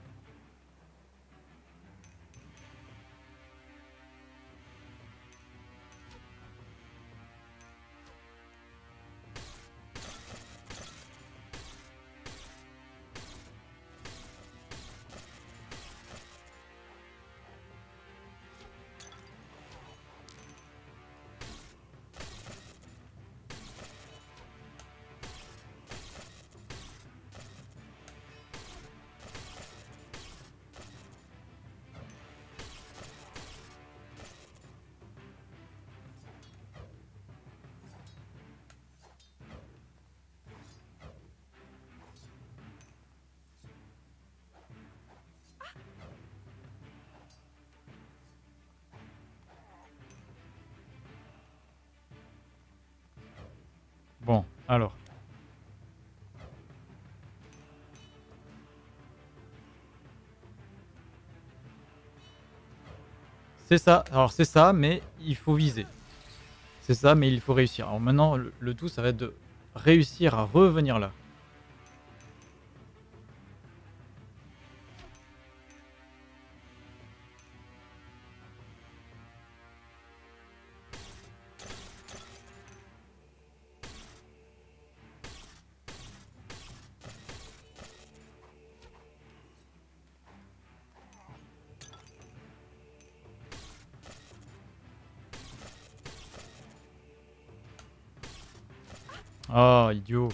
Bon, alors. C'est ça. Alors c'est ça, mais il faut viser. C'est ça, mais il faut réussir. Alors maintenant, le tout, ça va être de réussir à revenir là. Ah, idiot.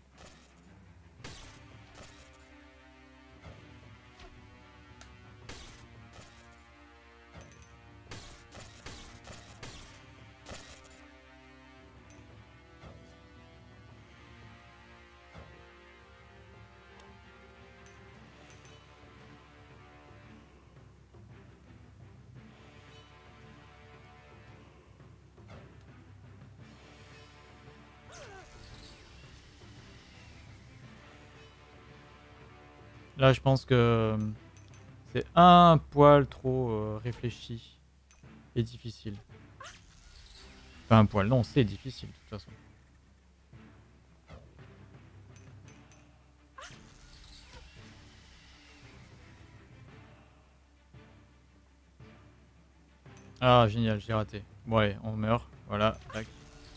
Là, je pense que c'est un poil trop réfléchi et difficile. Enfin, un poil, non, c'est difficile de toute façon. Ah, génial, j'ai raté. Ouais, on meurt. Voilà, tac.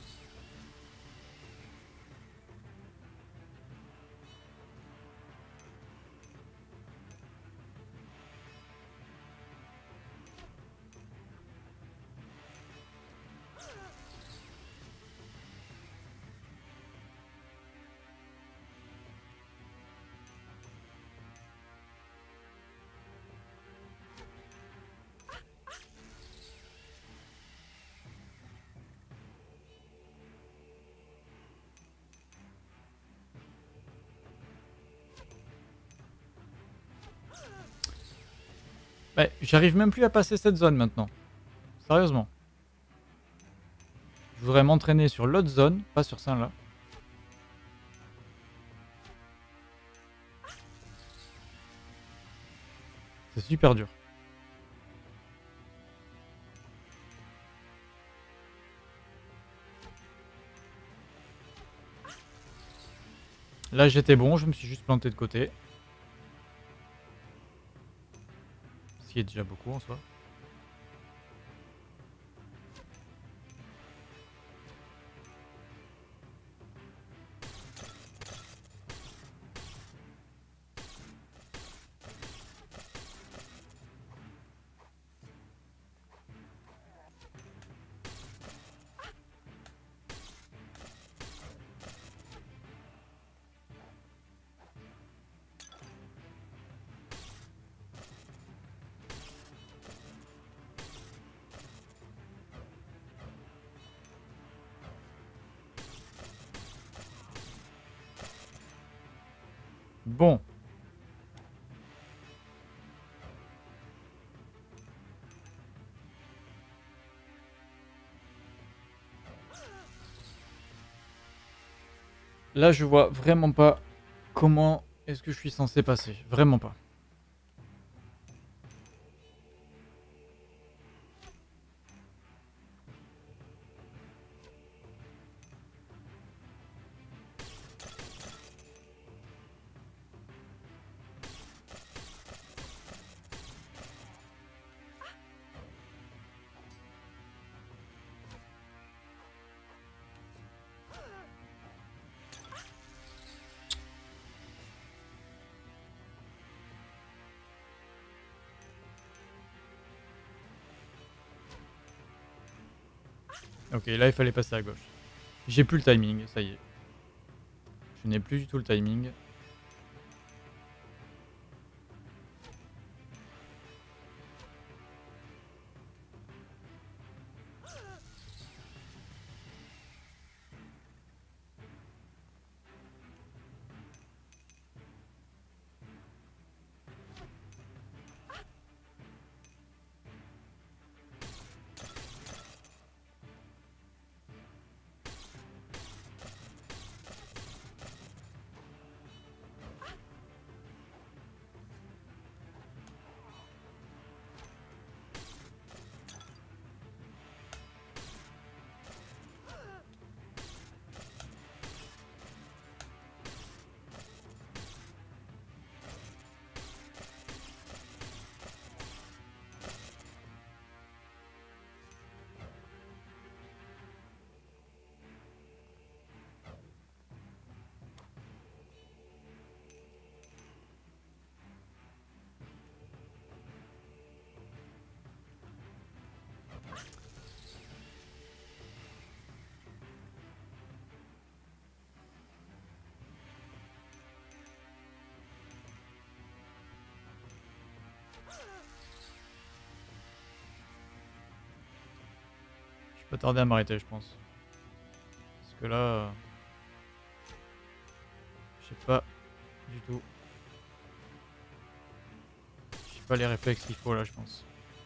Ouais, j'arrive même plus à passer cette zone maintenant. Sérieusement. Je voudrais m'entraîner sur l'autre zone, pas sur celle-là. C'est super dur. Là, j'étais bon, je me suis juste planté de côté. Ce qui est déjà beaucoup en soi. Bon. Là, je vois vraiment pas comment est-ce que je suis censé passer. Vraiment pas. Ok, là, il fallait passer à gauche. J'ai plus le timing, ça y est. Je n'ai plus du tout le timing. Je vais pas tarder à m'arrêter, je pense. Parce que là... je sais pas du tout. J'ai pas les réflexes qu'il faut là, je pense.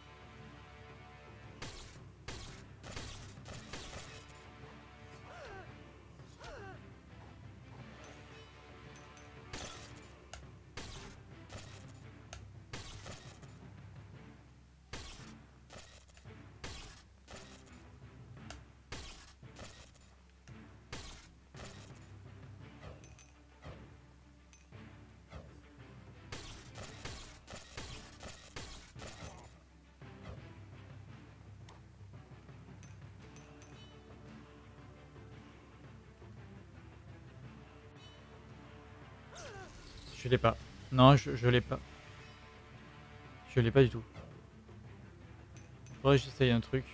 Je l'ai pas. Non, je l'ai pas. Je l'ai pas du tout. Faudrait que j'essaye un truc.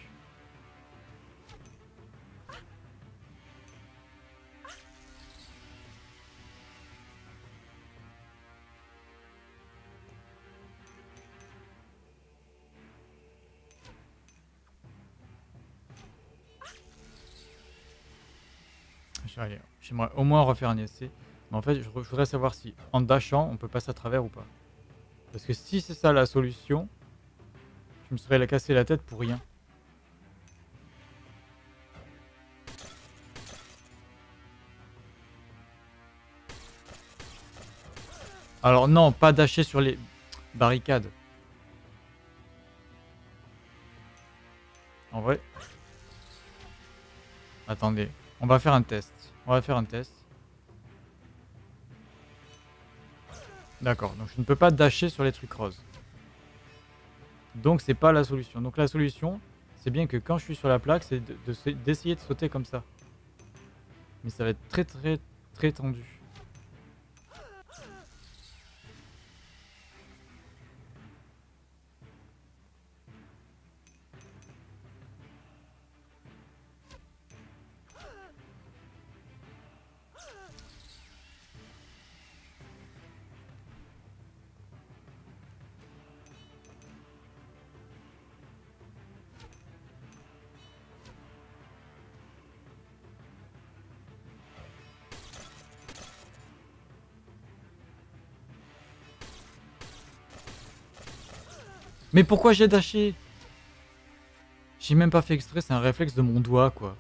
J'aimerais au moins refaire un essai. Mais en fait, je voudrais savoir si en dashant, on peut passer à travers ou pas. Parce que si c'est ça la solution, je me serais cassé la tête pour rien. Alors non, pas dasher sur les barricades. En vrai. Attendez, on va faire un test. On va faire un test. D'accord, donc je ne peux pas dasher sur les trucs roses. Donc c'est pas la solution. Donc la solution, c'est bien que quand je suis sur la plaque, c'est d'essayer de sauter comme ça. Mais ça va être très très très tendu. Mais pourquoi j'ai dashé? J'ai même pas fait exprès, c'est un réflexe de mon doigt, quoi.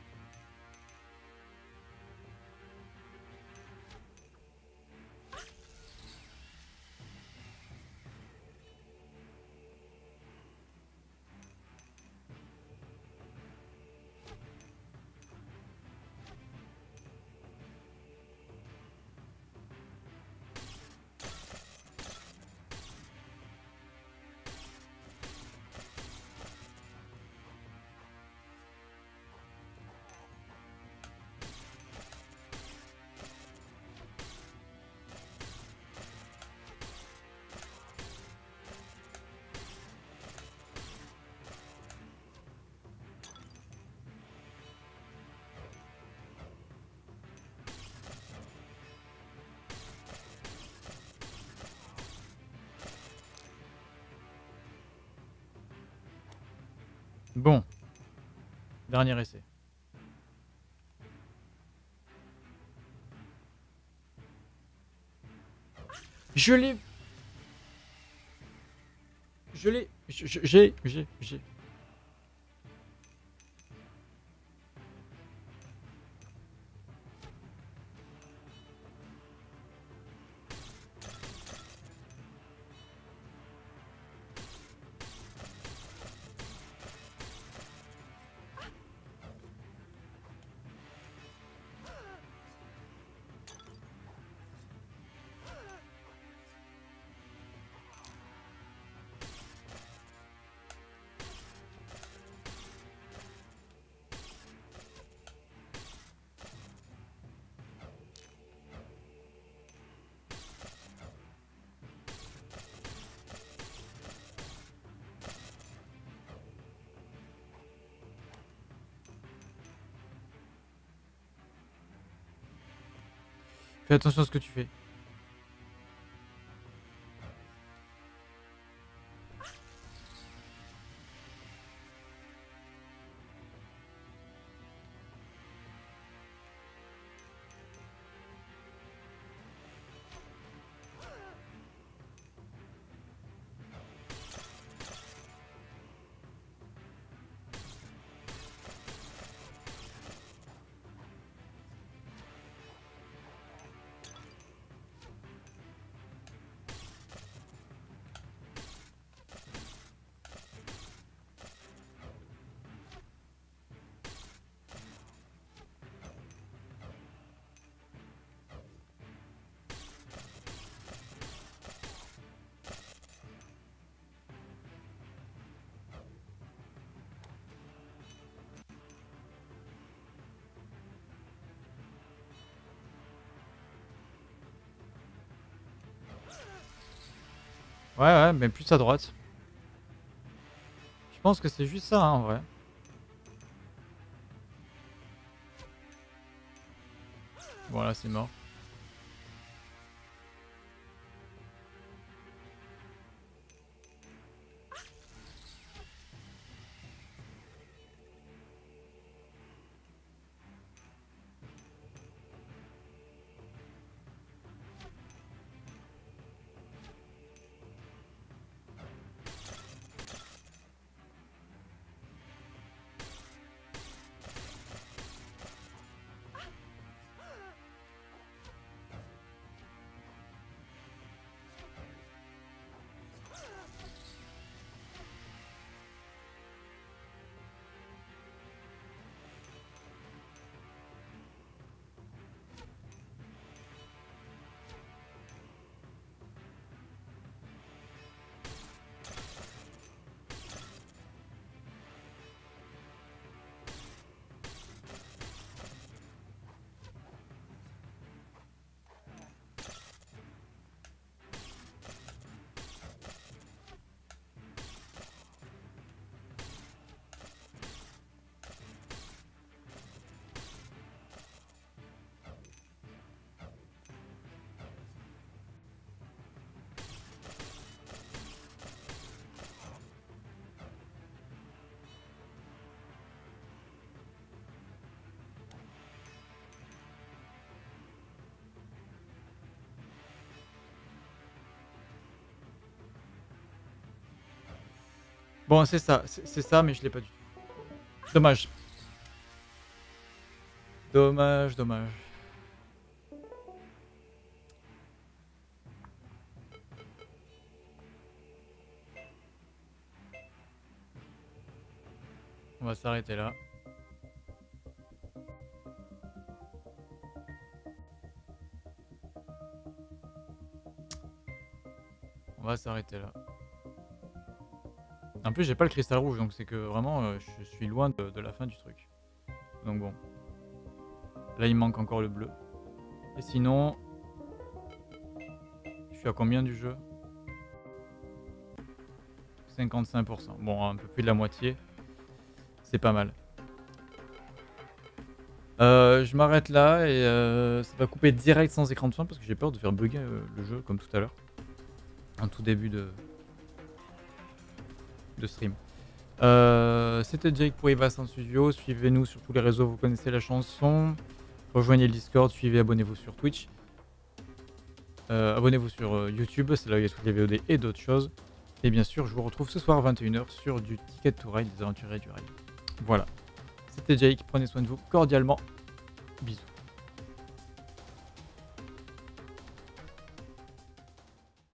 Bon, dernier essai. Je l'ai... Je l'ai... J'ai... Fais attention à ce que tu fais. Ouais, ouais, mais plus à droite. Je pense que c'est juste ça, hein, en vrai. Voilà, c'est mort. Bon, c'est ça, c'est ça, mais je l'ai pas du tout. Dommage. Dommage, dommage. On va s'arrêter là. On va s'arrêter là. En plus, j'ai pas le cristal rouge, donc c'est que vraiment, je suis loin de la fin du truc. Donc bon. Là, il manque encore le bleu. Et sinon... Je suis à combien du jeu? 55%. Bon, un peu plus de la moitié. C'est pas mal. Je m'arrête là et ça va couper direct sans écran de fin parce que j'ai peur de faire bugger le jeu comme tout à l'heure. En tout début de stream. C'était Jake pour Eva Sound Studio. Suivez-nous sur tous les réseaux, vous connaissez la chanson. Rejoignez le Discord, suivez, abonnez-vous sur Twitch. Abonnez-vous sur YouTube, c'est là où il y a toutes les VOD et d'autres choses. Et bien sûr, je vous retrouve ce soir à 21h sur du Ticket to Ride, des aventuriers du rail. Voilà. C'était Jake, prenez soin de vous cordialement. Bisous.